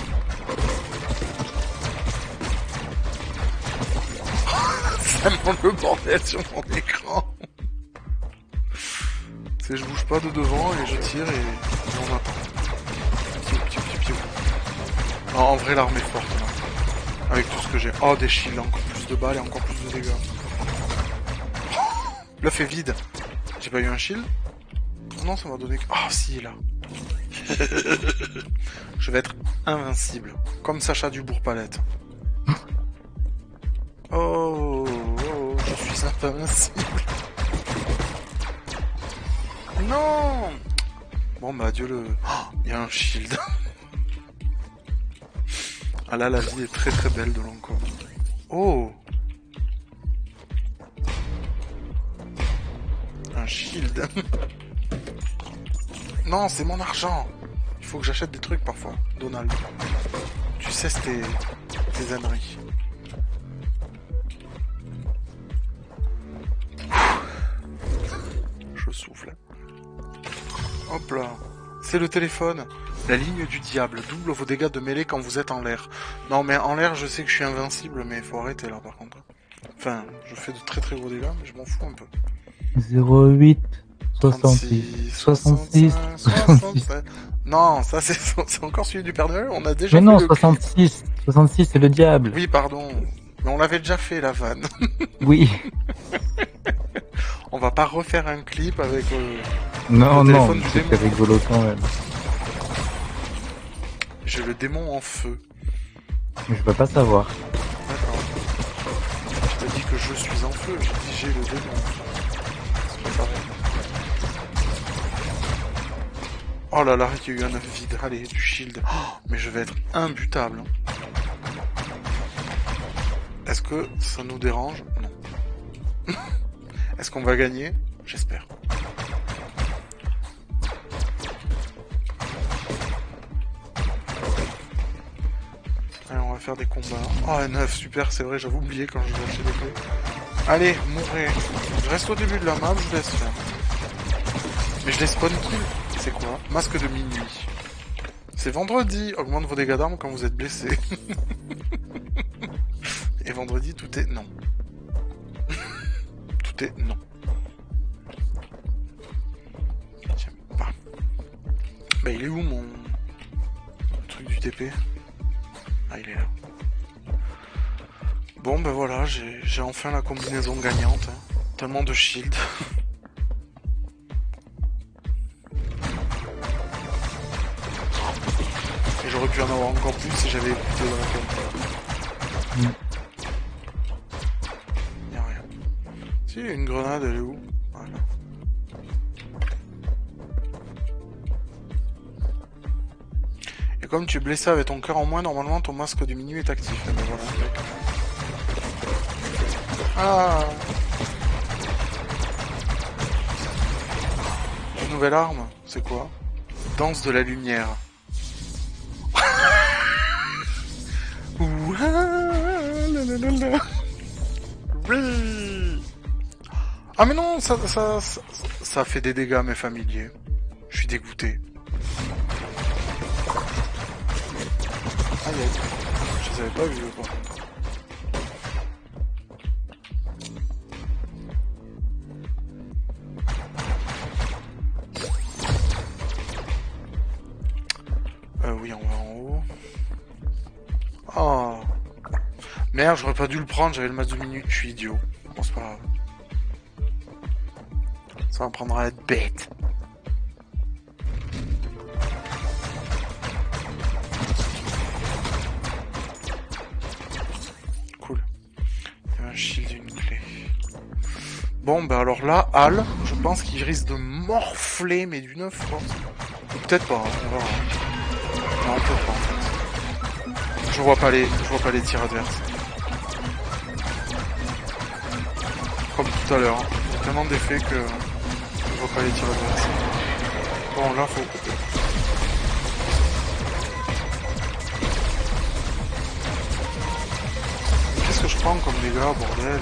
Ça me rend le bordel sur mon écran. C'est je bouge pas de devant et je tire et, et on attend. Piou, piou, piou, piou. Non, en vrai l'arme est forte là. Avec tout ce que j'ai. Oh, des shields, encore plus de balles et encore plus de dégâts. L'œuf est vide. J'ai pas eu un shield? Non, ça m'a donné... Ah, oh, si, là. Je vais être invincible. Comme Sacha Dubourg-Palette. Oh, oh, je suis invincible. Non. Bon, bah, adieu le... Oh, il y a un shield. Ah là, la vie est très très belle de l'encore. Oh. Un shield. Non, c'est mon argent. Il faut que j'achète des trucs parfois, Donald. Tu sais, c'est tes, tes âneries. Je souffle. Hop là. C'est le téléphone. La ligne du diable double vos dégâts de mêlée quand vous êtes en l'air. Non, mais en l'air, je sais que je suis invincible, mais il faut arrêter là, par contre. Enfin, je fais de très très gros dégâts, mais je m'en fous un peu. zéro huit soixante-six soixante-six soixante-six. Non, ça c'est c'est encore celui du Père Noël, on a déjà Mais fait non, le soixante-six soixante-six c'est le diable. Oui, pardon. Mais on l'avait déjà fait la vanne. Oui. On va pas refaire un clip avec euh, non, le non, téléphone du démon. c'est rigolo quand même. J'ai le démon en feu. Mais je peux pas savoir. D'accord. Je t'ai dit que je suis en feu, j'ai dit j'ai le démon en feu. C'est pas pareil. Oh là là, il y a eu un œuf vide. Allez, du shield. Oh, mais je vais être imbutable. Est-ce que ça nous dérange? Non. Est-ce qu'on va gagner? J'espère. Allez, on va faire des combats. Oh, un œuf, super, c'est vrai, j'avais oublié quand je lâchais les clés. Allez, mourrez. Je reste au début de la map, je laisse faire. Mais je les spawn kill. C'est quoi? Masque de minuit. C'est vendredi. Augmente vos dégâts d'armes quand vous êtes blessé. Et vendredi, tout est non. Tout est non. J'aime pas. Bah, il est où mon... Le truc du T P? Ah, il est là. Bon, ben voilà, j'ai enfin la combinaison gagnante. Hein. Tellement de shield. Et j'aurais pu en avoir encore plus si j'avais écouté le raconte. Mm. Y'a rien. Si, une grenade, elle est où? Voilà. Et comme tu es blessé avec ton cœur en moins, normalement ton masque de minuit est actif. Et ben voilà. Ah! Une nouvelle arme, c'est quoi? Danse de la lumière. Oui. Ah mais non, ça, ça, ça, ça fait des dégâts à mes familiers. Je suis dégoûté. Aïe aïe, je les avais pas vus par contre. Merde, j'aurais pas dû le prendre, j'avais le max de minutes, je suis idiot. Bon, c'est pas grave. Ça va me prendre à être bête. Cool. Il y a un shield et une clé. Bon, bah alors là, Al, je pense qu'il risque de morfler, mais d'une force. Ou peut-être pas, hein, on va voir. Non, peut-être pas en fait. Je vois pas les, je vois pas les tirs adverses. Comme tout à l'heure, hein. Il y a tellement d'effets que je vois pas les tirs adverses. Bon, là, faut... Qu'est-ce que je prends comme dégâts, bordel?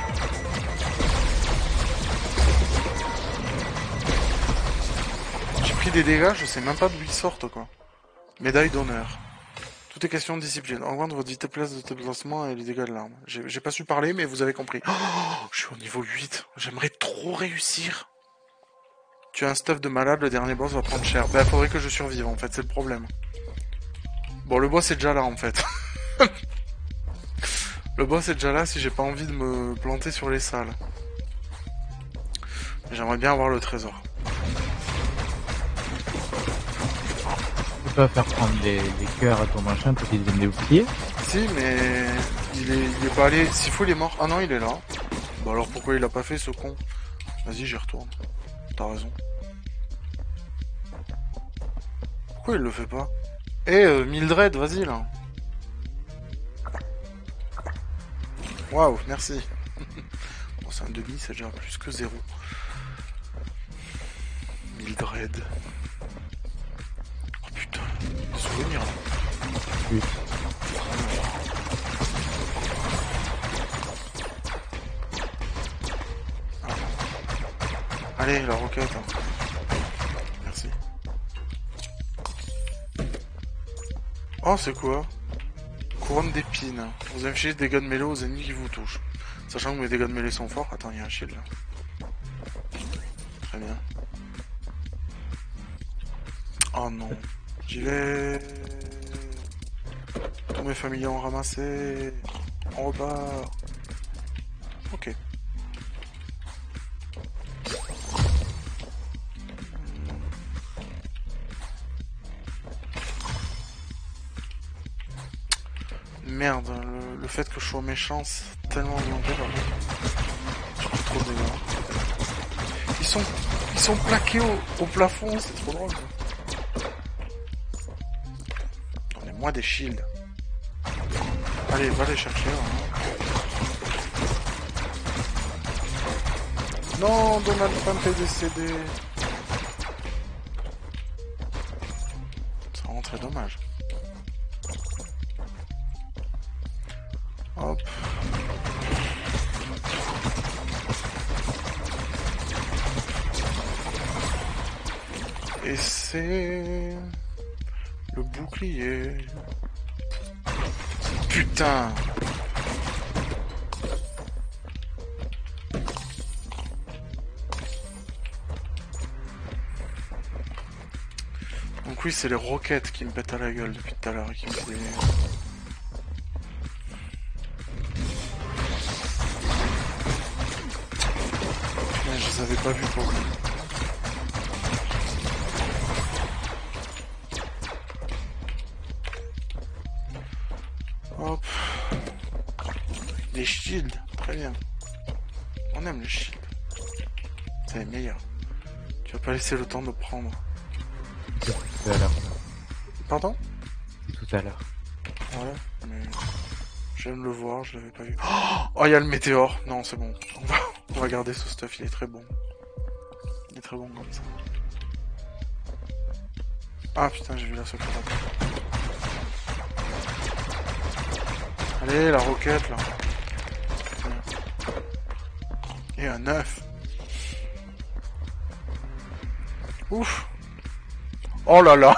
J'ai pris des dégâts, je sais même pas d'où ils sortent, quoi. Médaille d'honneur. Tout est question de discipline. Augmente votre vitesse de déplacement et les dégâts de l'arme. J'ai pas su parler, mais vous avez compris. Oh, je suis au niveau huit. J'aimerais trop réussir. Tu as un stuff de malade, le dernier boss va prendre cher. Bah, faudrait que je survive, en fait, c'est le problème. Bon, le boss est déjà là, en fait. Le boss est déjà là si j'ai pas envie de me planter sur les salles. J'aimerais bien avoir le trésor. Tu peux pas faire prendre les, les cœurs à ton machin pour qu'ils deviennent des boucliers? Si, mais il est, il est pas allé. S'il faut, il est mort. Ah non, il est là. Bah alors pourquoi il a pas fait ce con? Vas-y, j'y retourne. T'as raison. Pourquoi il le fait pas? Eh, euh, Mildred, vas-y là. Waouh, merci. Bon, c'est un demi, c'est déjà plus que zéro. Mildred. Oh putain, des souvenirs là. Oui. Ah. Allez, la roquette. Merci. Oh, c'est quoi? Couronne d'épines. Vous infligez des dégâts de mêlée aux ennemis qui vous touchent. Sachant que mes dégâts de mêlée sont forts. Attends, il y a un shield là. Très bien. Oh non. Gilet. Tous mes familiers ont ramassé. On repart. Ok. Merde, le, le fait que je sois méchant, c'est tellement augmenté par contre. J'ai trop de dégâts. Ils sont, ils sont plaqués au, au plafond, c'est trop drôle. Donnez-moi des shields. Allez, va les chercher. Hein. Non, Donald Trump est décédé. C'est vraiment très dommage. Hop. Et c'est... le bouclier. Putain. Donc oui, c'est les roquettes qui me pètent à la gueule depuis tout à l'heure et qui me font des... Je les avais pas vus pour lui. Hop. Des shields, très bien. On aime les shields. C'est les meilleurs. Tu vas pas laisser le temps de prendre. C'est tout à l'heure. Pardon? C'est tout à l'heure. Ouais, mais... j'aime le voir, je l'avais pas vu. Oh, il y a le météore. Non, c'est bon. On va... On va garder ce stuff, il est très bon. Il est très bon comme ça. Ah putain, j'ai vu la secrète. Allez, la roquette là. Et un œuf. Ouf. Oh là là.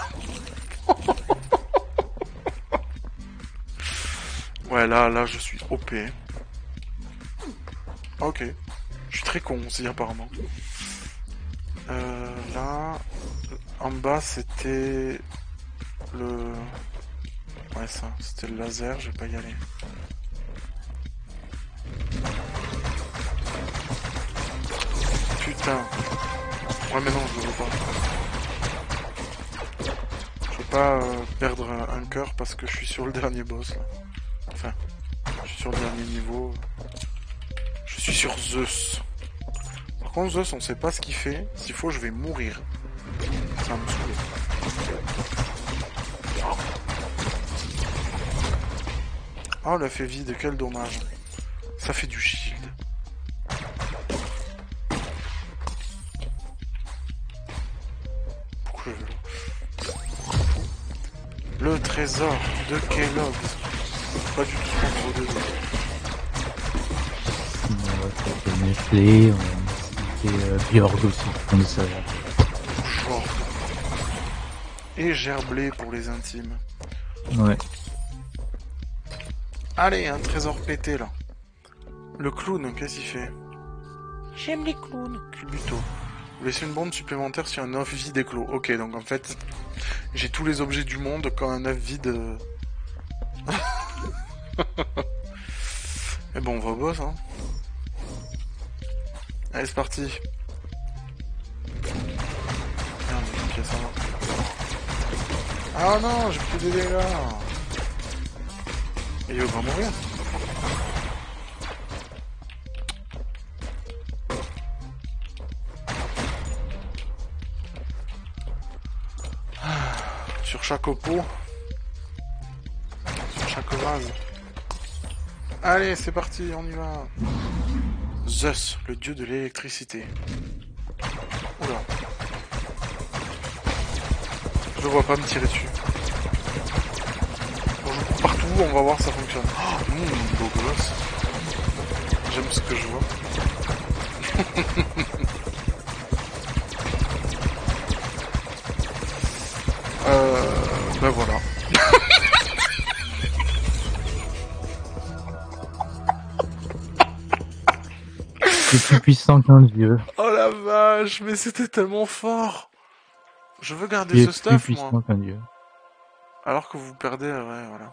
Ouais, là, là, je suis O P. Ok. Je suis très con aussi, apparemment. Euh, là... En bas, c'était... Le... Ouais, ça. C'était le laser, je vais pas y aller. putain. Ouais, mais non, je le veux pas. Je veux pas euh, perdre un cœur parce que je suis sur le dernier boss, là. Enfin, je suis sur le dernier niveau. Je suis sur Zeus. Par contre, Zeus, on sait pas ce qu'il fait. S'il faut, je vais mourir. Ça va me saouler. Oh, la fait vide, quel dommage. Ça fait du shield. Pourquoi je veux là? Le trésor de Kellogg's. Pas du tout ce qu'on veut de On va faire Nestlé, on va citer euh, Björk aussi, comme ça. Genre. Et gerblé pour les intimes. Ouais. Allez, un trésor pété là. Le clown, qu'est-ce qu'il fait? J'aime les clowns. Culbuto. Vous laissez une bombe supplémentaire si un œuf vide est clos. Ok, donc en fait, j'ai tous les objets du monde quand un œuf vide. Euh... Et bon, on va au boss, hein. Allez, c'est parti. Merde, j'ai une pièce en or. Ah non, j'ai plus de dégâts. Et il va mourir. Sur chaque pot. Sur chaque vase. Allez, c'est parti, on y va. Zeus, le dieu de l'électricité. Oula. Je vois pas me tirer dessus. Bon, je cours partout, on va voir si ça fonctionne. Oh, mmh, beau gosse. J'aime ce que je vois. euh... Ben voilà. C'est plus puissant qu'un dieu. Oh la vache, mais c'était tellement fort. Je veux garder Il ce est stuff, plus puissant moi. qu'un dieu. Alors que vous perdez, ouais, voilà.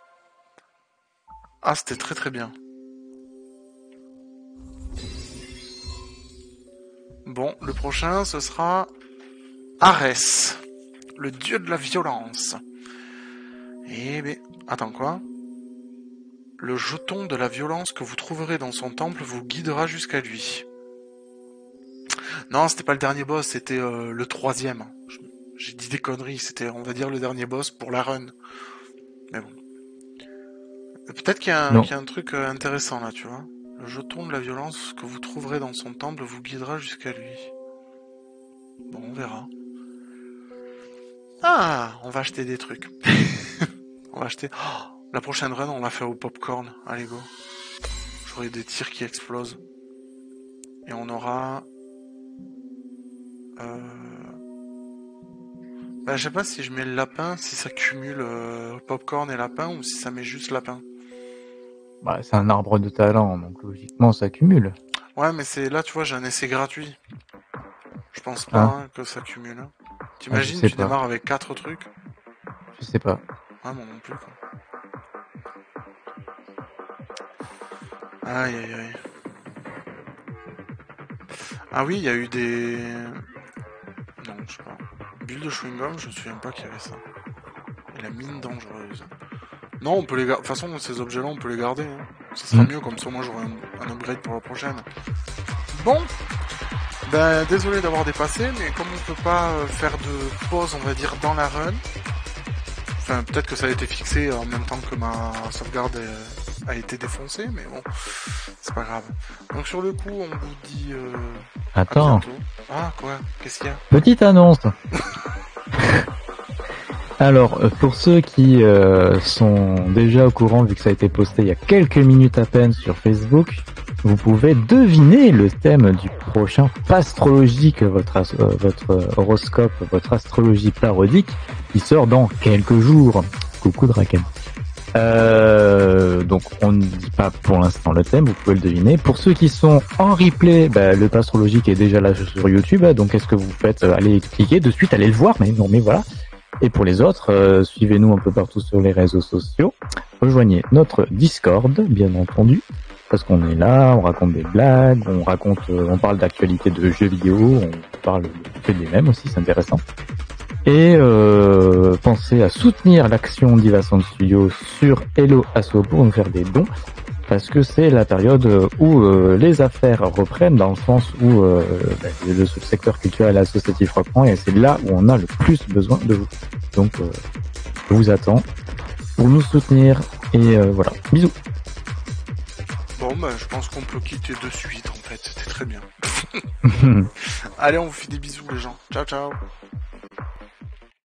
Ah, c'était très très bien. Bon, le prochain, ce sera Arès, le dieu de la violence. Eh ben, attends quoi? Le jeton de la violence que vous trouverez dans son temple vous guidera jusqu'à lui. Non, c'était pas le dernier boss, c'était euh, le troisième. J'ai dit des conneries, c'était, on va dire, le dernier boss pour la run. Mais bon. Peut-être qu'il y, qu'il y a un truc euh, intéressant là, tu vois. Le jeton de la violence que vous trouverez dans son temple vous guidera jusqu'à lui. Bon, on verra. Ah, on va acheter des trucs. On va acheter... Oh, la prochaine run, on l'a fait au popcorn. Allez, go. J'aurai des tirs qui explosent. Et on aura... Euh... Bah, je sais pas si je mets le lapin, si ça cumule euh, popcorn et lapin, ou si ça met juste lapin. Bah, c'est un arbre de talent, donc logiquement, ça cumule. Ouais, mais c'est là, tu vois, j'ai un essai gratuit. Je pense pas ah. hein, que ça cumule. T'imagines, ah, tu pas. démarres avec quatre trucs? Je sais pas. Ouais, moi non plus, quoi. Aïe, aïe, aïe. Ah oui, il y a eu des... Non, je sais pas. Bulle de chewing-gum, je me souviens pas qu'il y avait ça. Et la mine dangereuse. Non, on peut les garder. De toute façon, ces objets-là, on peut les garder. Hein. Ça sera mmh. mieux, comme ça, moi, j'aurai un, un upgrade pour la prochaine. Bon. Ben, désolé d'avoir dépassé, mais comme on peut pas faire de pause, on va dire, dans la run... Enfin, peut-être que ça a été fixé en même temps que ma sauvegarde a été défoncée, mais bon, c'est pas grave. Donc sur le coup, on vous dit... Euh, Attends. Ah, quoi? Qu'est-ce qu'il y a? Petite annonce. Alors, pour ceux qui euh, sont déjà au courant, vu que ça a été posté il y a quelques minutes à peine sur Facebook, vous pouvez deviner le thème du prochain pastrologique, votre, as- euh, votre horoscope, votre astrologie parodique, qui sort dans quelques jours. Coucou Draken. Euh, donc on ne dit pas pour l'instant le thème, vous pouvez le deviner. Pour ceux qui sont en replay, bah, le pastrologique est déjà là sur YouTube, donc qu'est-ce que vous faites? Allez cliquer de suite, allez le voir, mais non mais voilà. Et pour les autres, euh, suivez-nous un peu partout sur les réseaux sociaux. Rejoignez notre Discord, bien entendu. parce qu'on est là, on raconte des blagues, on raconte, euh, on parle d'actualité de jeux vidéo, on parle on fait des mèmes aussi, c'est intéressant. Et euh, pensez à soutenir l'action d'Iva Sound Studio sur Hello Asso pour nous faire des dons, parce que c'est la période où euh, les affaires reprennent, dans le sens où euh, bah, le secteur culturel et associatif reprend, et c'est là où on a le plus besoin de vous. Donc, euh, je vous attends pour nous soutenir, et euh, voilà. Bisous. Bon, bah, je pense qu'on peut quitter de suite, en fait. C'était très bien. Allez, on vous fait des bisous, les gens. Ciao, ciao.